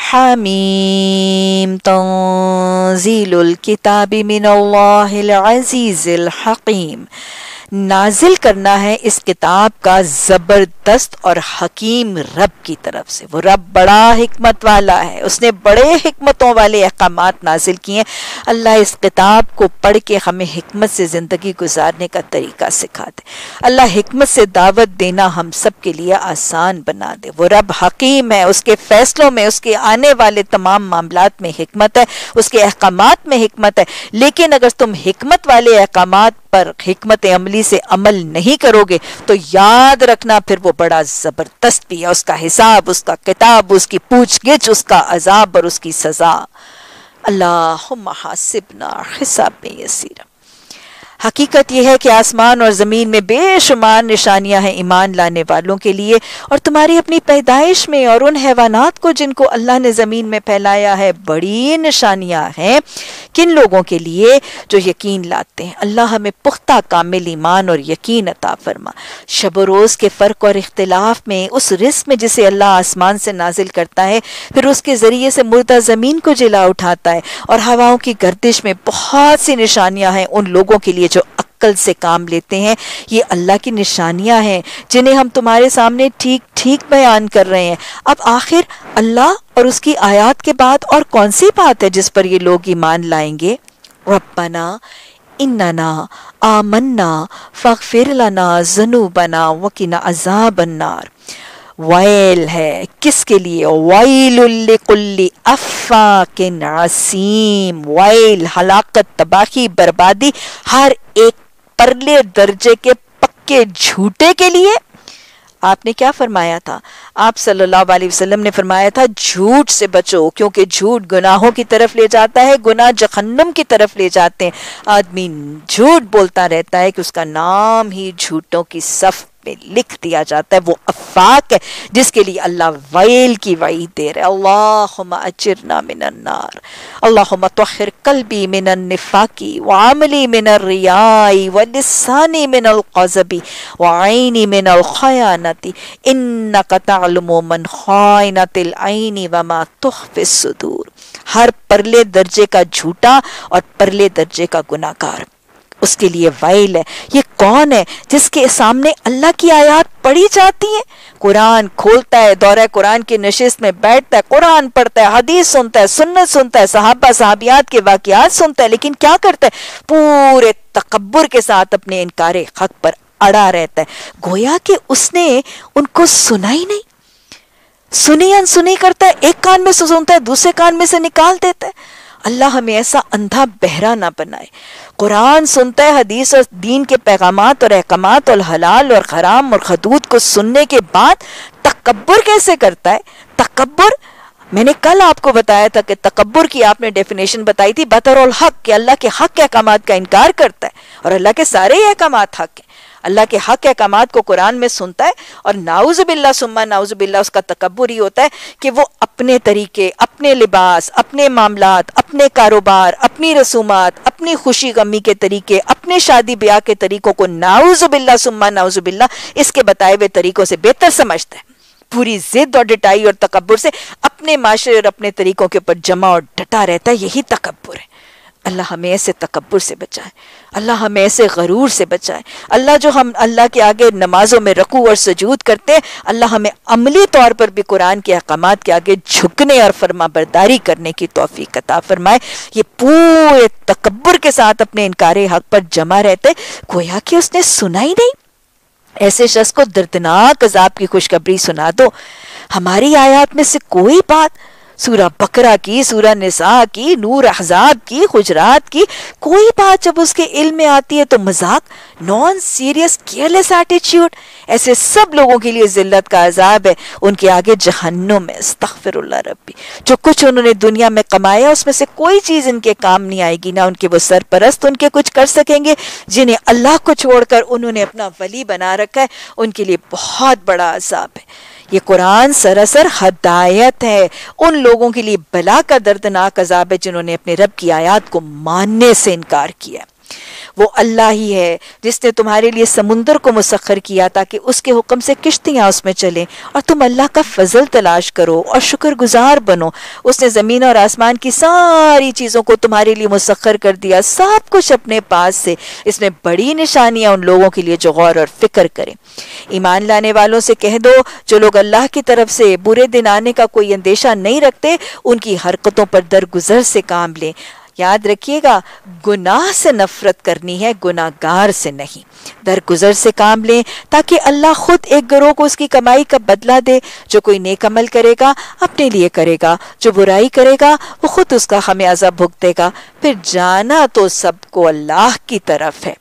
حامیم تنزیل الکتاب من اللہ العزیز الحکیم. نازل کرنا ہے اس کتاب کا زبردست اور حکیم رب کی طرف سے. وہ رب بڑا حکمت والا ہے، اس نے بڑے حکمتوں والے احکامات نازل کیے ہیں. اللہ اس کتاب کو پڑھ کے ہمیں حکمت سے زندگی گزارنے کا طریقہ سکھا دے. اللہ حکمت سے دعوت دینا ہم سب کے لیے آسان بنا دے. وہ رب حکیم ہے، اس کے فیصلوں میں، اس کے آنے والے تمام معاملات میں حکمت ہے، اس کے احکامات میں حکمت ہے. لیکن اگر تم حکمت والے احکامات پر حکمت عملی سے عمل نہیں کرو گے تو یاد رکھنا پھر وہ بڑا زبردست بھی ہے. اس کا حساب، اس کا کتاب، اس کی پوچھ گچھ، اس کا عذاب اور اس کی سزا. اللہم حاسبنا حساب یسیرا. حقیقت یہ ہے کہ آسمان اور زمین میں بے شمار نشانیاں ہیں ایمان لانے والوں کے لیے، اور تمہاری اپنی پیدائش میں اور ان حیوانات کو جن کو اللہ نے زمین میں پھیلایا ہے بڑی نشانیاں ہیں کن لوگوں کے لیے جو یقین لاتے ہیں۔ اللہ ہمیں پختہ کامل ایمان اور یقین عطا فرما۔ شب و روز کے فرق اور اختلاف میں، اس رزق میں جسے اللہ آسمان سے نازل کرتا ہے، پھر اس کے ذریعے سے مردہ زمین کو جلا اٹھاتا ہے، اور ہواؤں کی گردش میں بہت سی نشانیاں ہیں ان لوگوں کے لیے جو عقل سے کام لیتے ہیں۔ یہ اللہ کی نشانیاں ہیں جنہیں ہم تمہارے سامنے ٹھیک ٹھیک بیان کر رہے ہیں۔ اب آخر اللہ اور اس کی آیات کے بعد اور کون سی بات ہے جس پر یہ لوگ ایمان لائیں گے؟ ربنا اننا آمنا فاغفر لنا ذنوبنا وقنا عذاب النار۔ ویل ہے کس کے لیے؟ ویل لکل افاک عصیم۔ ویل، ہلاکت، تباہی، بربادی ہر ایک پرلے درجے کے پکے جھوٹے کے لیے۔ آپ نے کیا فرمایا تھا؟ آپ صلی اللہ علیہ وسلم نے فرمایا تھا جھوٹ سے بچو، کیونکہ جھوٹ گناہوں کی طرف لے جاتا ہے، گناہ جہنم کی طرف لے جاتے ہیں۔ آدمی جھوٹ بولتا رہتا ہے کہ اس کا نام ہی جھوٹوں کی صف میں لکھ دیا جاتا ہے، وہ افاک ہے جس کے لیے اللہ ویل کی وعید دے رہا ہے۔ اللہم اجرنا من النار، اللہم طہر قلبی من النفاقی وعملی من الریائی ولسانی من القذبی وعینی من الخیانتی انکا تعلم من خائنت العین وما تخفی الصدور۔ ہر پرلے درجے کا جھوٹا اور پرلے درجے کا گناہگار، اس کے لیے ویل ہے۔ یہ کون ہے جس کے سامنے اللہ کی آیات پڑھی جاتی ہیں؟ قرآن کھولتا ہے، دورہ قرآن کی نشست میں بیٹھتا ہے، قرآن پڑھتا ہے، حدیث سنتا ہے، سنت سنتا ہے، صحابہ صحابیات کے واقعات سنتا ہے، لیکن کیا کرتا ہے؟ پورے تکبر کے ساتھ اپنے انکار حق پر اڑا رہتا ہے، گویا کہ اس نے ان کو سنا ہی نہیں۔ سنی انسنی کرتا ہے، ایک کان میں سے سنتا ہے، دوسرے کان میں سے نکال دیتا ہے۔ اللہ ہمیں ایسا اندھا بہرا نہ بنائے۔ قرآن سنتا ہے، حدیث اور دین کے پیغامات اور احکامات اور حلال اور حرام اور حدود کو سننے کے بعد تکبر کیسے کرتا ہے؟ تکبر، میں نے کل آپ کو بتایا تھا کہ تکبر کی آپ نے ڈیفینیشن بتائی تھی، بطر الحق، کہ اللہ کے حق کے احکامات کا انکار کرتا ہے، اور اللہ کے سارے ہی احکامات حق ہیں۔ اللہ کے حق احکامات کو قرآن میں سنتا ہے، اور نعوذ باللہ ثم نعوذ باللہ اس کا تکبر ہی ہوتا ہے کہ وہ اپنے طریقے، اپنے لباس، اپنے معاملات، اپنے کاروبار، اپنی رسومات، اپنی خوشی غمی کے طریقے، اپنے شادی بیاہ کے طریقوں کو نعوذ باللہ ثم نعوذ باللہ اس کے بتائے ہوئے طریقوں سے بہتر سمجھتا ہے۔ پوری ضد اور ڈٹائی اور تکبر سے اپنے معاشرے اور اپنے طریقوں کے اوپر جمع اور ڈٹا رہتا ہے، یہی تکبر ہے۔ اللہ ہمیں ایسے تکبر سے بچائے، اللہ ہمیں ایسے غرور سے بچائے۔ اللہ جو ہم اللہ کے آگے نمازوں میں رکوع اور سجود کرتے ہیں، اللہ ہمیں عملی طور پر بھی قرآن کے احکامات کے آگے جھکنے اور فرما برداری کرنے کی توفیق عطا فرمائے۔ یہ پورے تکبر کے ساتھ اپنے انکار حق پر جمع رہتے، گویا کہ اس نے سنا ہی نہیں۔ ایسے شخص کو دردناک عذاب کی خوشخبری سنا دو۔ ہماری آیات میں سے کوئی بات، سورہ بقرہ کی، سورہ نساء کی، نور احزاب کی، حجرات کی، کوئی بات جب اس کے علم میں آتی ہے تو مذاق، نان سیریس کیئرلیس ایٹیچیوڈ، ایسے سب لوگوں کے لیے ذلت کا عذاب ہے، ان کے آگے جہنم ہے۔ استغفر اللہ ربی۔ جو کچھ انہوں نے دنیا میں کمایا اس میں سے کوئی چیز ان کے کام نہیں آئے گی، نہ ان کے وہ سرپرست ان کے کچھ کر سکیں گے، جنہیں اللہ کو چھوڑ کر انہوں نے اپنا ولی بنا رکھا ہے، ان کے لیے بہت بڑا عذاب ہے۔ یہ قرآن سراسر ہدایت ہے، ان لوگوں کے لیے بلا کا دردناک عذاب ہے جنہوں نے اپنے رب کی آیات کو ماننے سے انکار کیا۔ وہ اللہ ہی ہے جس نے تمہارے لیے سمندر کو مسخر کیا تاکہ اس کے حکم سے کشتیاں اس میں چلیں، اور تم اللہ کا فضل تلاش کرو اور شکر گزار بنو۔ اس نے زمین اور آسمان کی ساری چیزوں کو تمہارے لیے مسخر کر دیا، سب کچھ اپنے پاس سے۔ اس میں بڑی نشانیاں ان لوگوں کے لیے جو غور اور فکر کریں۔ ایمان لانے والوں سے کہہ دو جو لوگ اللہ کی طرف سے برے دن آنے کا کوئی اندیشہ نہیں رکھتے، ان کی حرکتوں پر درگزر سے کام لیں۔ یاد رکھیے گا، گناہ سے نفرت کرنی ہے، گناہگار سے نہیں۔ درگزر سے کام لیں تاکہ اللہ خود ایک گروہ کو اس کی کمائی کا بدلہ دے۔ جو کوئی نیک عمل کرے گا اپنے لیے کرے گا، جو برائی کرے گا وہ خود اس کا خمیازہ بھگتے گا، پھر جانا تو سب کو اللہ کی طرف ہے۔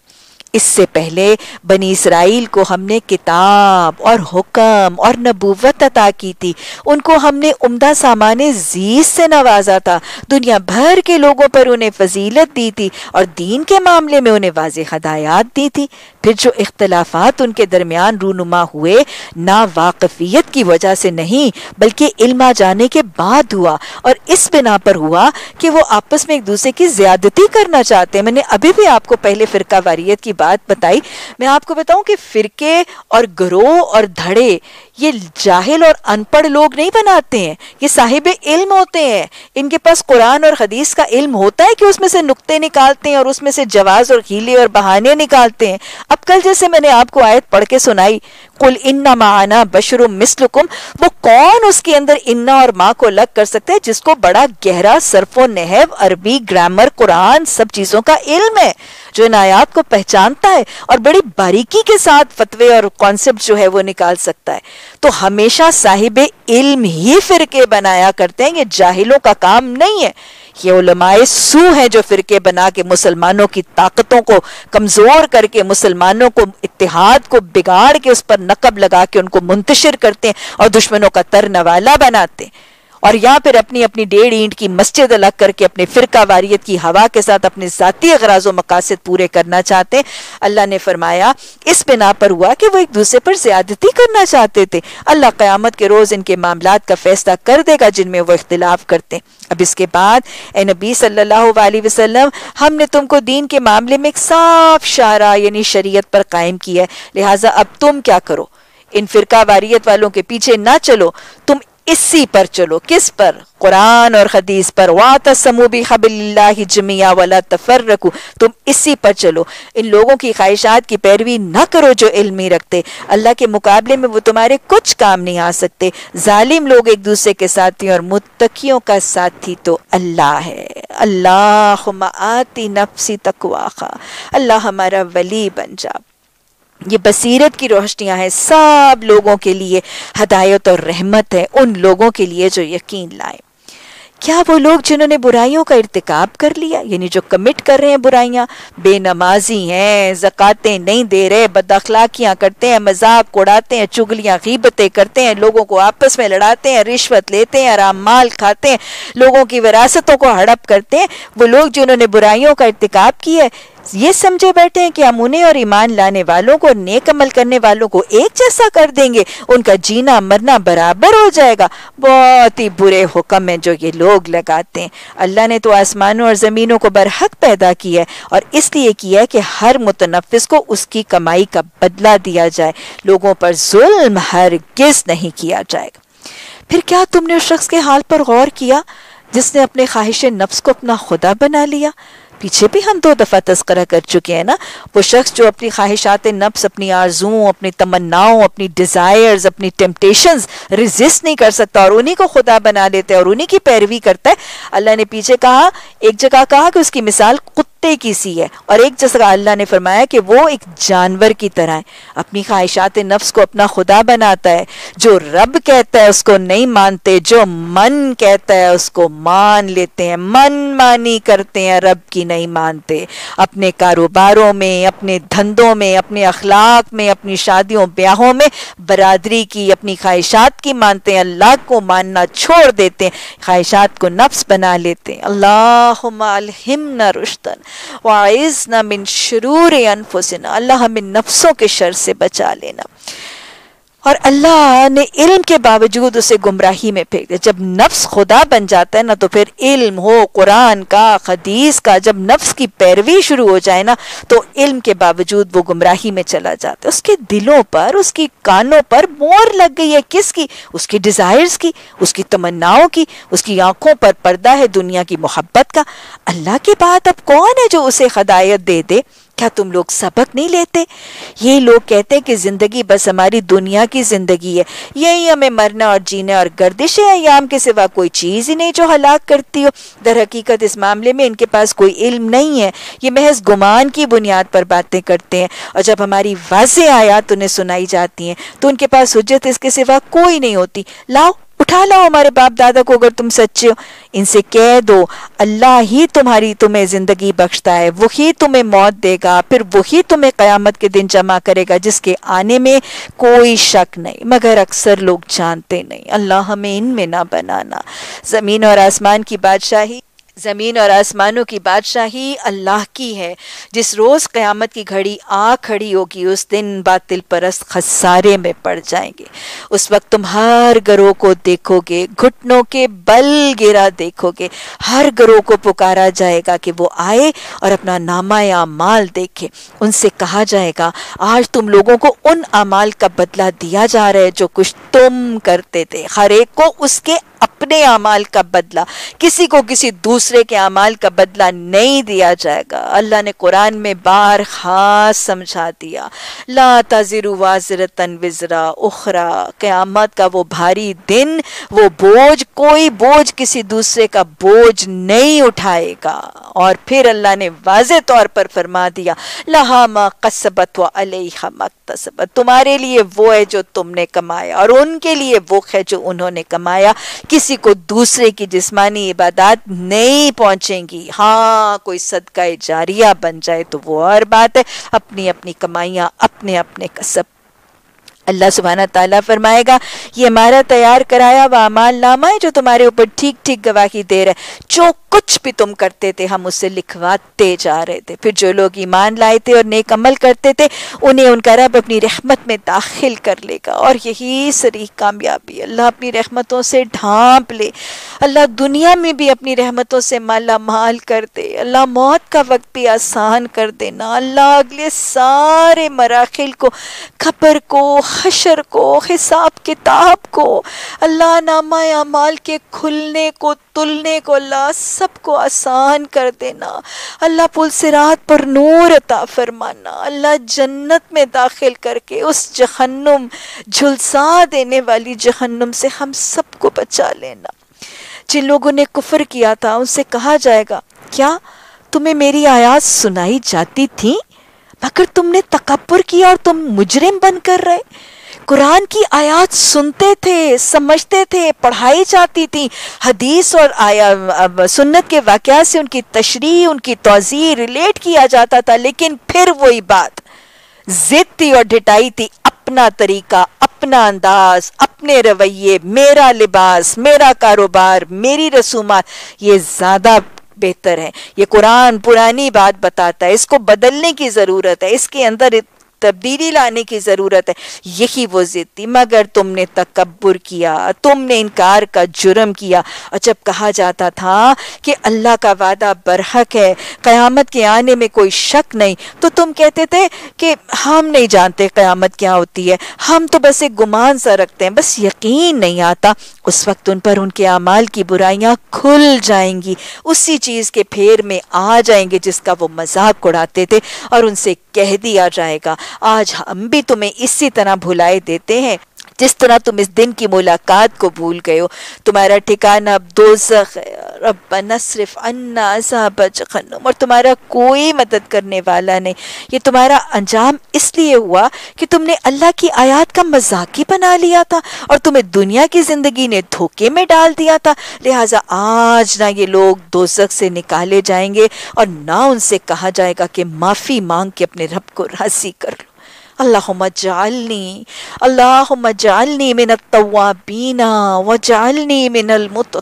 اس سے پہلے بنی اسرائیل کو ہم نے کتاب اور حکم اور نبوت عطا کی تھی، ان کو ہم نے عمدہ سامان زیست سے نوازا تھا، دنیا بھر کے لوگوں پر انہیں فضیلت دی تھی اور دین کے معاملے میں انہیں واضح ہدایات دی تھی۔ پھر جو اختلافات ان کے درمیان رونما ہوئے نا واقفیت کی وجہ سے نہیں بلکہ علم آ جانے کے بعد ہوا، اور اس بنا پر ہوا کہ وہ آپس میں ایک دوسرے کی زیادتی کرنا چاہتے ہیں۔ میں نے ابھی بھی آپ کو پہلے فرقہ واریت کی بات بتائی، میں آپ کو بتاؤں کہ فرقے اور گروہ اور دھڑے یہ جاہل اور ان پڑھ لوگ نہیں بناتے ہیں، یہ صاحب علم ہوتے ہیں، ان کے پاس قرآن اور حدیث کا علم ہوتا ہے کہ اس میں سے نقطے نکالتے ہیں اور اس میں سے جواز اور حیلے اور بہانے نکالتے ہیں۔ اب کل جیسے میں نے آپ کو آیت پڑھ کے سنائی، قل انما انا بشر مثلکم، وہ کون اس کے اندر انا اور ما کو الگ کر سکتا ہے جس کو بڑا گہرا صرف و نحو، عربی، گرامر، قرآن سب چیزوں کا علم ہے، جو ان آیات کو پہچانتا ہے اور بڑی باریکی کے ساتھ فتوے اور کانسیپٹ جو ہے وہ نکال سکتا ہے۔ تو ہمیشہ صاحب علم ہی فرقے بنایا کرتے ہیں، یہ جاہلوں کا کام نہیں ہے۔ یہ علماء سو ہیں جو فرقے بنا کے مسلمانوں کی طاقتوں کو کمزور کر کے، مسلمانوں کو اتحاد کو بگاڑ کے، اس پر نقب لگا کے ان کو منتشر کرتے ہیں اور دشمنوں کا تر نوالا بناتے ہیں، اور یہاں پھر اپنی اپنی ڈیڑھ اینٹ کی مسجد الگ کر کے اپنے فرقہ واریت کی ہوا کے ساتھ اپنے ذاتی اغراض و مقاصد پورے کرنا چاہتے ہیں۔ اللہ نے فرمایا اس بنا پر ہوا کہ وہ ایک دوسرے پر زیادتی کرنا چاہتے تھے۔ اللہ قیامت کے روز ان کے معاملات کا فیصلہ کر دے گا جن میں وہ اختلاف کرتے ہیں۔ اب اس کے بعد اے نبی صلی اللہ علیہ وسلم، ہم نے تم کو دین کے معاملے میں ایک صاف شارع یعنی شریعت پر قائم کیا ہے، لہٰذا اب تم کیا کرو، ان فرقہ واریت والوں کے پیچھے نہ چلو، تم اسی پر چلو۔ کس پر؟ قرآن اور حدیث پر۔ وَاعْتَصِمُوا بِحَبْلِ اللَّهِ جَمِيعًا وَلَا تَفَرَّقُوا، تم اسی پر چلو، ان لوگوں کی خواہشات کی پیروی نہ کرو جو علم ہی رکھتے، اللہ کے مقابلے میں وہ تمہارے کچھ کام نہیں آ سکتے۔ ظالم لوگ ایک دوسرے کے ساتھی اور متقیوں کا ساتھی تو اللہ ہے۔ اللہم آتی نفسی تقواہا، اللہ ہمارا ولی بن جا۔ یہ بصیرت کی روشنیاں ہیں سب لوگوں کے لیے، ہدایت اور رحمت ہے ان لوگوں کے لیے جو یقین لائیں۔ کیا وہ لوگ جنہوں نے برائیوں کا ارتکاب کر لیا، یعنی جو کمٹ کر رہے ہیں برائیاں، بے نمازی ہیں، زکاتیں نہیں دے رہے، بد اخلاقیاں کرتے ہیں، مذاق اڑاتے ہیں، چگلیاں غیبتیں کرتے ہیں، لوگوں کو آپس میں لڑاتے ہیں، رشوت لیتے ہیں، حرام مال کھاتے ہیں، لوگوں کی وراثتوں کو ہڑپ کرتے ہیں، وہ لوگ جنہوں نے برائیوں کا ارتکاب کیا ہے، یہ سمجھے بیٹھے ہیں کہ ہم انہیں اور ایمان لانے والوں کو، نیک عمل کرنے والوں کو ایک جیسا کر دیں گے، ان کا جینا مرنا برابر ہو جائے گا۔ بہت ہی برے حکم ہیں جو یہ لوگ لگاتے ہیں۔ اللہ نے تو آسمانوں اور زمینوں کو برحق پیدا کیا ہے، اور اس لیے کیا ہے کہ ہر متنفس کو اس کی کمائی کا بدلہ دیا جائے، لوگوں پر ظلم ہرگز نہیں کیا جائے گا۔ پھر کیا تم نے اس شخص کے حال پر غور کیا جس نے اپنے خواہش نفس کو اپنا خدا بنا لیا؟ پیچھے بھی ہم دو دفعہ تذکرہ کر چکے ہیں نا، وہ شخص جو اپنی خواہشات نفس، اپنی آرزوؤں، اپنی تمناؤں، اپنی ڈیزائرز، اپنی ٹیمپٹیشنز ریزسٹ نہیں کر سکتا اور انہی کو خدا بنا لیتا ہے اور انہی کی پیروی کرتا ہے۔ اللہ نے پیچھے کہا، ایک جگہ کہا کہ اس کی مثال کتے کی سی ہے، اور ایک جگہ اللہ نے فرمایا کہ وہ ایک جانور کی طرح ہے، اپنی خواہشات نفس کو اپنا خدا بناتا ہے۔ جو رب کہتا ہے اس کو نہیں مانتے، جو من کہتا ہے اس کو مان لیتے ہیں، من مانی کرتے ہیں، رب کی نہیں مانتے۔ اپنے کاروباروں میں، اپنے دھندوں میں، اپنے اخلاق میں، اپنی شادیوں بیاہوں میں برادری کی، اپنی خواہشات کی مانتے ہیں، اللہ کو ماننا چھوڑ دیتے ہیں، خواہشات کو نفس بنا لیتے ہیں۔ اللہم الہمنا رشدن وَاعِذْنَا مِن شُرُورِ أَنفُسِنَا، اللہ ہمیں نفسوں کے شر سے بچا لینا۔ اور اللہ نے علم کے باوجود اسے گمراہی میں پھینک دیا۔ جب نفس خدا بن جاتا ہے نا تو پھر علم ہو قرآن کا، حدیث کا، جب نفس کی پیروی شروع ہو جائے نا تو علم کے باوجود وہ گمراہی میں چلا جاتا ہے۔ اس کے دلوں پر، اس کی کانوں پر مور لگ گئی ہے، کس کی؟ اس کی ڈیزائرز کی، اس کی تمناؤں کی، اس کی آنکھوں پر پردہ ہے دنیا کی محبت کا۔ اللہ کے بعد اب کون ہے جو اسے ہدایت دے دے؟ کیا تم لوگ سبق نہیں لیتے؟ یہ لوگ کہتے ہیں کہ زندگی بس ہماری دنیا کی زندگی ہے، یہی ہمیں مرنا اور جینا اور گردش ایام کے سوا کوئی چیز ہی نہیں جو ہلاک کرتی ہو۔ در حقیقت اس معاملے میں ان کے پاس کوئی علم نہیں ہے، یہ محض گمان کی بنیاد پر باتیں کرتے ہیں، اور جب ہماری واضح آیات انہیں سنائی جاتی ہیں تو ان کے پاس حجت اس کے سوا کوئی نہیں ہوتی۔ لاؤ اٹھا لاؤ ہمارے باپ دادا کو اگر تم سچے ہو. ان سے کہہ دو اللہ ہی تمہاری تمہیں زندگی بخشتا ہے, وہی تمہیں موت دے گا, پھر وہی تمہیں قیامت کے دن جمع کرے گا جس کے آنے میں کوئی شک نہیں, مگر اکثر لوگ جانتے نہیں. اللہ ہمیں ان میں نہ بنانا. زمین اور آسمان کی بادشاہی زمین اور آسمانوں کی بادشاہی اللہ کی ہے. جس روز قیامت کی گھڑی آ کھڑی ہوگی اس دن باطل پرست خسارے میں پڑ جائیں گے. اس وقت تم ہر گروہ کو دیکھو گے, گھٹنوں کے بل گرا دیکھو گے. ہر گروہ کو پکارا جائے گا کہ وہ آئے اور اپنا نامہ اعمال دیکھے. ان سے کہا جائے گا آج تم لوگوں کو ان اعمال کا بدلہ دیا جا رہا ہے جو کچھ تم کرتے تھے. ہر ایک کو اس کے اپنے اعمال کا بدلہ, کسی کو کسی دوسرے کے اعمال کا بدلہ نہیں دیا جائے گا. اللہ نے قرآن میں بار خاص سمجھا دیا, لا تزر وازرۃ وزر اخری. قیامت کا وہ بھاری دن, وہ بوجھ, کوئی بوجھ کسی دوسرے کا بوجھ نہیں اٹھائے گا. اور پھر اللہ نے واضح طور پر فرما دیا لہا ما کسبت وعلیہا ما اکتسبت. تمہارے لیے وہ ہے جو تم نے کمایا اور ان کے لیے وہ ہے جو انہوں نے کمایا. کسی کو دوسرے کی جسمانی عبادات نہیں پہنچیں گی. ہاں کوئی صدقہ جاریہ بن جائے تو وہ اور بات ہے, اپنی اپنی کمائیاں اپنے اپنے کسب. اللہ سبحانہ تعالیٰ فرمائے گا یہ ہمارا تیار کرایا وہ اعمال نامہ ہے جو تمہارے اوپر ٹھیک ٹھیک گواہی دے رہا ہے. جو کچھ بھی تم کرتے تھے ہم اسے لکھواتے جا رہے تھے. پھر جو لوگ ایمان لائے تھے اور نیک عمل کرتے تھے انہیں ان کا رب اپنی رحمت میں داخل کر لے گا, اور یہی صریح کامیابی. اللہ اپنی رحمتوں سے ڈھانپ لے, اللہ دنیا میں بھی اپنی رحمتوں سے مالا مال کر دے, اللہ موت کا وقت بھی آسان کر دینا, اللہ اگلے سارے مراحل کو, قبر کو, حشر کو, حساب کتاب کو, اللہ نامہ اعمال کے کھلنے کو, تلنے کو, اللہ سب کو آسان کر دینا. اللہ پل صراط پر نور عطا فرمانا. اللہ جنت میں داخل کر کے اس جہنم, جھلسا دینے والی جہنم سے ہم سب کو بچا لینا. جن لوگوں نے کفر کیا تھا ان سے کہا جائے گا کیا تمہیں میری آیات سنائی جاتی تھی مگر تم نے تکبر کیا اور تم مجرم بن کر رہے. قرآن کی آیات سنتے تھے, سمجھتے تھے, پڑھائی جاتی تھی, حدیث اور آیا سنت کے واقعات سے ان کی تشریح, ان کی توضیح ریلیٹ کیا جاتا تھا, لیکن پھر وہی بات ضد تھی اور ڈٹائی تھی. اپنا طریقہ, اپنا انداز, اپنے رویے, میرا لباس, میرا کاروبار, میری رسومات, یہ زیادہ بہتر ہے. یہ قرآن پرانی بات بتاتا ہے, اس کو بدلنے کی ضرورت ہے, اس کے اندر تبدیلی لانے کی ضرورت ہے. یہی وہ ضد تھی. مگر تم نے تکبر کیا, تم نے انکار کا جرم کیا. اور جب کہا جاتا تھا کہ اللہ کا وعدہ برحق ہے, قیامت کے آنے میں کوئی شک نہیں, تو تم کہتے تھے کہ ہم نہیں جانتے قیامت کیا ہوتی ہے, ہم تو بس ایک گمان سا رکھتے ہیں, بس یقین نہیں آتا. اس وقت ان پر ان کے اعمال کی برائیاں کھل جائیں گی, اسی چیز کے پھیر میں آ جائیں گے جس کا وہ مذاق اڑاتے تھے, اور ان سے کہہ دیا جائے گا آج ہم بھی تمہیں اسی طرح بھلائے دیتے ہیں جس طرح تم اس دن کی ملاقات کو بھول گئے ہو. تمہارا ٹھکانہ اب دوزخ ہے, ربنا اصرف عنا عذاب جہنم, اور تمہارا کوئی مدد کرنے والا نہیں. یہ تمہارا انجام اس لیے ہوا کہ تم نے اللہ کی آیات کا مذاق ہی بنا لیا تھا اور تمہیں دنیا کی زندگی نے دھوکے میں ڈال دیا تھا. لہٰذا آج نہ یہ لوگ دوزخ سے نکالے جائیں گے اور نہ ان سے کہا جائے گا کہ معافی مانگ کے اپنے رب کو راضی کر لو. اللہم اجعلنی اللہم اجعلنی من التوابین وجعلنی من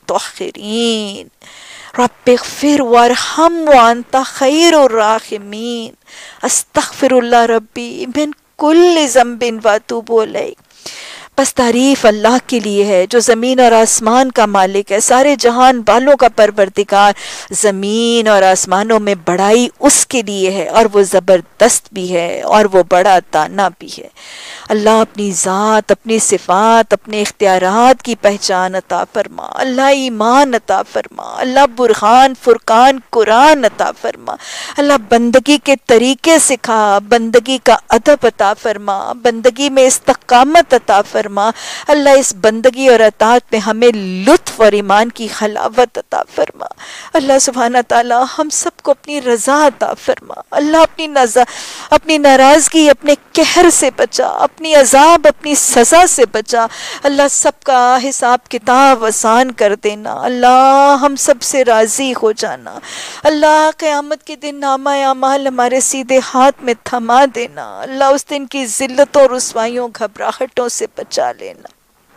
المتطہرین. رب اغفر وارحم وانت خیر الراحمین. استغفر اللہ ربی من کل ذنب واتوب الیہ. بس تعریف اللہ کے لیے ہے جو زمین اور آسمان کا مالک ہے, سارے جہان والوں کا پروردگار. زمین اور آسمانوں میں بڑائی اس کے لیے ہے, اور وہ زبردست بھی ہے اور وہ بڑا دانا بھی ہے. اللہ اپنی ذات, اپنی صفات, اپنے اختیارات کی پہچان عطا فرما. اللہ ایمان عطا فرما. اللہ برہان, فرقان, قرآن عطا فرما. اللہ بندگی کے طریقے سکھا, بندگی کا ادب عطا فرما, بندگی میں استقامت عطا فرما. فرما. اللہ اس بندگی اور اطاعت میں ہمیں لطف اور ایمان کی حلاوت عطا فرما. اللہ سبحانہ تعالی ہم سب کو اپنی رضا عطا فرما. اللہ اپنی نزا اپنی ناراضگی اپنے قہر سے بچا, اپنی عذاب اپنی سزا سے بچا. اللہ سب کا حساب کتاب آسان کر دینا. اللہ ہم سب سے راضی ہو جانا. اللہ قیامت کے دن نامہ اعمال ہمارے سیدھے ہاتھ میں تھما دینا. اللہ اس دن کی ذلتوں رسوائیوں گھبراہٹوں سے بچا لینا.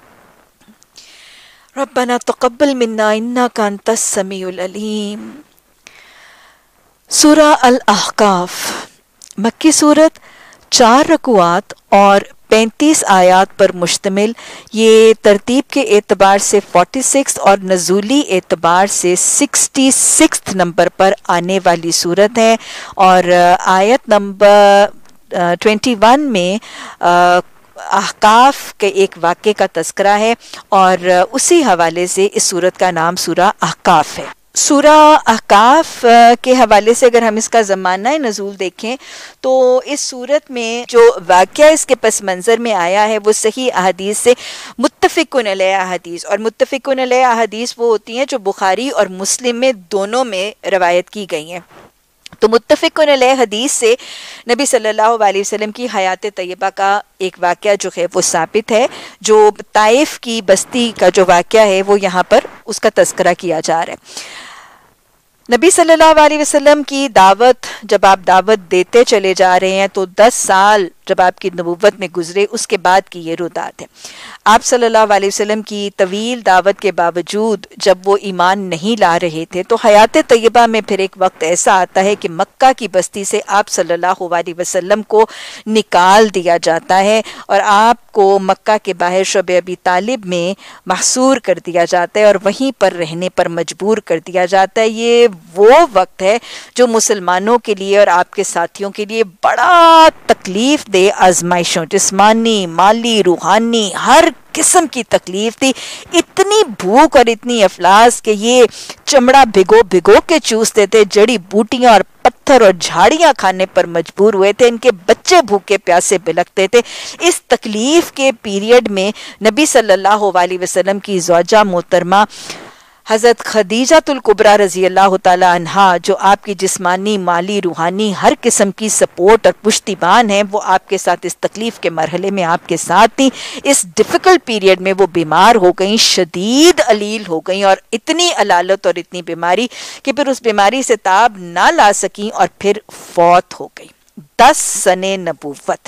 ربنا تقبل منا انک انت السمیع العلیم. سورہ الاحقاف مکی صورت, چار رکوعات اور پینتیس آیات پر مشتمل. یہ ترتیب کے اعتبار سے فورٹی سکس اور نزولی اعتبار سے سکسٹی سکس نمبر پر آنے والی صورت ہے, اور آیت نمبر ٹوینٹی ون میں احقاف کے ایک واقعے کا تذکرہ ہے, اور اسی حوالے سے اس صورت کا نام سورہ احقاف ہے. سورہ احقاف کے حوالے سے اگر ہم اس کا زمانہ نزول دیکھیں تو اس صورت میں جو واقعہ اس کے پس منظر میں آیا ہے وہ صحیح احادیث سے متفقن علیہ احادیث, اور متفقن علیہ احادیث وہ ہوتی ہیں جو بخاری اور مسلم میں دونوں میں روایت کی گئی ہیں. تو متفقن علیہ حدیث سے نبی صلی اللہ علیہ وسلم کی حیات طیبہ کا ایک واقعہ جو ہے وہ ثابت ہے. جو طائف کی بستی کا جو واقعہ ہے وہ یہاں پر اس کا تذکرہ کیا جا رہا ہے. نبی صلی اللہ علیہ وسلم کی دعوت جب آپ دعوت دیتے چلے جا رہے ہیں تو دس سال جب آپ کی نبوت میں گزرے اس کے بعد کی یہ رودات ہے. آپ صلی اللہ علیہ وسلم کی طویل دعوت کے باوجود جب وہ ایمان نہیں لا رہے تھے تو حیات طیبہ میں پھر ایک وقت ایسا آتا ہے کہ مکہ کی بستی سے آپ صلی اللہ علیہ وسلم کو نکال دیا جاتا ہے اور آپ کو مکہ کے باہر شعب ابی طالب میں محصور کر دیا جاتا ہے اور وہیں پر رہنے پر مجبور کر دیا جاتا ہے. یہ وہ وقت ہے جو مسلمانوں کے لیے اور آپ کے ساتھیوں کے لیے بڑا تکلیف دہ آزمائشوں, جسمانی, مالی, روحانی, ہر قسم کی تکلیف تھی. اتنی بھوک اور اتنی افلاس کہ یہ چمڑا بھگو بھگو کے چوستے تھے, جڑی بوٹیاں اور پتھر اور جھاڑیاں کھانے پر مجبور ہوئے تھے, ان کے بچے بھوکے پیاسے بلکتے تھے. اس تکلیف کے پیریڈ میں نبی صلی اللہ علیہ وسلم کی زوجہ محترمہ حضرت خدیجہ الکبریٰ رضی اللہ تعالی عنہا, جو آپ کی جسمانی, مالی, روحانی ہر قسم کی سپورٹ اور پشتیبان ہیں, وہ آپ کے ساتھ اس تکلیف کے مرحلے میں آپ کے ساتھ تھی. اس ڈیفیکلٹ پیریڈ میں وہ بیمار ہو گئیں, شدید علیل ہو گئیں, اور اتنی علالت اور اتنی بیماری کہ پھر اس بیماری سے تاب نہ لا سکیں اور پھر فوت ہو گئیں. دس سنے نبوت,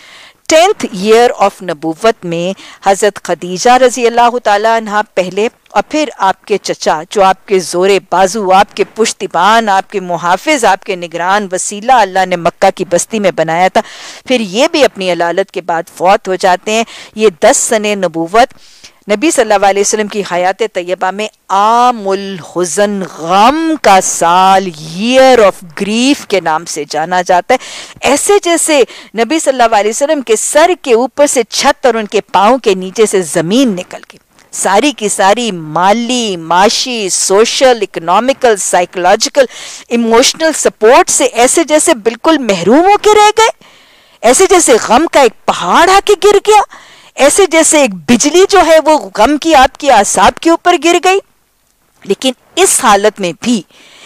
ٹینتھ ایئر آف نبوت میں حضرت خدیجہ رضی اللہ تعالی عنہا پہلے, اور پھر آپ کے چچا جو آپ کے زور بازو, آپ کے پشتیبان, آپ کے محافظ, آپ کے نگران, وسیلہ اللہ نے مکہ کی بستی میں بنایا تھا, پھر یہ بھی اپنی علالت کے بعد فوت ہو جاتے ہیں. یہ دس سنے نبوت نبی صلی اللہ علیہ وسلم کی حیات طیبہ میں عام الحزن, غم کا سال, ایئر آف گریف کے نام سے جانا جاتا ہے. ایسے جیسے نبی صلی اللہ علیہ وسلم کے سر کے اوپر سے چھت اور ان کے پاؤں کے نیچے سے زمین نکل گئی. ساری کی ساری مالی, معاشی, social, economical, psychological, emotional support سے ایسے جیسے بالکل محروم ہو کے رہ گئے, ایسے جیسے غم کا ایک پہاڑ آ کے گر گیا, ایسے جیسے ایک بجلی جو ہے وہ غم کی آپ کی اعصاب کے اوپر گر گئی. لیکن اس حالت میں بھی,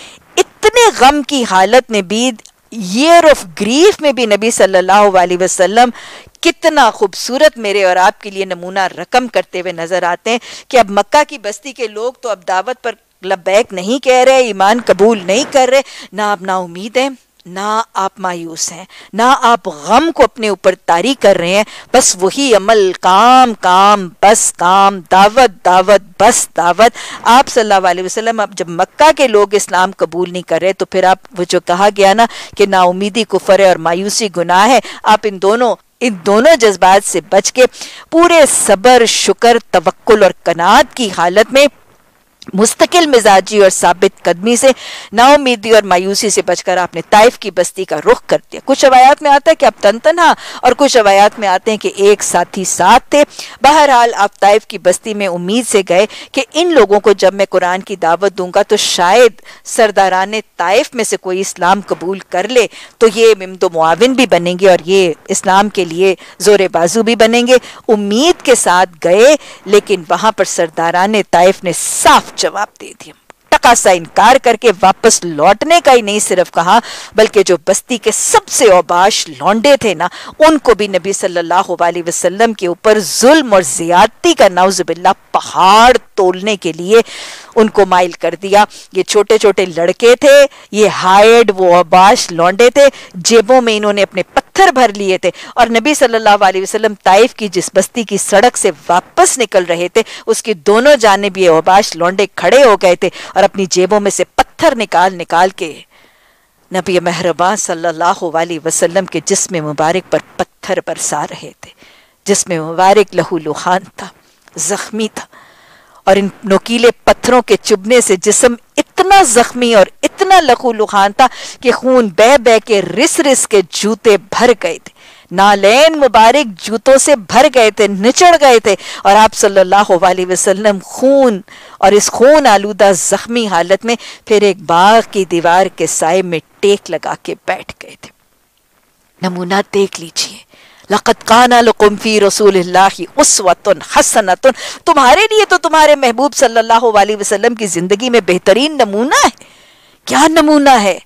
اتنے غم کی حالت میں بھی, ایئر آف گریف میں بھی نبی صلی اللہ علیہ وسلم کتنا خوبصورت میرے اور آپ کے لیے نمونہ رقم کرتے ہوئے نظر آتے ہیں کہ اب مکہ کی بستی کے لوگ تو اب دعوت پر لبیک نہیں کہہ رہے, ایمان قبول نہیں کر رہے, نہ آپ نا امید ہیں, نہ آپ مایوس ہیں, نہ آپ غم کو اپنے اوپر طاری کر رہے ہیں. بس وہی عمل, کام کام بس کام, دعوت دعوت بس دعوت. آپ صلی اللہ علیہ وسلم اب جب مکہ کے لوگ اسلام قبول نہیں کر رہے تو پھر آپ وہ جو کہا گیا نا کہ نا امیدی کفر ہے اور مایوسی گناہ ہے, آپ ان دونوں ان دونوں جذبات سے بچ کے پورے صبر, شکر, توکل اور قناعت کی حالت میں मुस्तकिल मिजाजी और साबित कदमी से, नाउमीदी और मायूसी से बचकर आपने ताइफ की बस्ती का रुख कर दिया। कुछ रवायात में आता है कि आप तन तनहा, और कुछ रवायात में आते हैं कि एक साथी साथ थे। बहरहाल आप ताइफ की बस्ती में उम्मीद से गए कि इन लोगों को जब मैं कुरान की दावत दूंगा तो शायद सरदारान ताइफ में से कोई इस्लाम कबूल कर ले, तो ये इम्दो मुआविन भी बनेंगे और ये इस्लाम के लिए जोरे बाजू भी बनेंगे। उम्मीद के साथ गए, लेकिन वहां पर सरदारान ताइफ ने साफ जवाब दे दिया। टका सा इनकार करके वापस लौटने का ही नहीं सिर्फ कहा, बल्कि जो बस्ती के सबसे औबाश लौंडे थे ना, उनको भी नबी सल्लल्लाहु अलैहि वसल्लम के ऊपर जुल्म और ज्यादती का नाउजुबिल्लाह पहाड़ तोड़ने के लिए उनको माइल कर दिया। ये छोटे छोटे लड़के थे, ये हायर्ड वो औबाश लौंडे थे, जेबों में इन्होंने अपने पत्थर भर लिए थे, और नबी सल्लल्लाहु अलैहि वसल्लम ताइफ की जिस बस्ती की सड़क से वापस निकल रहे थे, उसकी दोनों जानिब ये औबाश लौंडे खड़े हो गए थे और अपनी जेबों में से पत्थर निकाल निकाल के नबी मेहरबान सल्लल्लाहु अलैहि वसल्लम के जिस्म मुबारक पर पत्थर बरसा रहे थे। जिस्म मुबारक लहू लुहान था, जख्मी था, और इन नोकीले पत्थरों के चुभने से जिस्म इतना जख्मी और इतना लहू लुहान था कि खून बह बह के रिस रिस के जूते भर गए थे, नालैन मुबारक जूतों से भर गए थे, निचड़ गए थे, और आप सल्लल्लाहु अलैहि वसल्लम खून और इस खून आलूदा जख्मी हालत में फिर एक बाग की दीवार के साए में टेक लगा के बैठ गए थे। नमूना देख लीजिए, लक़द काना लकुम फी रसूलिल्लाहि उस्वतुन हसनतुन, तुम्हारे लिए तो तुम्हारे महबूब सल्लल्लाहु अलैहि वसल्लम की जिंदगी में बेहतरीन नमूना है। क्या नमूना है?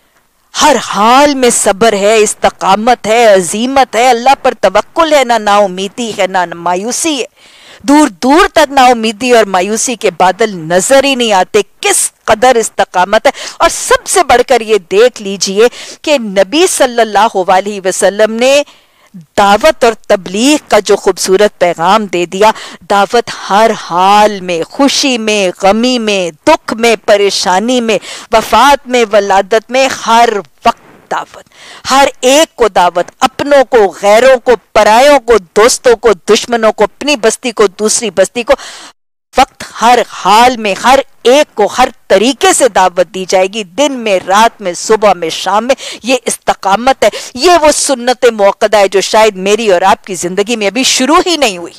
हर हाल में सब्र है, इस्तकामत है, अजीमत है, अल्लाह पर तवक्कुल है, ना नाउमीदी है ना मायूसी है। दूर दूर तक नाउमीदी और मायूसी के बादल नजर ही नहीं आते। किस कदर इस्तकामत है। और सबसे बढ़कर ये देख लीजिए कि नबी सल्लल्लाहु अलैहि वसल्लम ने दावत और तबलीग का जो खूबसूरत पैगाम दे दिया। दावत हर हाल में, खुशी में, गमी में, दुख में, परेशानी में, वफात में, वलादत में, हर वक्त दावत, हर एक को दावत, अपनों को, गैरों को, परायों को, दोस्तों को, दुश्मनों को, अपनी बस्ती को, दूसरी बस्ती को, वक्त हर हाल में हर एक को हर तरीके से दावत दी जाएगी। दिन में, रात में, सुबह में, शाम में। ये इस्तकामत है, ये वो सुन्नत मुअक्कदा है जो शायद मेरी और आपकी जिंदगी में अभी शुरू ही नहीं हुई,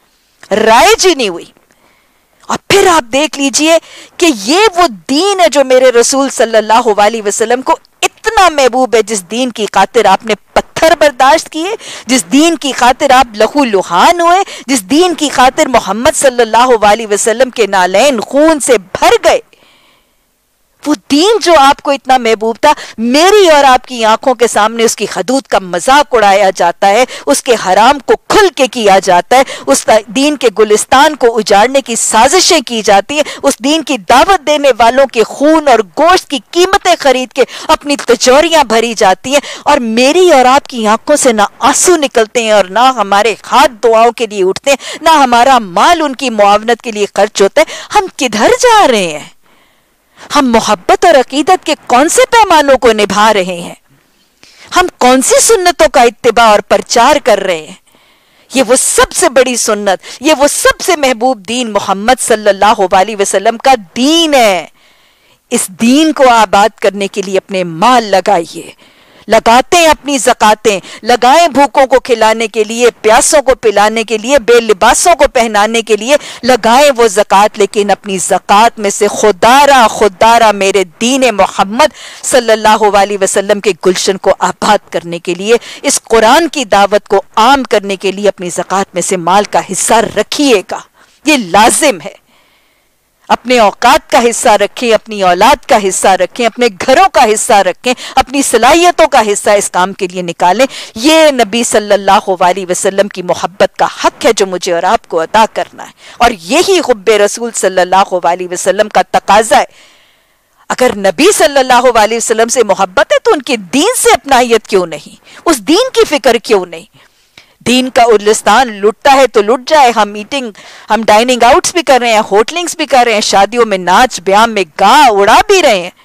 राइज ही नहीं हुई। और फिर आप देख लीजिए कि ये वो दीन है जो मेरे रसूल सल्लल्लाहु अलैहि वसल्लम को इतना महबूब है, जिस दीन की खातिर आपने पत्थर बर्दाश्त किए, जिस दीन की खातिर आप लहू लुहान हुए, जिस दीन की खातिर मोहम्मद सल्लल्लाहु अलैहि वसल्लम के नालैन खून से भर गए। वो दीन जो आपको इतना महबूब था, मेरी और आपकी आंखों के सामने उसकी हदूद का मजाक उड़ाया जाता है, उसके हराम को खुल के किया जाता है, उस दीन के गुलिस्तान को उजाड़ने की साजिशें की जाती है, उस दीन की दावत देने वालों के खून और गोश्त की कीमतें खरीद के अपनी तिजोरियां भरी जाती हैं, और मेरी और आपकी आंखों से ना आंसू निकलते हैं और ना हमारे हाथ दुआओं के लिए उठते हैं, ना हमारा माल उनकी मुआवनत के लिए खर्च होता है। हम किधर जा रहे हैं? हम मोहब्बत और अकीदत के कौन से पैमानों को निभा रहे हैं? हम कौन सी सुन्नतों का इत्तिबा और प्रचार कर रहे हैं? ये वो सबसे बड़ी सुन्नत, ये वो सबसे महबूब दीन मोहम्मद सल्लल्लाहु अलैहि वसल्लम का दीन है। इस दीन को आबाद करने के लिए अपने माल लगाइए, लगाते हैं अपनी ज़कातें, लगाएं भूखों को खिलाने के लिए, प्यासों को पिलाने के लिए, बेलिबासों को पहनाने के लिए लगाएं वो ज़कात, लेकिन अपनी ज़कात में से खुदारा खुदारा मेरे दीन मोहम्मद सल्लल्लाहु अलैहि वसल्लम के गुलशन को आबाद करने के लिए, इस कुरान की दावत को आम करने के लिए अपनी ज़कात में से माल का हिस्सा रखिएगा। ये लाजिम है। अपने औकात का हिस्सा रखें, अपनी औलाद का हिस्सा रखें, अपने घरों का हिस्सा रखें, अपनी सलाहियतों का हिस्सा इस काम के लिए निकालें। ये नबी सल्लल्लाहु अलैहि वसल्लम की मोहब्बत का हक है जो मुझे और आपको अदा करना है, और यही हुब्बे रसूल सल्लल्लाहु अलैहि वसल्लम का तकाजा है। अगर नबी सल्लल्लाहु अलैहि वसल्लम से मोहब्बत है तो उनके दीन से अपनाहियत क्यों नहीं? उस दीन की फिक्र क्यों नहीं? दीन का उल्लिस्तान लुटता है तो लुट जाए। हम मीटिंग हम डाइनिंग आउट्स भी कर रहे हैं, होटलिंग्स भी कर रहे हैं, शादियों में नाच ब्याम में गा उड़ा भी रहे हैं।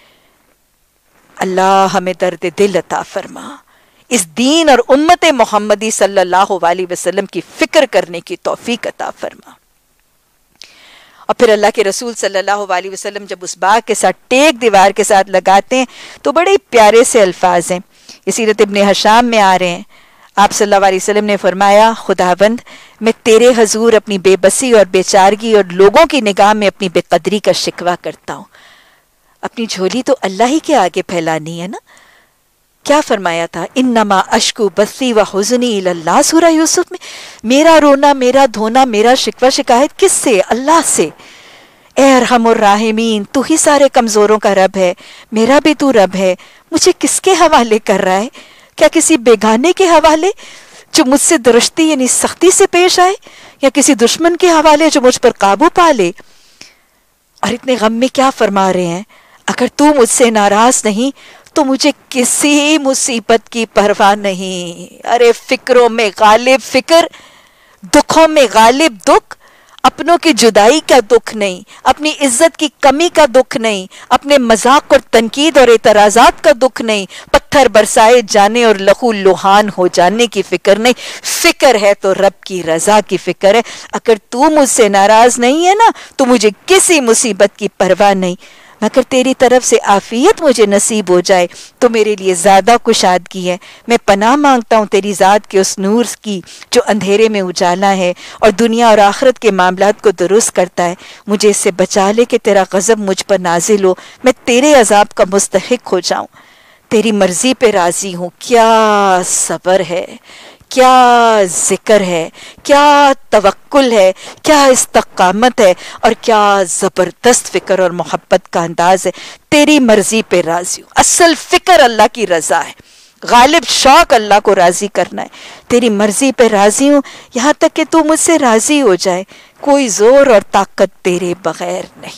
अल्लाह हमें दर्द दिल अता फरमा, इस दीन और उम्मत मोहम्मदी सल्लल्लाहु अलैहि वसल्लम की फिक्र करने की तौफीक अता फरमा। اور پھر اللہ کے رسول صلی اللہ علیہ وسلم جب اس باغ کے ساتھ ٹیک دیوار کے ساتھ لگاتے ہیں تو بڑے پیارے سے الفاظ ہیں، یہ سیرت ابن حشام میں آ رہے ہیں۔ آپ صلی اللہ علیہ وسلم نے فرمایا، خداوند میں تیرے حضور اپنی بے بسی اور بے چارگی اور لوگوں کی نگاہ میں اپنی بے قدری کا شکوہ کرتا ہوں۔ اپنی جھولی تو اللہ ہی کے آگے پھیلانی ہے نا۔ کیا فرمایا تھا؟ انما اشکو بثی و حزنی الی اللہ، سورہ یوسف میں۔ میرا رونا، میرا دھونا، میرا شکوہ شکایت کس سے؟ اللہ سے۔ اے ارحم الراحمین، تو ہی سارے کمزوروں کا رب ہے، میرا بھی تو رب ہے، مجھے کس کے حوالے کر رہا ہے؟ کیا کسی بیگانے کے حوالے جو مجھ سے درشتی یعنی سختی سے پیش آئے، یا کسی دشمن کے حوالے جو مجھ پر قابو پا لے؟ اور اتنے غم میں کیا فرما رہے ہیں؟ اگر تو مجھ سے ناراض نہیں تو مجھے کسی مصیبت کی پرواہ نہیں۔ ارے فکروں میں غالب فکر، دکھوں میں غالب دکھ، اپنوں کی جدائی کا دکھ نہیں، اپنی عزت کی کمی کا دکھ نہیں، اپنے مذاق اور تنقید اور اعتراضات کا دکھ نہیں، پتھر برسائے جانے اور لہو لہان ہو جانے کی فکر نہیں۔ فکر ہے تو رب کی رضا کی فکر ہے۔ اگر تو مجھ سے ناراض نہیں ہے نا تو مجھے کسی مصیبت کی پرواہ نہیں، مگر تیری طرف سے عافیت مجھے نصیب ہو جائے تو میرے لیے زیادہ کشادگی ہے۔ میں پناہ مانگتا ہوں تیری ذات کے اس نور کی جو اندھیرے میں اجالا ہے اور دنیا اور آخرت کے معاملات کو درست کرتا ہے۔ مجھے اس سے بچا لے کہ تیرا غضب مجھ پر نازل ہو، میں تیرے عذاب کا مستحق ہو جاؤں۔ تیری مرضی پہ راضی ہوں۔ کیا صبر ہے، کیا ذکر ہے، کیا توکل ہے، کیا استقامت ہے، اور کیا زبردست فکر اور محبت کا انداز ہے۔ تیری مرضی پہ راضی ہوں۔ اصل فکر اللہ کی رضا ہے، غالب شوق اللہ کو راضی کرنا ہے۔ تیری مرضی پہ راضی ہوں یہاں تک کہ تو مجھ سے راضی ہو جائے، کوئی زور اور طاقت تیرے بغیر نہیں۔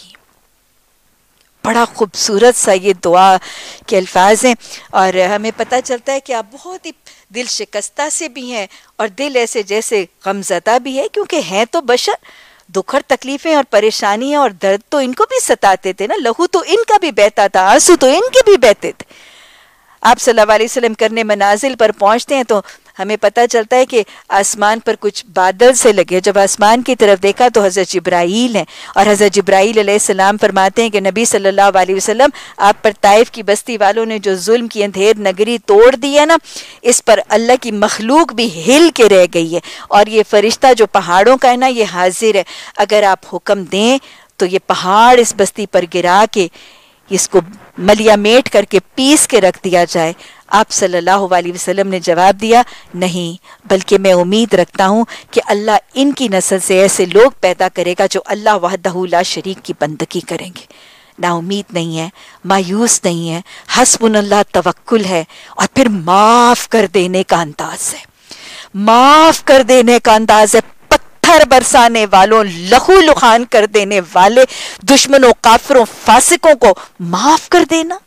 بڑا خوبصورت سا یہ دعا کے الفاظ ہیں، اور ہمیں پتہ چلتا ہے کہ آپ بہت ہی دل شکستہ سے بھی ہیں اور دل ایسے جیسے غمزدہ بھی ہے، کیونکہ ہیں تو بشر، دکھ اور تکلیفیں اور پریشانیاں اور درد تو ان کو بھی ستاتے تھے نا، لہو تو ان کا بھی بہتا تھا، آنسو تو ان کے بھی بہتے تھے۔ آپ صلی اللہ علیہ وسلم کرنے منازل پر پہنچتے ہیں تو ہمیں پتہ چلتا ہے کہ آسمان پر کچھ بادل سے لگے۔ جب آسمان کی طرف دیکھا تو حضرت جبرائیل ہیں، اور حضرت جبرائیل علیہ السلام فرماتے ہیں کہ نبی صلی اللہ علیہ وسلم، آپ پر طائف کی بستی والوں نے جو ظلم کی اندھیر نگری توڑ دی ہے نا، اس پر اللہ کی مخلوق بھی ہل کے رہ گئی ہے، اور یہ فرشتہ جو پہاڑوں کا ہے نا یہ حاضر ہے۔ اگر آپ حکم دیں تو یہ پہاڑ اس بستی پر گرا کے اس کو ملیا میٹ کر کے پیس کے رکھ دیا جائے۔ آپ صلی اللہ علیہ وسلم نے جواب دیا، نہیں، بلکہ میں امید رکھتا ہوں کہ اللہ ان کی نسل سے ایسے لوگ پیدا کرے گا جو اللہ وحدہ لا شریک کی بندگی کریں گے۔ نا امید نہیں ہے، مایوس نہیں ہے، حسبنا اللہ توکل ہے، اور پھر معاف کر دینے کا انداز ہے، معاف کر دینے کا انداز ہے۔ پتھر برسانے والوں، لہو لہان کر دینے والے دشمنوں، کافروں، فاسقوں کو معاف کر دینا۔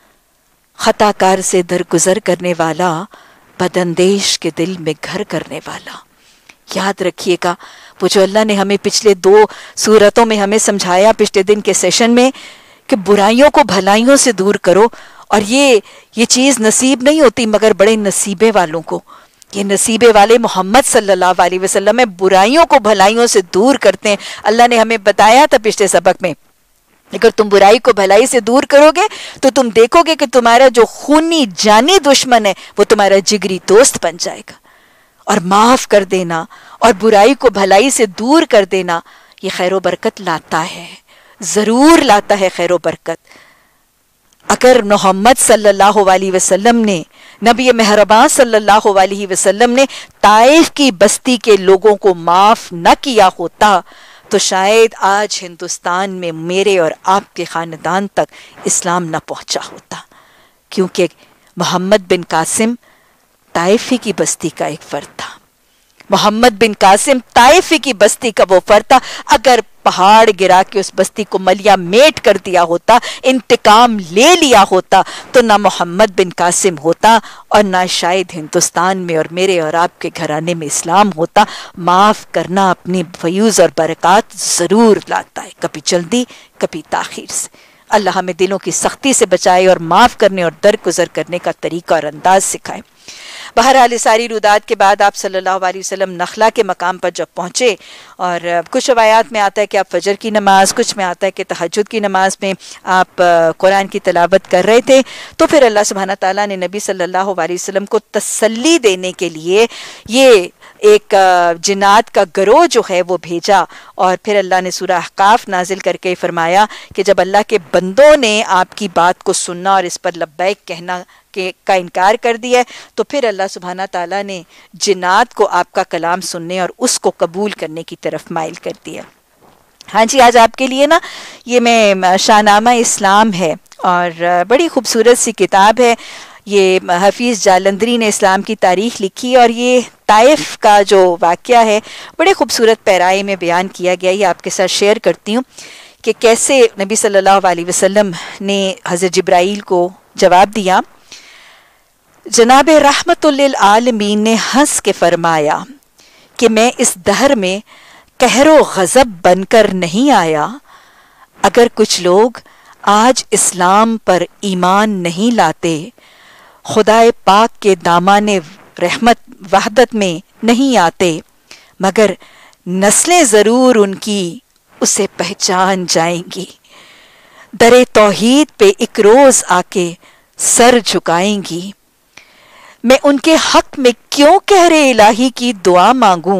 خطا کار سے درگزر کرنے والا، بداندیش کے دل میں گھر کرنے والا۔ یاد رکھیے گا وہ جو اللہ نے ہمیں پچھلے دو سورتوں میں ہمیں سمجھایا پچھلے دن کے سیشن میں کہ برائیوں کو بھلائیوں سے دور کرو، اور یہ یہ چیز نصیب نہیں ہوتی مگر بڑے نصیبے والوں کو۔ یہ نصیبے والے محمد صلی اللہ علیہ وسلم میں برائیوں کو بھلائیوں سے دور کرتے ہیں۔ اللہ نے ہمیں بتایا تھا پچھلے سبق میں، اگر تم برائی کو بھلائی سے دور کرو گے تو تم دیکھو گے کہ تمہارا جو خونی جانی دشمن ہے وہ تمہارا جگری دوست بن جائے گا۔ اور معاف کر دینا اور برائی کو بھلائی سے دور کر دینا یہ خیر و برکت لاتا ہے، ضرور لاتا ہے خیر و برکت۔ اگر محمد صلی اللہ علیہ وسلم نے، نبی مہربان صلی اللہ علیہ وسلم نے طائف کی بستی کے لوگوں کو معاف نہ کیا ہوتا تو شاید آج ہندوستان میں میرے اور آپ کے خاندان تک اسلام نہ پہنچا ہوتا، کیونکہ محمد بن قاسم طائفی کی بستی کا ایک فرد تھا۔ محمد بن قاسم طائفی کی بستی کا وہ فرد تھا۔ اگر پہاڑ گرا کے اس بستی کو ملیا میٹ کر دیا ہوتا، انتقام لے لیا ہوتا، تو نہ محمد بن قاسم ہوتا اور نہ شاید ہندوستان میں اور میرے اور آپ کے گھرانے میں اسلام ہوتا۔ معاف کرنا اپنی فیوز اور برکات ضرور لاتا ہے، کبھی جلدی کبھی تاخیر سے۔ اللہ ہمیں دلوں کی سختی سے بچائے اور معاف کرنے اور درگزر کرنے کا طریقہ اور انداز سکھائے۔ بہرحال ساری رودات کے بعد آپ صلی اللہ علیہ وسلم نخلا کے مقام پر جب پہنچے، اور کچھ روایات میں آتا ہے کہ آپ فجر کی نماز، کچھ میں آتا ہے کہ تہجد کی نماز میں آپ قرآن کی تلاوت کر رہے تھے، تو پھر اللہ سبحانہ تعالیٰ نے نبی صلی اللہ علیہ وسلم کو تسلی دینے کے لیے یہ ایک جنات کا گروہ جو ہے وہ بھیجا، اور پھر اللہ نے سورہ احقاف نازل کر کے فرمایا کہ جب اللہ کے بندوں نے آپ کی بات کو سننا اور اس پر لبیک کہنا کے کا انکار کر دیا تو پھر اللہ سبحانہ تعالیٰ نے جنات کو آپ کا کلام سننے اور اس کو قبول کرنے کی طرف مائل کر دیا۔ ہاں جی، آج آپ کے لیے نا یہ میں شاہنامہ اسلام ہے، اور بڑی خوبصورت سی کتاب ہے۔ یہ حفیظ جالندری نے اسلام کی تاریخ لکھی، اور یہ طائف کا جو واقعہ ہے بڑے خوبصورت پیرائے میں بیان کیا گیا۔ یہ آپ کے ساتھ شیئر کرتی ہوں کہ کیسے نبی صلی اللہ علیہ وسلم نے حضرت جبرائیل کو جواب دیا۔ جناب رحمت للعالمین نے ہنس کے فرمایا کہ میں اس دہر میں قہر و غضب بن کر نہیں آیا۔ اگر کچھ لوگ آج اسلام پر ایمان نہیں لاتے، خدائے پاک کے دامان رحمت وحدت میں نہیں آتے، مگر نسلیں ضرور ان کی اسے پہچان جائیں گی، در توحید پہ ایک روز آ کے سر جھکائیں گی۔ میں ان کے حق میں کیوں قہر الہی کی دعا مانگوں؟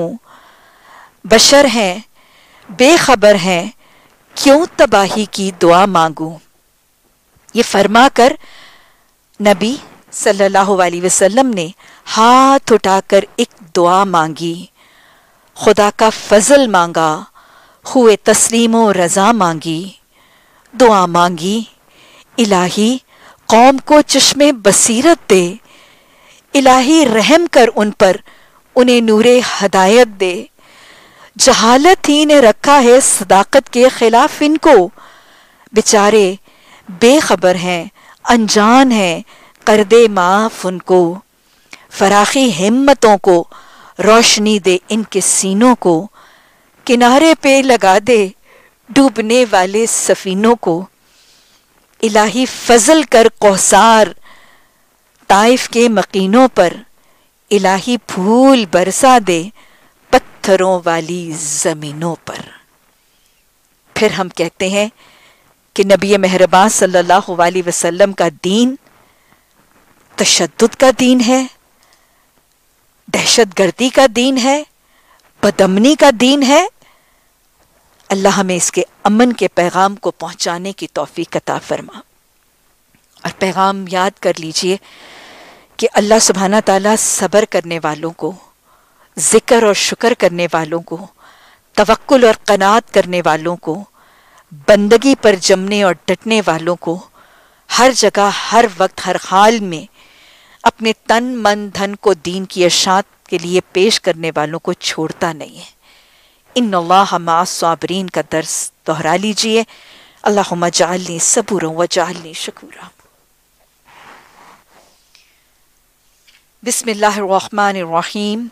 بشر ہیں، بے خبر ہیں، کیوں تباہی کی دعا مانگوں؟ یہ فرما کر نبی صلی اللہ علیہ وسلم نے ہاتھ اٹھا کر ایک دعا مانگی، خدا کا فضل مانگا، ہوئے تسلیم و رضا مانگی، دعا مانگی، الہی قوم کو چشم بصیرت دے، الہی رحم کر ان پر، انہیں نور ہدایت دے، جہالت ہی نے رکھا ہے صداقت کے خلاف ان کو، بیچارے بے خبر ہیں، انجان ہیں، کر دے معاف ان کو، فراخی ہمتوں کو، روشنی دے ان کے سینوں کو، کنارے پہ لگا دے ڈوبنے والے سفینوں کو، الہی فضل کر کوثار طائف کے مقینوں پر، الہی پھول برسا دے پتھروں والی زمینوں پر۔ پھر ہم کہتے ہیں کہ نبی مہربان صلی اللہ علیہ وسلم کا دین تشدد کا دین ہے، دہشت گردی کا دین ہے، بدامنی کا دین ہے۔ اللہ ہمیں اس کے امن کے پیغام کو پہنچانے کی توفیق عطا فرما۔ اور پیغام یاد کر لیجئے کہ اللہ سبحانہ تعالیٰ صبر کرنے والوں کو، ذکر اور شکر کرنے والوں کو، توکل اور قناعت کرنے والوں کو، بندگی پر جمنے اور ڈٹنے والوں کو، ہر جگہ ہر وقت ہر حال میں اپنے تن من دھن کو دین کی اشاعت کے لیے پیش کرنے والوں کو چھوڑتا نہیں ہے۔ ان اللہ مع الصابرین کا درس دہرا لیجئے۔ اللہم اجعلنی صبورا وجعلنی شکورا۔ بسم اللہ الرحمن الرحیم۔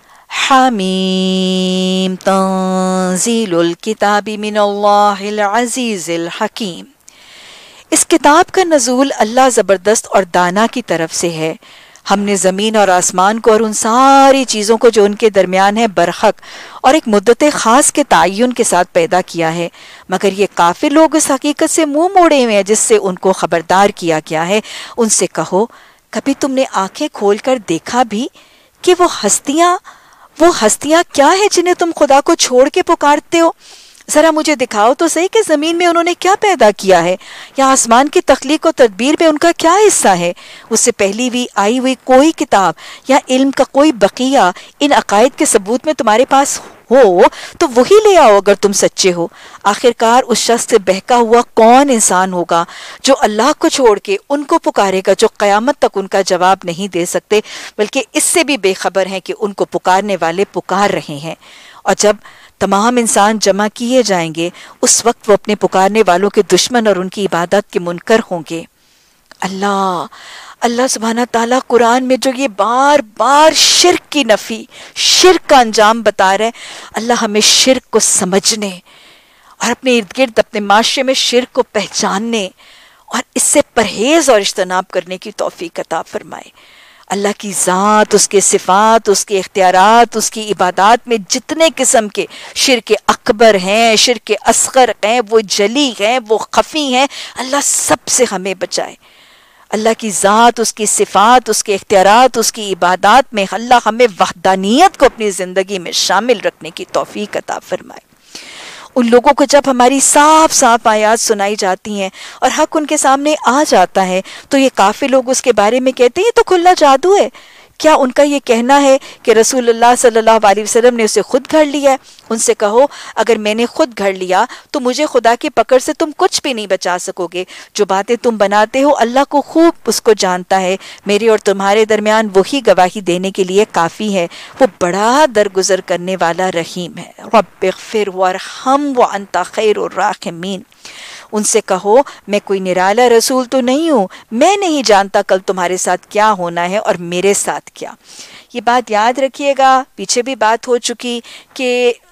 حامیم تنزیل الکتاب من اللہ العزیز الحکیم۔ اس کتاب کا نزول اللہ زبردست اور دانا کی طرف سے ہے۔ ہم نے زمین اور آسمان کو اور ان ساری چیزوں کو جو ان کے درمیان ہے برحق اور ایک مدت خاص کے تعین کے ساتھ پیدا کیا ہے، مگر یہ کافر لوگ اس حقیقت سے منہ موڑے ہوئے ہیں جس سے ان کو خبردار کیا گیا ہے۔ ان سے کہو، کبھی تم نے آنکھیں کھول کر دیکھا بھی کہ وہ ہستیاں وہ ہستیاں کیا ہیں جنہیں تم خدا کو چھوڑ کے پکارتے ہو؟ ذرا مجھے دکھاؤ تو صحیح کہ زمین میں انہوں نے کیا پیدا کیا ہے، یا آسمان کی تخلیق و تدبیر میں ان کا کیا حصہ ہے۔ اس سے پہلی بھی آئی ہوئی کوئی کتاب یا علم کا کوئی بقیہ ان عقائد کے ثبوت میں تمہارے پاس ہو تو وہی لے آؤ اگر تم سچے ہو۔ آخرکار اس شخص سے بہکا ہوا کون انسان ہوگا جو اللہ کو چھوڑ کے ان کو پکارے گا جو قیامت تک ان کا جواب نہیں دے سکتے، بلکہ اس سے بھی بے خبر ہیں کہ ان کو پکارنے والے پکار رہے ہیں۔ اور جب تمام انسان جمع کیے جائیں گے اس وقت وہ اپنے پکارنے والوں کے دشمن اور ان کی عبادت کے منکر ہوں گے۔ اللہ اللہ سبحانہ تعالیٰ قرآن میں جو یہ بار بار شرک کی نفی، شرک کا انجام بتا رہے، اللہ ہمیں شرک کو سمجھنے اور اپنے ارد گرد اپنے معاشرے میں شرک کو پہچاننے اور اس سے پرہیز اور اجتناب کرنے کی توفیق عطا فرمائے۔ اللہ کی ذات، اس کے صفات، اس کے اختیارات، اس کی عبادات میں جتنے قسم کے شرک اکبر ہیں، شرک اصغر ہیں، وہ جلی ہیں، وہ خفی ہیں، اللہ سب سے ہمیں بچائے۔ اللہ کی ذات، اس کی صفات، اس کے اختیارات، اس کی عبادات میں اللہ ہمیں وحدانیت کو اپنی زندگی میں شامل رکھنے کی توفیق عطا فرمائے۔ ان لوگوں کو جب ہماری صاف صاف آیات سنائی جاتی ہیں اور حق ان کے سامنے آ جاتا ہے تو یہ کافر لوگ اس کے بارے میں کہتے ہیں یہ تو کھلا جادو ہے۔ کیا ان کا یہ کہنا ہے کہ رسول اللہ صلی اللہ علیہ وسلم نے اسے خود گھڑ لیا ہے؟ ان سے کہو اگر میں نے خود گھڑ لیا تو مجھے خدا کی پکڑ سے تم کچھ بھی نہیں بچا سکو گے۔ جو باتیں تم بناتے ہو اللہ کو خوب اس کو جانتا ہے، میرے اور تمہارے درمیان وہی گواہی دینے کے لیے کافی ہے، وہ بڑا درگزر کرنے والا رحیم ہے۔ رب اغفر وارحم وانت خیر الراحمین۔ ان سے کہو میں کوئی نرالا رسول تو نہیں ہوں، میں نہیں جانتا کل تمہارے ساتھ کیا ہونا ہے اور میرے ساتھ کیا۔ یہ بات یاد رکھیے گا، پیچھے بھی بات ہو چکی کہ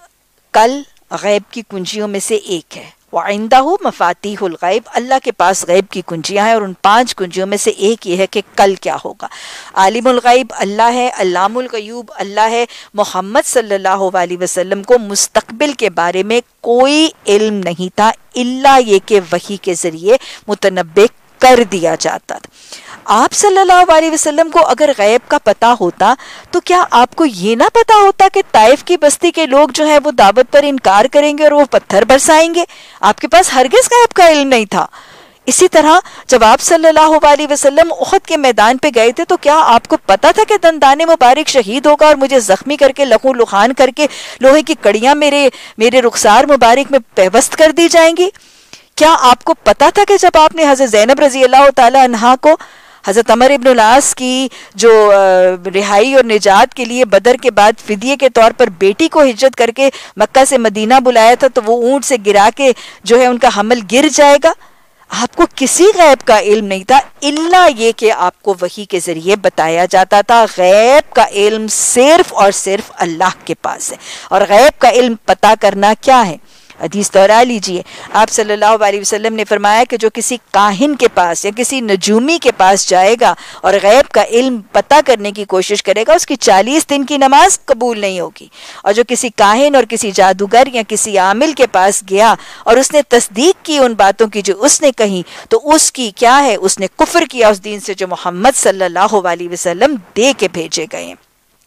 کل غیب کی کنجیوں میں سے ایک ہے، وَعِندَهُ مَفَاتِيحُ الْغَيْبِ، اللہ کے پاس غیب کی کنجیاں ہیں اور ان پانچ کنجیوں میں سے ایک یہ ہے کہ کل کیا ہوگا۔ عالم الغیب اللہ ہے، علام الغیوب اللہ ہے۔ محمد صلی اللہ علیہ وسلم کو مستقبل کے بارے میں کوئی علم نہیں تھا الا یہ کہ وحی کے ذریعے متنبع کر دیا جاتا تھا۔ آپ صلی اللہ علیہ وسلم کو اگر غیب کا پتہ ہوتا تو کیا آپ کو یہ نہ پتا ہوتا کہ طائف کی بستی کے لوگ جو ہیں وہ دعوت پر انکار کریں گے اور وہ پتھر برسائیں گے؟ آپ کے پاس ہرگز غیب کا علم نہیں تھا۔ اسی طرح جب آپ صلی اللہ علیہ وسلم احد کے میدان پہ گئے تھے تو کیا آپ کو پتا تھا کہ دندان مبارک شہید ہوگا اور مجھے زخمی کر کے لہو لہان کر کے لوہے کی کڑیاں میرے میرے رخسار مبارک میں پیوست کر دی جائیں گی؟ کیا آپ کو پتا تھا کہ جب آپ نے حضرت زینب رضی اللہ تعالی عنہا کو حضرت عمر ابن العاص کی جو رہائی اور نجات کے لیے بدر کے بعد فدیے کے طور پر بیٹی کو ہجرت کر کے مکہ سے مدینہ بلایا تھا تو وہ اونٹ سے گرا کے جو ہے ان کا حمل گر جائے گا؟ آپ کو کسی غیب کا علم نہیں تھا الا یہ کہ آپ کو وحی کے ذریعے بتایا جاتا تھا۔ غیب کا علم صرف اور صرف اللہ کے پاس ہے، اور غیب کا علم پتا کرنا کیا ہے؟ حدیث دہرا لیجئے، آپ صلی اللہ علیہ وسلم نے فرمایا کہ جو کسی کاہن کے پاس یا کسی نجومی کے پاس جائے گا اور غیب کا علم پتہ کرنے کی کوشش کرے گا اس کی چالیس دن کی نماز قبول نہیں ہوگی۔ اور جو کسی کاہن اور کسی جادوگر یا کسی عامل کے پاس گیا اور اس نے تصدیق کی ان باتوں کی جو اس نے کہی تو اس کی کیا ہے؟ اس نے کفر کیا اس دین سے جو محمد صلی اللہ علیہ وسلم دے کے بھیجے گئے ہیں۔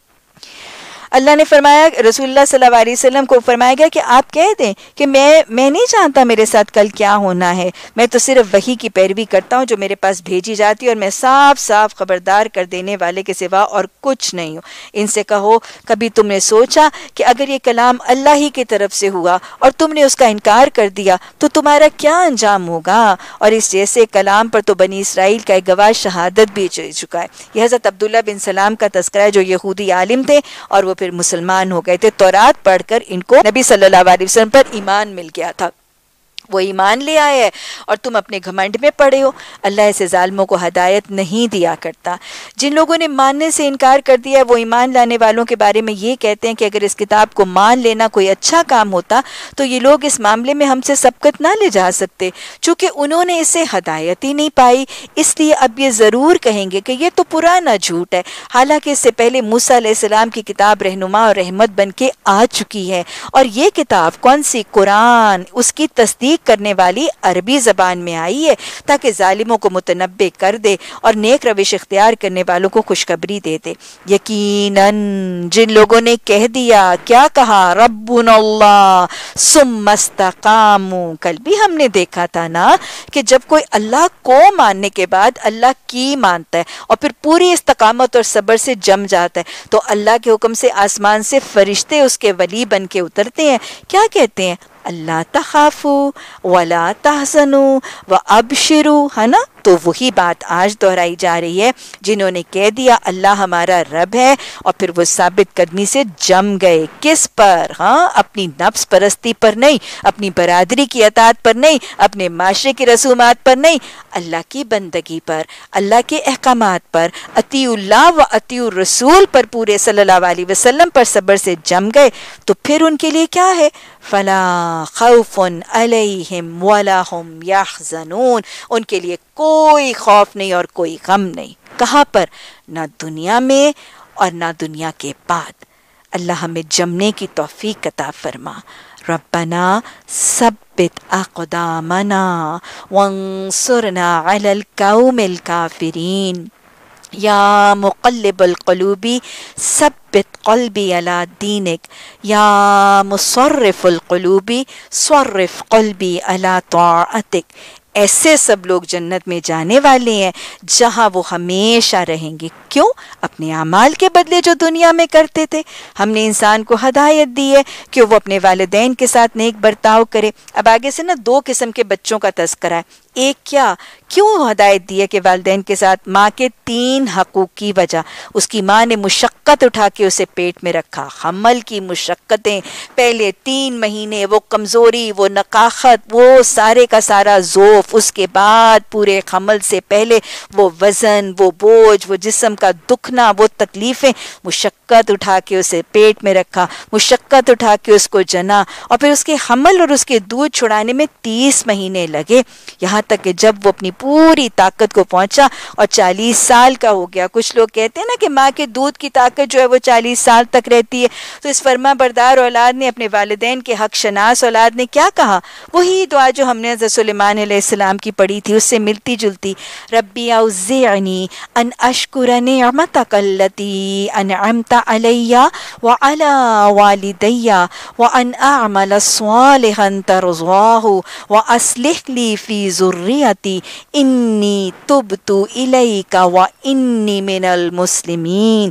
اللہ نے فرمایا، رسول اللہ صلی اللہ علیہ وسلم کو فرمایا گیا کہ آپ کہہ دیں کہ میں میں نہیں جانتا میرے ساتھ کل کیا ہونا ہے، میں تو صرف وحی کی پیروی کرتا ہوں جو میرے پاس بھیجی جاتی ہے اور میں صاف صاف خبردار کر دینے والے کے سوا اور کچھ نہیں ہوں۔ ان سے کہو کبھی تم نے سوچا کہ اگر یہ کلام اللہ ہی کی طرف سے ہوا اور تم نے اس کا انکار کر دیا تو تمہارا کیا انجام ہوگا؟ اور اس جیسے کلام پر تو بنی اسرائیل کا ایک گواہ شہادت بھی دے چکا ہے۔ یہ حضرت عبداللہ بن سلام کا تذکرہ ہے جو یہودی عالم تھے اور وہ پھر مسلمان ہو گئے تھے۔ تورات پڑھ کر ان کو نبی صلی اللہ علیہ وسلم پر ایمان مل گیا تھا، وہ ایمان لے آئے ہیں اور تم اپنے گھمنڈ میں پڑے ہو۔ اللہ ایسے ظالموں کو ہدایت نہیں دیا کرتا۔ جن لوگوں نے ماننے سے انکار کر دیا ہے وہ ایمان لانے والوں کے بارے میں یہ کہتے ہیں کہ اگر اس کتاب کو مان لینا کوئی اچھا کام ہوتا تو یہ لوگ اس معاملے میں ہم سے سبقت نہ لے جا سکتے، چونکہ انہوں نے اسے ہدایت ہی نہیں پائی، اس لیے اب یہ ضرور کہیں گے کہ یہ تو پرانا جھوٹ ہے، حالانکہ اس سے پہلے موسیٰ علیہ السلام کی کتاب رہنما اور رحمت بن کے آ چکی ہے، اور یہ کتاب کون سی؟ قرآن، اس کی تصدیق کرنے والی عربی زبان میں آئی ہے تاکہ ظالموں کو متنبع کر دے اور نیک روش اختیار کرنے والوں کو خوشخبری دے دے۔ یقیناً جن لوگوں نے کہہ دیا، کیا کہا؟ ربنا اللہ ثم استقاموا، کل بھی ہم نے دیکھا تھا نا کہ جب کوئی اللہ کو ماننے کے بعد اللہ کی مانتا ہے اور پھر پوری استقامت اور صبر سے جم جاتا ہے تو اللہ کے حکم سے آسمان سے فرشتے اس کے ولی بن کے اترتے ہیں، کیا کہتے ہیں؟ اللہ تخافوا ولا تحزنوا وابشروا، ہے نا؟ تو وہی بات آج دہرائی جا رہی ہے۔ جنہوں نے کہہ دیا اللہ ہمارا رب ہے اور پھر وہ ثابت قدمی سے جم گئے، کس پر؟ ہاں، اپنی نفس پرستی پر نہیں، اپنی برادری کی اطاعت پر نہیں، اپنے معاشرے کی رسومات پر نہیں، اللہ کی بندگی پر، اللہ کے احکامات پر، اطیع اللہ و اطیع الرسول پر، پورے صلی اللہ علیہ وسلم پر صبر سے جم گئے تو پھر ان کے لیے کیا ہے؟ فلا خوف علیہم ولا هم یحزنون، ان کے لیے کوئی خوف نہیں اور کوئی غم نہیں۔ کہاں پر؟ نہ دنیا میں اور نہ دنیا کے بعد۔ اللہ ہمیں جمنے کی توفیق عطا فرما۔ ربنا ثبت اقدامنا وانصرنا علی القوم الکافرین۔ یا مقلب القلوب ثبت قلبی علی دینک، یا مصرف القلوب صرف قلبی علی طاعتک۔ ایسے سب لوگ جنت میں جانے والے ہیں جہاں وہ ہمیشہ رہیں گے۔ کیوں؟ اپنے اعمال کے بدلے جو دنیا میں کرتے تھے۔ ہم نے انسان کو ہدایت دی ہے کہ وہ اپنے والدین کے ساتھ نیک برتاؤ کرے۔ اب آگے سے نا دو قسم کے بچوں کا تذکرہ ہے۔ ایک کیا، کیوں ہدایت دی ہے کہ والدین کے ساتھ؟ ماں کے تین حقوق کی وجہ۔ اس کی ماں نے مشقت اٹھا کے اسے پیٹ میں رکھا، حمل کی مشقتیں، پہلے تین مہینے وہ کمزوری، وہ نقاہت، وہ سارے کا سارا ذوف، اس کے بعد پورے حمل سے پہلے وہ وزن، وہ بوجھ، وہ جسم کا دکھنا، وہ تکلیفیں، مشقت اٹھا کے اسے پیٹ میں رکھا، مشقت اٹھا کے اس کو جنا، اور پھر اس کے حمل اور اس کے دودھ چھڑانے میں تیس مہینے لگے، یہاں تک کہ جب وہ اپنی پوری طاقت کو پہنچا اور چالیس سال کا ہو گیا۔ کچھ لوگ کہتے ہیں نا کہ ماں کے دودھ کی طاقت جو ہے وہ چالیس سال تک رہتی ہے، تو اس فرما بردار اولاد نے، اپنے والدین کے حق شناس اولاد نے کیا کہا؟ وہی دعا جو ہم نے حضرت سلیمان علیہ السلام کی پڑھی تھی، اس سے ملتی جلتی۔ ربی اوزعنی ان اشکر نعمتک التی انعمت علی وعلی والدی وان اعمل صالحا ترضاہ واصلح لی فی ذریتی انی تبت الیک وانی من المسلمین۔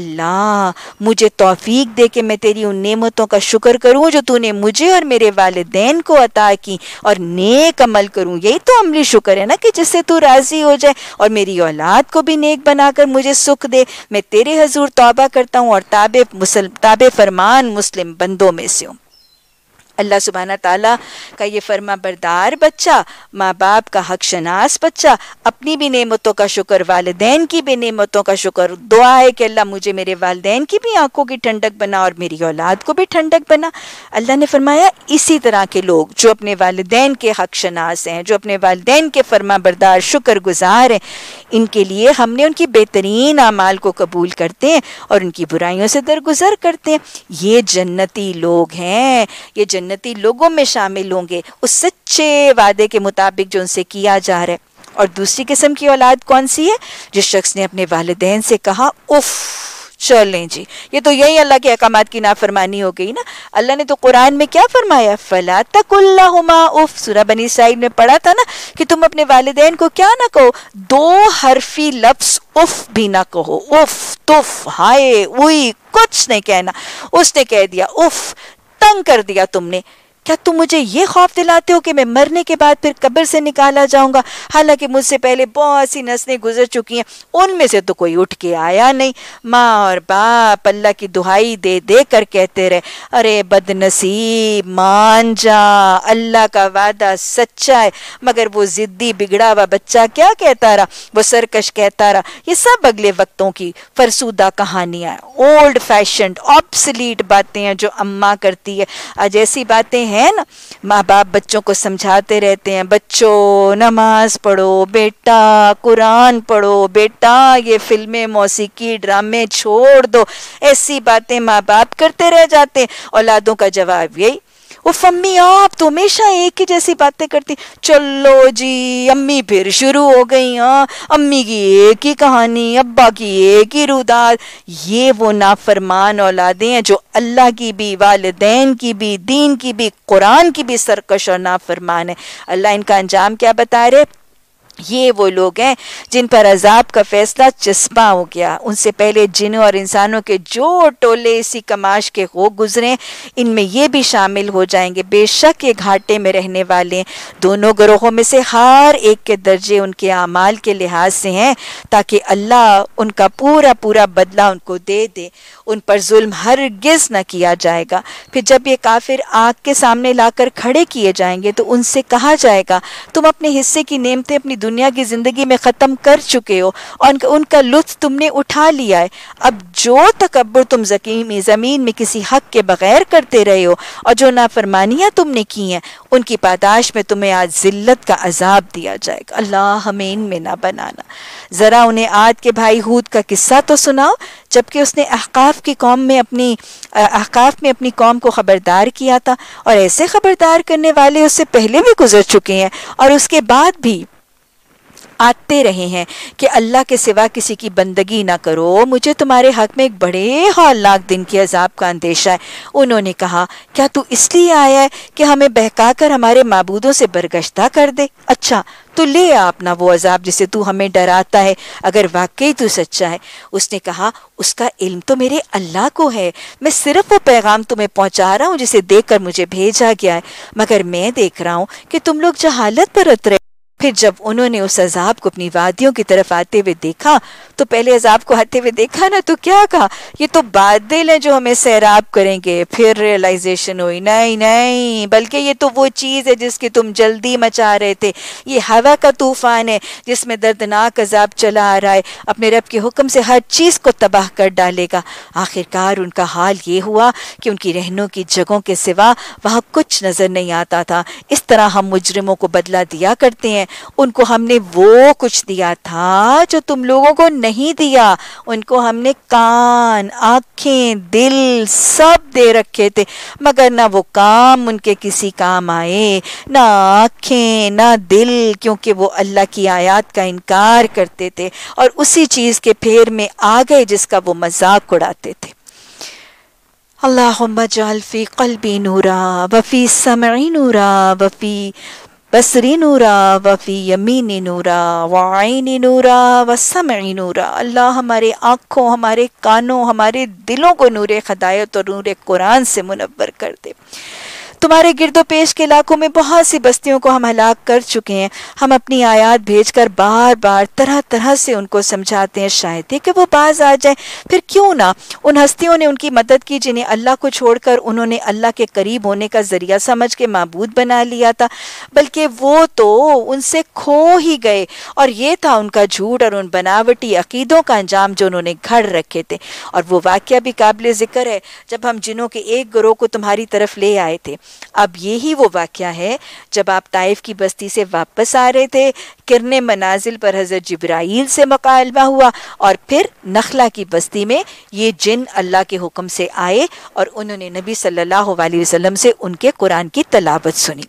اللہ مجھے توفیق دے کہ میں تیری ان نعمتوں کا شکر کروں جو تو نے مجھے اور میرے والدین کو عطا کی، اور نیک عمل کروں۔ یہی تو عملی شکر ہے نا کہ جس سے تو راضی ہو جائے، اور میری اولاد کو بھی نیک بنا کر مجھے سکھ دے۔ میں تیرے حضور توبہ کرتا ہوں اور تابع مسلم تابع فرمان مسلم بندوں میں سے ہوں۔ اللہ سبحانہ تعالیٰ کا یہ فرما بردار بچہ، ماں باپ کا حق شناس بچہ، اپنی بھی نعمتوں کا شکر، والدین کی بھی نعمتوں کا شکر، دعا ہے کہ اللہ مجھے میرے والدین کی بھی آنکھوں کی ٹھنڈک بنا اور میری اولاد کو بھی ٹھنڈک بنا۔ اللہ نے فرمایا اسی طرح کے لوگ جو اپنے والدین کے حق شناس ہیں، جو اپنے والدین کے فرما بردار شکر گزار ہیں، ان کے لیے ہم نے ان کی بہترین اعمال کو قبول کرتے ہیں اور ان کی برائیوں سے درگزر کرتے ہیں۔ یہ جنتی لوگ ہیں، یہ جنتی جنتی لوگوں میں شامل ہوں گے اس سچے وعدے کے مطابق جو ان سے کیا جا رہا ہے۔ اور دوسری قسم کی اولاد کون سی ہے؟ جس شخص نے اپنے والدین سے کہا اف، چلیں جی، یہ تو یہی اللہ کے احکامات کی نافرمانی ہو گئی نا۔ اللہ نے تو قرآن میں کیا فرمایا؟ فَلَا تَقُلْ لَهُمَا اف، سورہ بنی اسرائیل میں پڑھا تھا نا کہ تم اپنے والدین کو کیا نہ کہو، دو حرفی لفظ اف بھی نہ کہو، اف، تف، ہائے، اوئی، کچھ نہیں کہنا۔ اس نے کہہ دیا اف، تنگ کر دیا تم نے۔ کیا تم مجھے یہ خوف دلاتے ہو کہ میں مرنے کے بعد پھر قبر سے نکالا جاؤں گا؟ حالانکہ مجھ سے پہلے بہت سی نسلیں گزر چکی ہیں، ان میں سے تو کوئی اٹھ کے آیا نہیں۔ ماں اور باپ اللہ کی دہائی دے دے کر کہتے رہے، ارے بد نصیب مان جا، اللہ کا وعدہ سچا ہے۔ مگر وہ ضدی بگڑا ہوا بچہ کیا کہتا رہا؟ وہ سرکش کہتا رہا۔ یہ سب اگلے وقتوں کی فرسودہ کہانیاں ہیں، اولڈ فیشنڈ آبسلیٹ باتیں ہیں جو اماں کرتی ہے۔ آج ایسی باتیں ہیں نا، ماں باپ بچوں کو سمجھاتے رہتے ہیں، بچوں نماز پڑھو بیٹا، قرآن پڑھو بیٹا، یہ فلمیں موسیقی ڈرامے چھوڑ دو، ایسی باتیں ماں باپ کرتے رہ جاتے ہیں۔ اولادوں کا جواب یہی، وہ امی آپ تو ہمیشہ ایک ہی جیسی باتیں کرتی، چلو جی امی پھر شروع ہو گئی، ہاں امی کی ایک ہی کہانی، ابا کی ایک ہی روداد۔ یہ وہ نافرمان اولادیں ہیں جو اللہ کی بھی، والدین کی بھی، دین کی بھی، قرآن کی بھی سرکش اور نافرمان ہے۔ اللہ ان کا انجام کیا بتا رہے؟ یہ وہ لوگ ہیں جن پر عذاب کا فیصلہ چسپاں ہو گیا۔ ان سے پہلے جنوں اور انسانوں کے جو ٹولے اسی کماش کے ہو گزرے، ان میں یہ بھی شامل ہو جائیں گے۔ بے شک یہ گھاٹے میں رہنے والے ہیں۔ دونوں گروہوں میں سے ہر ایک کے درجے ان کے اعمال کے لحاظ سے ہیں، تاکہ اللہ ان کا پورا پورا بدلہ ان کو دے دے۔ ان پر ظلم ہرگز نہ کیا جائے گا۔ پھر جب یہ کافر آگ کے سامنے لا کر کھڑے کیے جائیں گے تو ان سے کہا جائے گا، تم اپنے حصے کی نعمتیں اپنی دنیا کی زندگی میں ختم کر چکے ہو اور ان کا لطف تم نے اٹھا لیا ہے. اب جو تکبر تم زمین میں کسی حق کے بغیر کرتے رہے ہو اور جو نافرمانیاں تم نے کی ہیں ان کی پاداش میں تمہیں آج ذلت کا عذاب دیا جائے گا. اللہ ہمیں ان میں نہ بنانا. ذرا انہیں عاد کے بھائی ہود کا قصہ تو سناؤ جبکہ اس نے احقاف کی قوم میں اپنی احقاف میں اپنی قوم کو خبردار کیا تھا اور ایسے خبردار کرنے والے اس سے پہلے بھی گزر چکے ہیں اور اس کے بعد بھی آتے رہے ہیں کہ اللہ کے سوا کسی کی بندگی نہ کرو. مجھے تمہارے حق میں ایک بڑے ہولناک دن کے عذاب کا اندیشہ ہے. انہوں نے کہا کیا تو اس لیے آیا ہے کہ ہمیں بہکا کر ہمارے معبودوں سے برگشتہ کر دے؟ اچھا تو لے آ اپنا وہ عذاب جسے تو ہمیں ڈراتا ہے اگر واقعی تو سچا ہے. اس نے کہا اس کا علم تو میرے اللہ کو ہے، میں صرف وہ پیغام تمہیں پہنچا رہا ہوں جسے دیکھ کر مجھے بھیجا گیا ہے، مگر میں دیکھ رہا ہوں کہ تم لوگ جہالت برت رہے. پھر جب انہوں نے اس عذاب کو اپنی وادیوں کی طرف آتے ہوئے دیکھا تو پہلے عذاب کو آتے ہوئے دیکھا نا تو کیا کہا یہ تو بادل ہیں جو ہمیں سیراب کریں گے. پھر ریئلائزیشن ہوئی نہیں نہیں بلکہ یہ تو وہ چیز ہے جس کی تم جلدی مچا رہے تھے. یہ ہوا کا طوفان ہے جس میں دردناک عذاب چلا آ رہا ہے، اپنے رب کے حکم سے ہر چیز کو تباہ کر ڈالے گا. آخرکار ان کا حال یہ ہوا کہ ان کی رہنوں کی جگہوں کے سوا وہاں کچھ نظر نہیں آتا تھا. اس طرح ہم مجرموں کو بدلہ دیا کرتے ہیں. ان کو ہم نے وہ کچھ دیا تھا جو تم لوگوں کو نہیں دیا. ان کو ہم نے کان، آنکھیں، دل سب دے رکھے تھے مگر نہ وہ کام ان کے کسی کام آئے، نہ آنکھیں نہ دل، کیونکہ وہ اللہ کی آیات کا انکار کرتے تھے اور اسی چیز کے پھیر میں آ گئے جس کا وہ مذاق اڑاتے تھے. اللہم اجعل فی قلبی نورا وفی سمعی نورا وفی بصری نورا وفی یمینی نورا وعینی نورا وسمعی نورا. اللہ ہمارے آنکھوں، ہمارے کانوں، ہمارے دلوں کو نور ہدایت اور نور قرآن سے منور کر دے. تمہارے گرد و پیش کے علاقوں میں بہت سی بستیوں کو ہم ہلاک کر چکے ہیں. ہم اپنی آیات بھیج کر بار بار طرح طرح سے ان کو سمجھاتے ہیں شاید کہ وہ باز آ جائیں. پھر کیوں نہ ان ہستیوں نے ان کی مدد کی جنہیں اللہ کو چھوڑ کر انہوں نے اللہ کے قریب ہونے کا ذریعہ سمجھ کے معبود بنا لیا تھا، بلکہ وہ تو ان سے کھو ہی گئے اور یہ تھا ان کا جھوٹ اور ان بناوٹی عقیدوں کا انجام جو انہوں نے گھڑ رکھے تھے. اور وہ واقعہ بھی قابل ذکر ہے جب ہم جنوں کے ایک گروہ کو تمہاری طرف لے آئے تھے. اب یہی وہ واقعہ ہے جب آپ طائف کی بستی سے واپس آ رہے تھے، کرنے منازل پر حضرت جبرائیل سے مکالمہ ہوا اور پھر نخلا کی بستی میں یہ جن اللہ کے حکم سے آئے اور انہوں نے نبی صلی اللہ علیہ وسلم سے ان کے قرآن کی تلاوت سنی.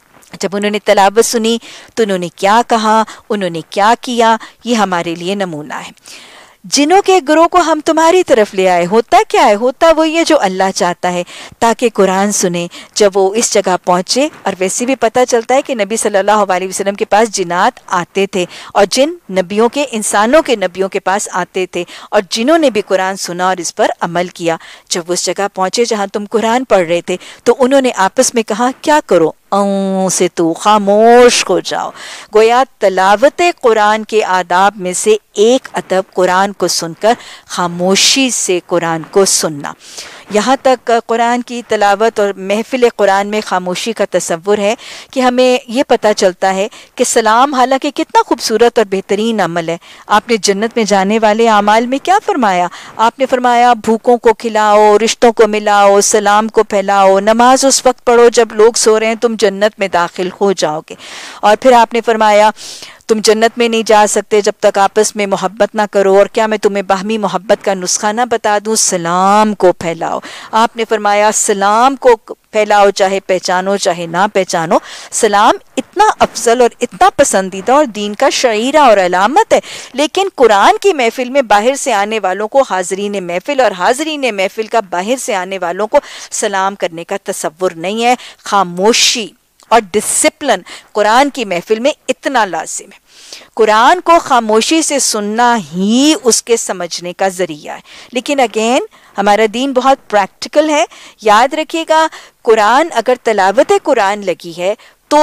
جب انہوں نے تلاوت سنی تو انہوں نے کیا کہا، انہوں نے کیا کیا، یہ ہمارے لیے نمونہ ہے. جنوں کے گروہ کو ہم تمہاری طرف لے آئے. ہوتا کیا ہے؟ ہوتا وہ یہ جو اللہ چاہتا ہے تاکہ قرآن سنیں. جب وہ اس جگہ پہنچے، اور ویسے بھی پتہ چلتا ہے کہ نبی صلی اللہ علیہ وسلم کے پاس جنات آتے تھے اور جن نبیوں کے، انسانوں کے نبیوں کے پاس آتے تھے اور جنہوں نے بھی قرآن سنا اور اس پر عمل کیا. جب اس جگہ پہنچے جہاں تم قرآن پڑھ رہے تھے تو انہوں نے آپس میں کہا کیا کرو، اوں سے تو خاموش ہو جاؤ. گویا تلاوت قرآن کے آداب میں سے ایک ادب قرآن کو سن کر خاموشی سے قرآن کو سننا. یہاں تک قرآن کی تلاوت اور محفل قرآن میں خاموشی کا تصور ہے کہ ہمیں یہ پتہ چلتا ہے کہ سلام حالانکہ کتنا خوبصورت اور بہترین عمل ہے. آپ نے جنت میں جانے والے اعمال میں کیا فرمایا؟ آپ نے فرمایا بھوکوں کو کھلاؤ، رشتوں کو ملاؤ، سلام کو پھیلاؤ، نماز اس وقت پڑھو جب لوگ سو رہے ہیں، تم جنت میں داخل ہو جاؤ گے. اور پھر آپ نے فرمایا تم جنت میں نہیں جا سکتے جب تک آپس میں محبت نہ کرو، اور کیا میں تمہیں باہمی محبت کا نسخہ نہ بتا دوں؟ سلام کو پھیلاؤ. آپ نے فرمایا سلام کو پھیلاؤ، چاہے پہچانو چاہے نہ پہچانو. سلام اتنا افضل اور اتنا پسندیدہ اور دین کا شعیرہ اور علامت ہے، لیکن قرآن کی محفل میں باہر سے آنے والوں کو حاضرین محفل اور حاضرین محفل کا باہر سے آنے والوں کو سلام کرنے کا تصور نہیں ہے. خاموشی اور ڈسپلن قرآن کی محفل میں اتنا لازم ہے. قرآن کو خاموشی سے سننا ہی اس کے سمجھنے کا ذریعہ ہے. لیکن اگین ہمارا دین بہت پریکٹیکل ہے. یاد رکھیے گا، قرآن اگر تلاوت قرآن لگی ہے تو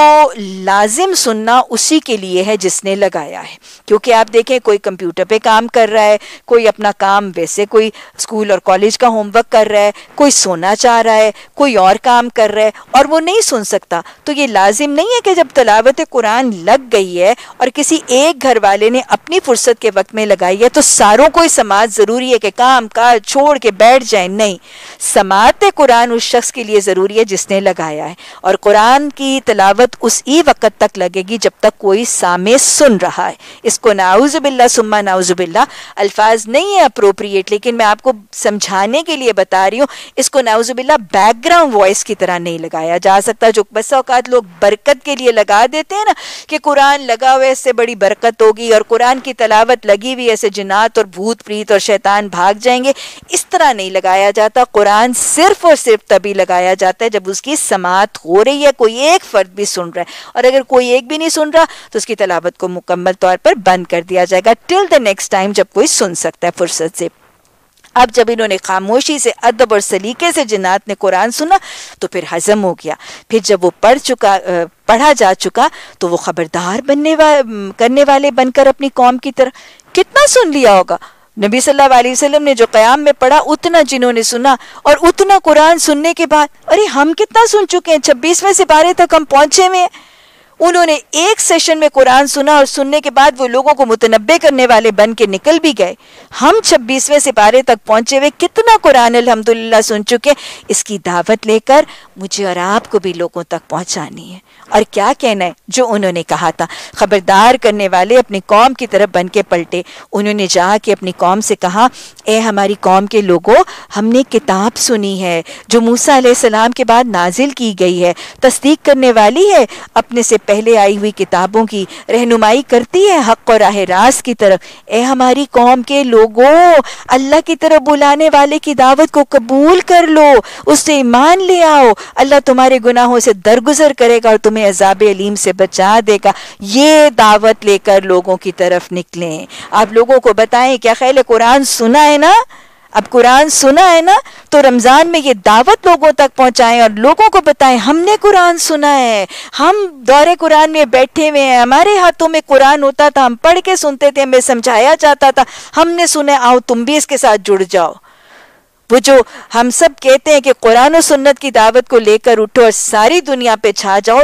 لازم سننا اسی کے لیے ہے جس نے لگایا ہے. کیونکہ آپ دیکھیں کوئی کمپیوٹر پہ کام کر رہا ہے, کوئی اپنا کام ویسے کوئی اسکول اور کالج کا ہوم ورک کر رہا ہے, کوئی سونا چاہ رہا ہے, کوئی اور کام کر رہا ہے اور وہ نہیں سن سکتا. تو یہ لازم نہیں ہے کہ جب تلاوت قرآن لگ گئی ہے اور کسی ایک گھر والے نے اپنی فرصت کے وقت میں لگائی ہے تو ساروں کو سماعت ضروری ہے کہ کام کاج چھوڑ کے بیٹھ جائیں. نہیں, سماعت قرآن اس شخص کے لیے ضروری ہے جس نے لگایا ہے, اور قرآن کی تلاوت اسی وقت تک لگے گی جب تک کوئی سامع سن رہا ہے. اس کو نعوذ باللہ ثم نعوذ باللہ الفاظ نہیں ہے اپروپریٹ, لیکن میں آپ کو سمجھانے کے لیے بتا رہی ہوں, اس کو نعوذ باللہ بیک گراؤنڈ وائس کی طرح نہیں لگایا جا سکتا. جو بس اوقات لوگ برکت کے لیے لگا دیتے ہیں نا کہ قرآن لگا ہوئے اس سے بڑی برکت ہوگی, اور قرآن کی تلاوت لگی ہوئی ایسے جنات اور بھوت پریت اور شیطان بھاگ جائیں گے, اس طرح نہیں لگایا جاتا. قرآن صرف اور صرف تبھی لگایا جاتا ہے جب اس کی سماعت ہو رہی ہے, کوئی ایک فرد بھی سن رہا ہے, اور اگر کوئی ایک بھی نہیں سن رہا تو اس کی تلاوت کو مکمل طور پر بند کر دیا جائے گا ٹل دا نیکسٹ ٹائم جب کوئی سن سکتا ہے فرصت سے. اب جب انہوں نے خاموشی سے ادب اور سلیقے سے جنات نے قرآن سنا تو پھر ہضم ہو گیا. پھر جب وہ پڑھ چکا پڑھا جا چکا تو وہ خبردار بننے والے کرنے والے بن کر اپنی قوم کی طرح کتنا سن لیا ہوگا. نبی صلی اللہ علیہ وسلم نے جو قیام میں پڑھا اتنا جنہوں نے سنا, اور اتنا قرآن سننے کے بعد ارے ہم کتنا سن چکے ہیں, چھبیسویں سپارے تک ہم پہنچے ہوئے ہیں. انہوں نے ایک سیشن میں قرآن سنا اور سننے کے بعد وہ لوگوں کو متنبع کرنے والے بن کے نکل بھی گئے. ہم چھبیسویں سپارے تک پہنچے ہوئے کتنا قرآن الحمدللہ سن چکے. اس کی دعوت لے کر مجھے اور آپ کو بھی لوگوں تک پہنچانی ہے. اور کیا کہنا ہے جو انہوں نے کہا تھا, خبردار کرنے والے اپنی قوم کی طرف بن کے پلٹے. انہوں نے جا کے اپنی قوم سے کہا, اے ہماری قوم کے لوگوں, ہم نے کتاب سنی ہے جو موسیٰ علیہ السلام کے بعد نازل کی گئی ہے, تصدیق کرنے والی ہے, اپنے سے پہلے آئی ہوئی کتابوں کی رہنمائی کرتی ہے حق اور راہ راست کی طرف. اے ہماری قوم کے لوگوں, اللہ کی طرف بلانے والے کی دعوت کو قبول کر لو, اس سے ایمان لے آؤ, اللہ تمہارے گناہوں سے درگزر کرے گا اور تمہیں عذاب علیم سے بچا دے گا. یہ دعوت لے کر لوگوں کی طرف نکلیں. آپ لوگوں کو بتائیں, کیا خیال قرآن سنا ہے نا, اب قرآن سنا ہے نا, تو رمضان میں یہ دعوت لوگوں تک پہنچائیں اور لوگوں کو بتائیں ہم نے قرآن سنا ہے, ہم دورے قرآن میں بیٹھے ہوئے ہیں, ہمارے ہاتھوں میں قرآن ہوتا تھا, ہم پڑھ کے سنتے تھے, ہمیں سمجھایا جاتا تھا, ہم نے سنا, آؤ تم بھی اس کے ساتھ جڑ جاؤ. وہ جو ہم سب کہتے ہیں کہ قرآن و سنت کی دعوت کو لے کر اٹھو اور ساری دنیا پہ چھا جاؤ,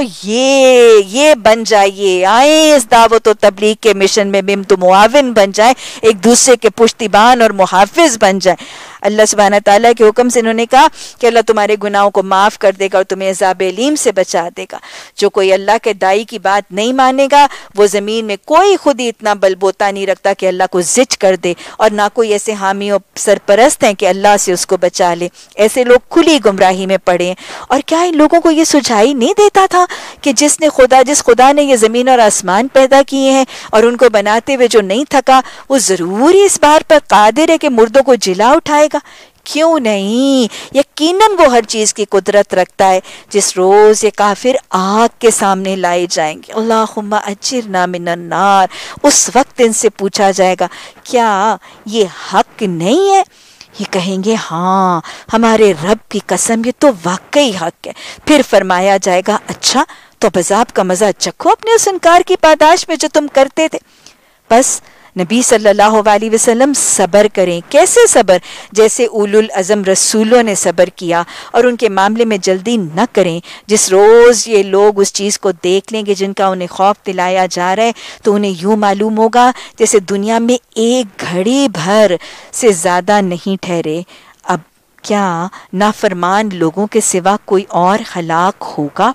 یہ یہ بن جائیے, آئیں اس دعوت و تبلیغ کے مشن میں بم تو معاون بن جائیں, ایک دوسرے کے پشتیبان اور محافظ بن جائیں. اللہ سبحانہ تعالیٰ کے حکم سے انہوں نے کہا کہ اللہ تمہارے گناہوں کو معاف کر دے گا اور تمہیں عذاب علیم سے بچا دے گا. جو کوئی اللہ کے دائی کی بات نہیں مانے گا وہ زمین میں کوئی خود ہی اتنا بلبوتا نہیں رکھتا کہ اللہ کو زج کر دے, اور نہ کوئی ایسے حامی و سرپرست ہیں کہ اللہ سے اس کو بچا لے. ایسے لوگ کھلی گمراہی میں پڑے ہیں. اور کیا ان لوگوں کو یہ سجائی نہیں دیتا تھا کہ جس نے خدا جس خدا نے یہ زمین اور آسمان پیدا کیے ہیں اور ان کو بناتے ہوئے جو نہیں تھکا, وہ ضرور ہی اس بار پر قادر ہے کہ مردوں کو جلا اٹھائے گا. کیوں نہیں, یقیناً وہ ہر چیز کی قدرت رکھتا ہے. جس روز یہ کافر آگ کے سامنے لائے جائیں گے, اللہم اجرنا من النار, اس وقت ان سے پوچھا جائے گا کیا یہ حق نہیں ہے؟ یہ کہیں گے ہاں ہمارے رب کی قسم یہ تو واقعی حق ہے. پھر فرمایا جائے گا اچھا تو عذاب کا مزہ چکھو اپنے اس انکار کی پاداش میں جو تم کرتے تھے. بس نبی صلی اللہ علیہ وسلم صبر کریں. کیسے صبر؟ جیسے اولو العزم رسولوں نے صبر کیا, اور ان کے معاملے میں جلدی نہ کریں. جس روز یہ لوگ اس چیز کو دیکھ لیں گے جن کا انہیں خوف دلایا جا رہا ہے تو انہیں یوں معلوم ہوگا جیسے دنیا میں ایک گھڑی بھر سے زیادہ نہیں ٹھہرے. اب کیا نافرمان لوگوں کے سوا کوئی اور ہلاک ہوگا؟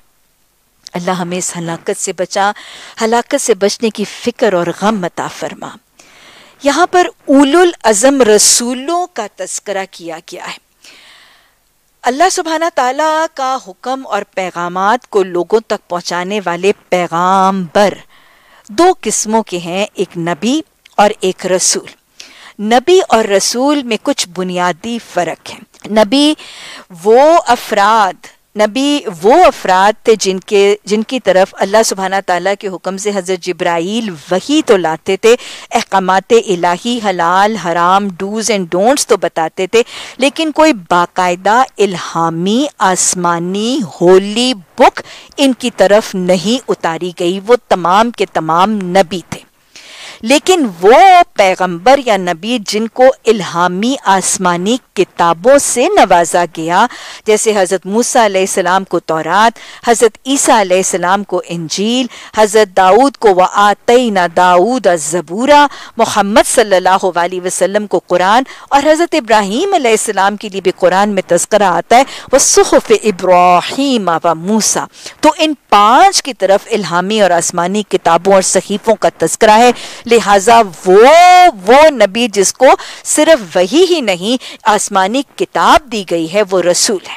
اللہ ہمیں اس ہلاکت سے بچا, ہلاکت سے بچنے کی فکر اور غم عطا فرما. یہاں پر اولو العزم رسولوں کا تذکرہ کیا گیا ہے. اللہ سبحانہ تعالیٰ کا حکم اور پیغامات کو لوگوں تک پہنچانے والے پیغامبر دو قسموں کے ہیں, ایک نبی اور ایک رسول. نبی اور رسول میں کچھ بنیادی فرق ہے. نبی وہ افراد نبی وہ افراد تھے جن کے جن کی طرف اللہ سبحانہ تعالیٰ کے حکم سے حضرت جبرائیل وحی تو لاتے تھے، احکامات الہی، حلال حرام، ڈوز اینڈ ڈونٹس تو بتاتے تھے، لیکن کوئی باقاعدہ الہامی آسمانی ہولی بک ان کی طرف نہیں اتاری گئی۔ وہ تمام کے تمام نبی تھے، لیکن وہ پیغمبر یا نبی جن کو الہامی آسمانی کتابوں سے نوازا گیا، جیسے حضرت موسیٰ علیہ السلام کو تورات، حضرت عیسیٰ علیہ السلام کو انجیل، حضرت داؤد کو وَآتَيْنَا دَاؤُدَ الزَّبُورَ، محمد صلی اللہ علیہ وسلم کو قرآن، اور حضرت ابراہیم علیہ السلام کے لیے بھی قرآن میں تذکرہ آتا ہے وَصُحُفِ إِبْرَاهِيمَ وَمُوسَى۔ تو ان پانچ کی طرف الہامی اور آسمانی کتابوں اور صحیفوں کا تذکرہ ہے، لہٰذا وہ وہ نبی جس کو صرف وحی ہی نہیں آسمانی کتاب دی گئی ہے وہ رسول ہے۔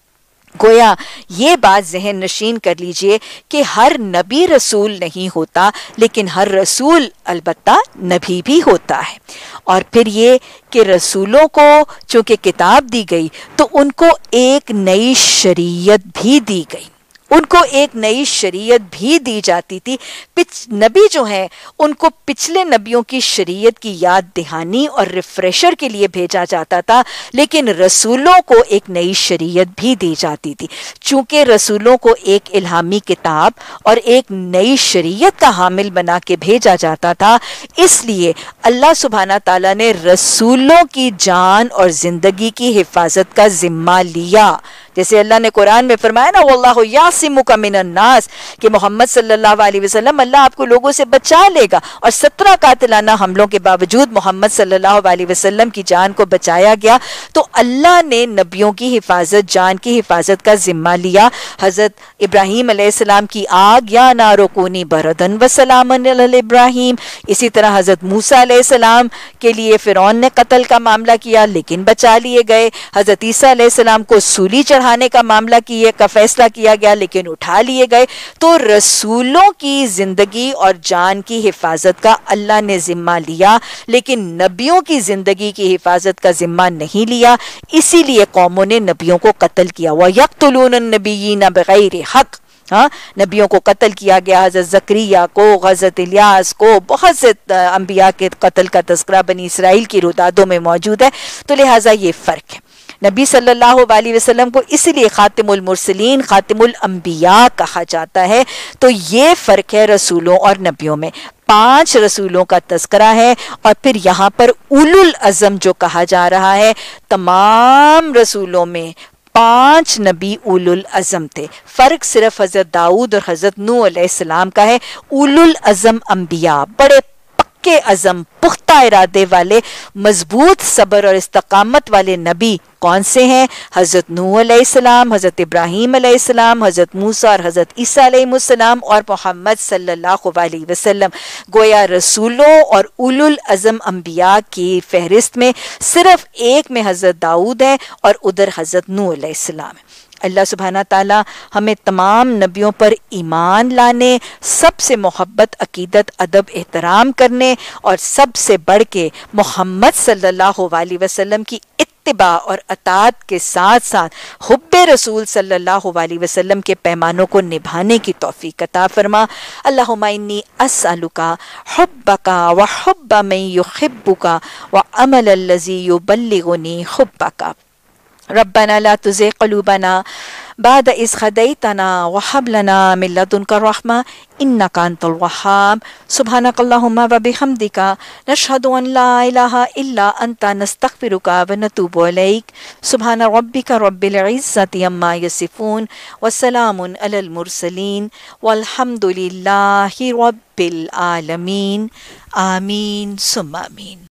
گویا یہ بات ذہن نشین کر لیجئے کہ ہر نبی رسول نہیں ہوتا، لیکن ہر رسول البتہ نبی بھی ہوتا ہے۔ اور پھر یہ کہ رسولوں کو چونکہ کتاب دی گئی تو ان کو ایک نئی شریعت بھی دی گئی، ان کو ایک نئی شریعت بھی دی جاتی تھی۔ نبی جو ہیں ان کو پچھلے نبیوں کی شریعت کی یاد دہانی اور ریفریشر کے لیے بھیجا جاتا تھا، لیکن رسولوں کو ایک نئی شریعت بھی دی جاتی تھی۔ چونکہ رسولوں کو ایک الہامی کتاب اور ایک نئی شریعت کا حامل بنا کے بھیجا جاتا تھا، اس لیے اللہ سبحانہ تعالیٰ نے رسولوں کی جان اور زندگی کی حفاظت کا ذمہ لیا۔ جیسے اللہ نے قرآن میں فرمایا نا وَاللَّهُ يَعْصِمُكَ مِنَ النَّاسِ، کہ محمد صلی اللہ علیہ وسلم اللہ آپ کو لوگوں سے بچا لے گا، اور سترہ قاتلانہ حملوں کے باوجود محمد صلی اللہ علیہ وسلم کی جان کو بچایا گیا۔ تو اللہ نے نبیوں کی حفاظت، جان کی حفاظت کا ذمہ لیا۔ حضرت ابراہیم علیہ السلام کی آگ یا نارو کونی بردن وسلامًا علی ابراہیم، اسی طرح حضرت موسیٰ علیہ السلام کے لیے فرعون نے قتل کا معاملہ کیا لیکن بچا لیے گئے، حضرت عیسیٰ علیہ السلام کو سولی چڑھانے کا معاملہ کیے کا فیصلہ کیا گیا لیکن اٹھا لیے گئے۔ تو رسولوں کی زندگی اور جان کی حفاظت کا اللہ نے ذمہ لیا، لیکن نبیوں کی زندگی کی حفاظت کا ذمہ نہیں لیا، اسی لیے قوموں نے نبیوں کو قتل کیا۔ وَيَقْتُلُونَ النَّبِيِّينَ بِغَيْرِ حق، ہاں نبیوں کو قتل کیا گیا، حضرت زکریا کو، حضرت الیاس کو، بہت سے انبیاء کے قتل کا تذکرہ بنی اسرائیل کی رودادوں میں موجود ہے۔ تو لہٰذا یہ فرق ہے۔ نبی صلی اللہ علیہ وسلم کو اس لیے خاتم المرسلین، خاتم الانبیاء کہا جاتا ہے۔ تو یہ فرق ہے رسولوں اور نبیوں میں۔ پانچ رسولوں کا تذکرہ ہے، اور پھر یہاں پر اولو العزم جو کہا جا رہا ہے، تمام رسولوں میں پانچ نبی اولو العزم تھے۔ فرق صرف حضرت داؤد اور حضرت نوح علیہ السلام کا ہے۔ اولو العزم انبیاء، بڑے پکے عزم، پختہ ارادے والے، مضبوط صبر اور استقامت والے نبی کون سے ہیں؟ حضرت نوح علیہ السلام، حضرت ابراہیم علیہ السلام، حضرت موسیٰ اور حضرت عیسیٰ علیہ السلام، اور محمد صلی اللہ علیہ وسلم۔ گویا رسولوں اور اولو العزم انبیاء کی فہرست میں صرف ایک میں حضرت داؤد ہے اور ادھر حضرت نوح علیہ السلام ہے۔ اللہ سبحانہ تعالیٰ ہمیں تمام نبیوں پر ایمان لانے، سب سے محبت، عقیدت، ادب، احترام کرنے، اور سب سے بڑھ کے محمد صلی اللہ علیہ وسلم کی اتباع اور اطاعت کے ساتھ ساتھ حب رسول صلی اللہ علیہ وسلم کے پیمانوں کو نبھانے کی توفیق عطا فرما۔ اللہم انی اسألک حبک وحب من یحبک وعمل الذی یبلغنی حبک۔ ربنا لا تزغ قلوبنا بعد إذ هديتنا وهب لنا من لدنك رحمة إنك أنت الوهاب۔ سبحانك اللهم وبحمدك نشهد أن لا إله إلا أنت نستغفرك ونتوب إليك۔ سبحان ربك رب العزة عما يصفون وسلام على المرسلين والحمد لله رب العالمين۔ آمين ثم آمين۔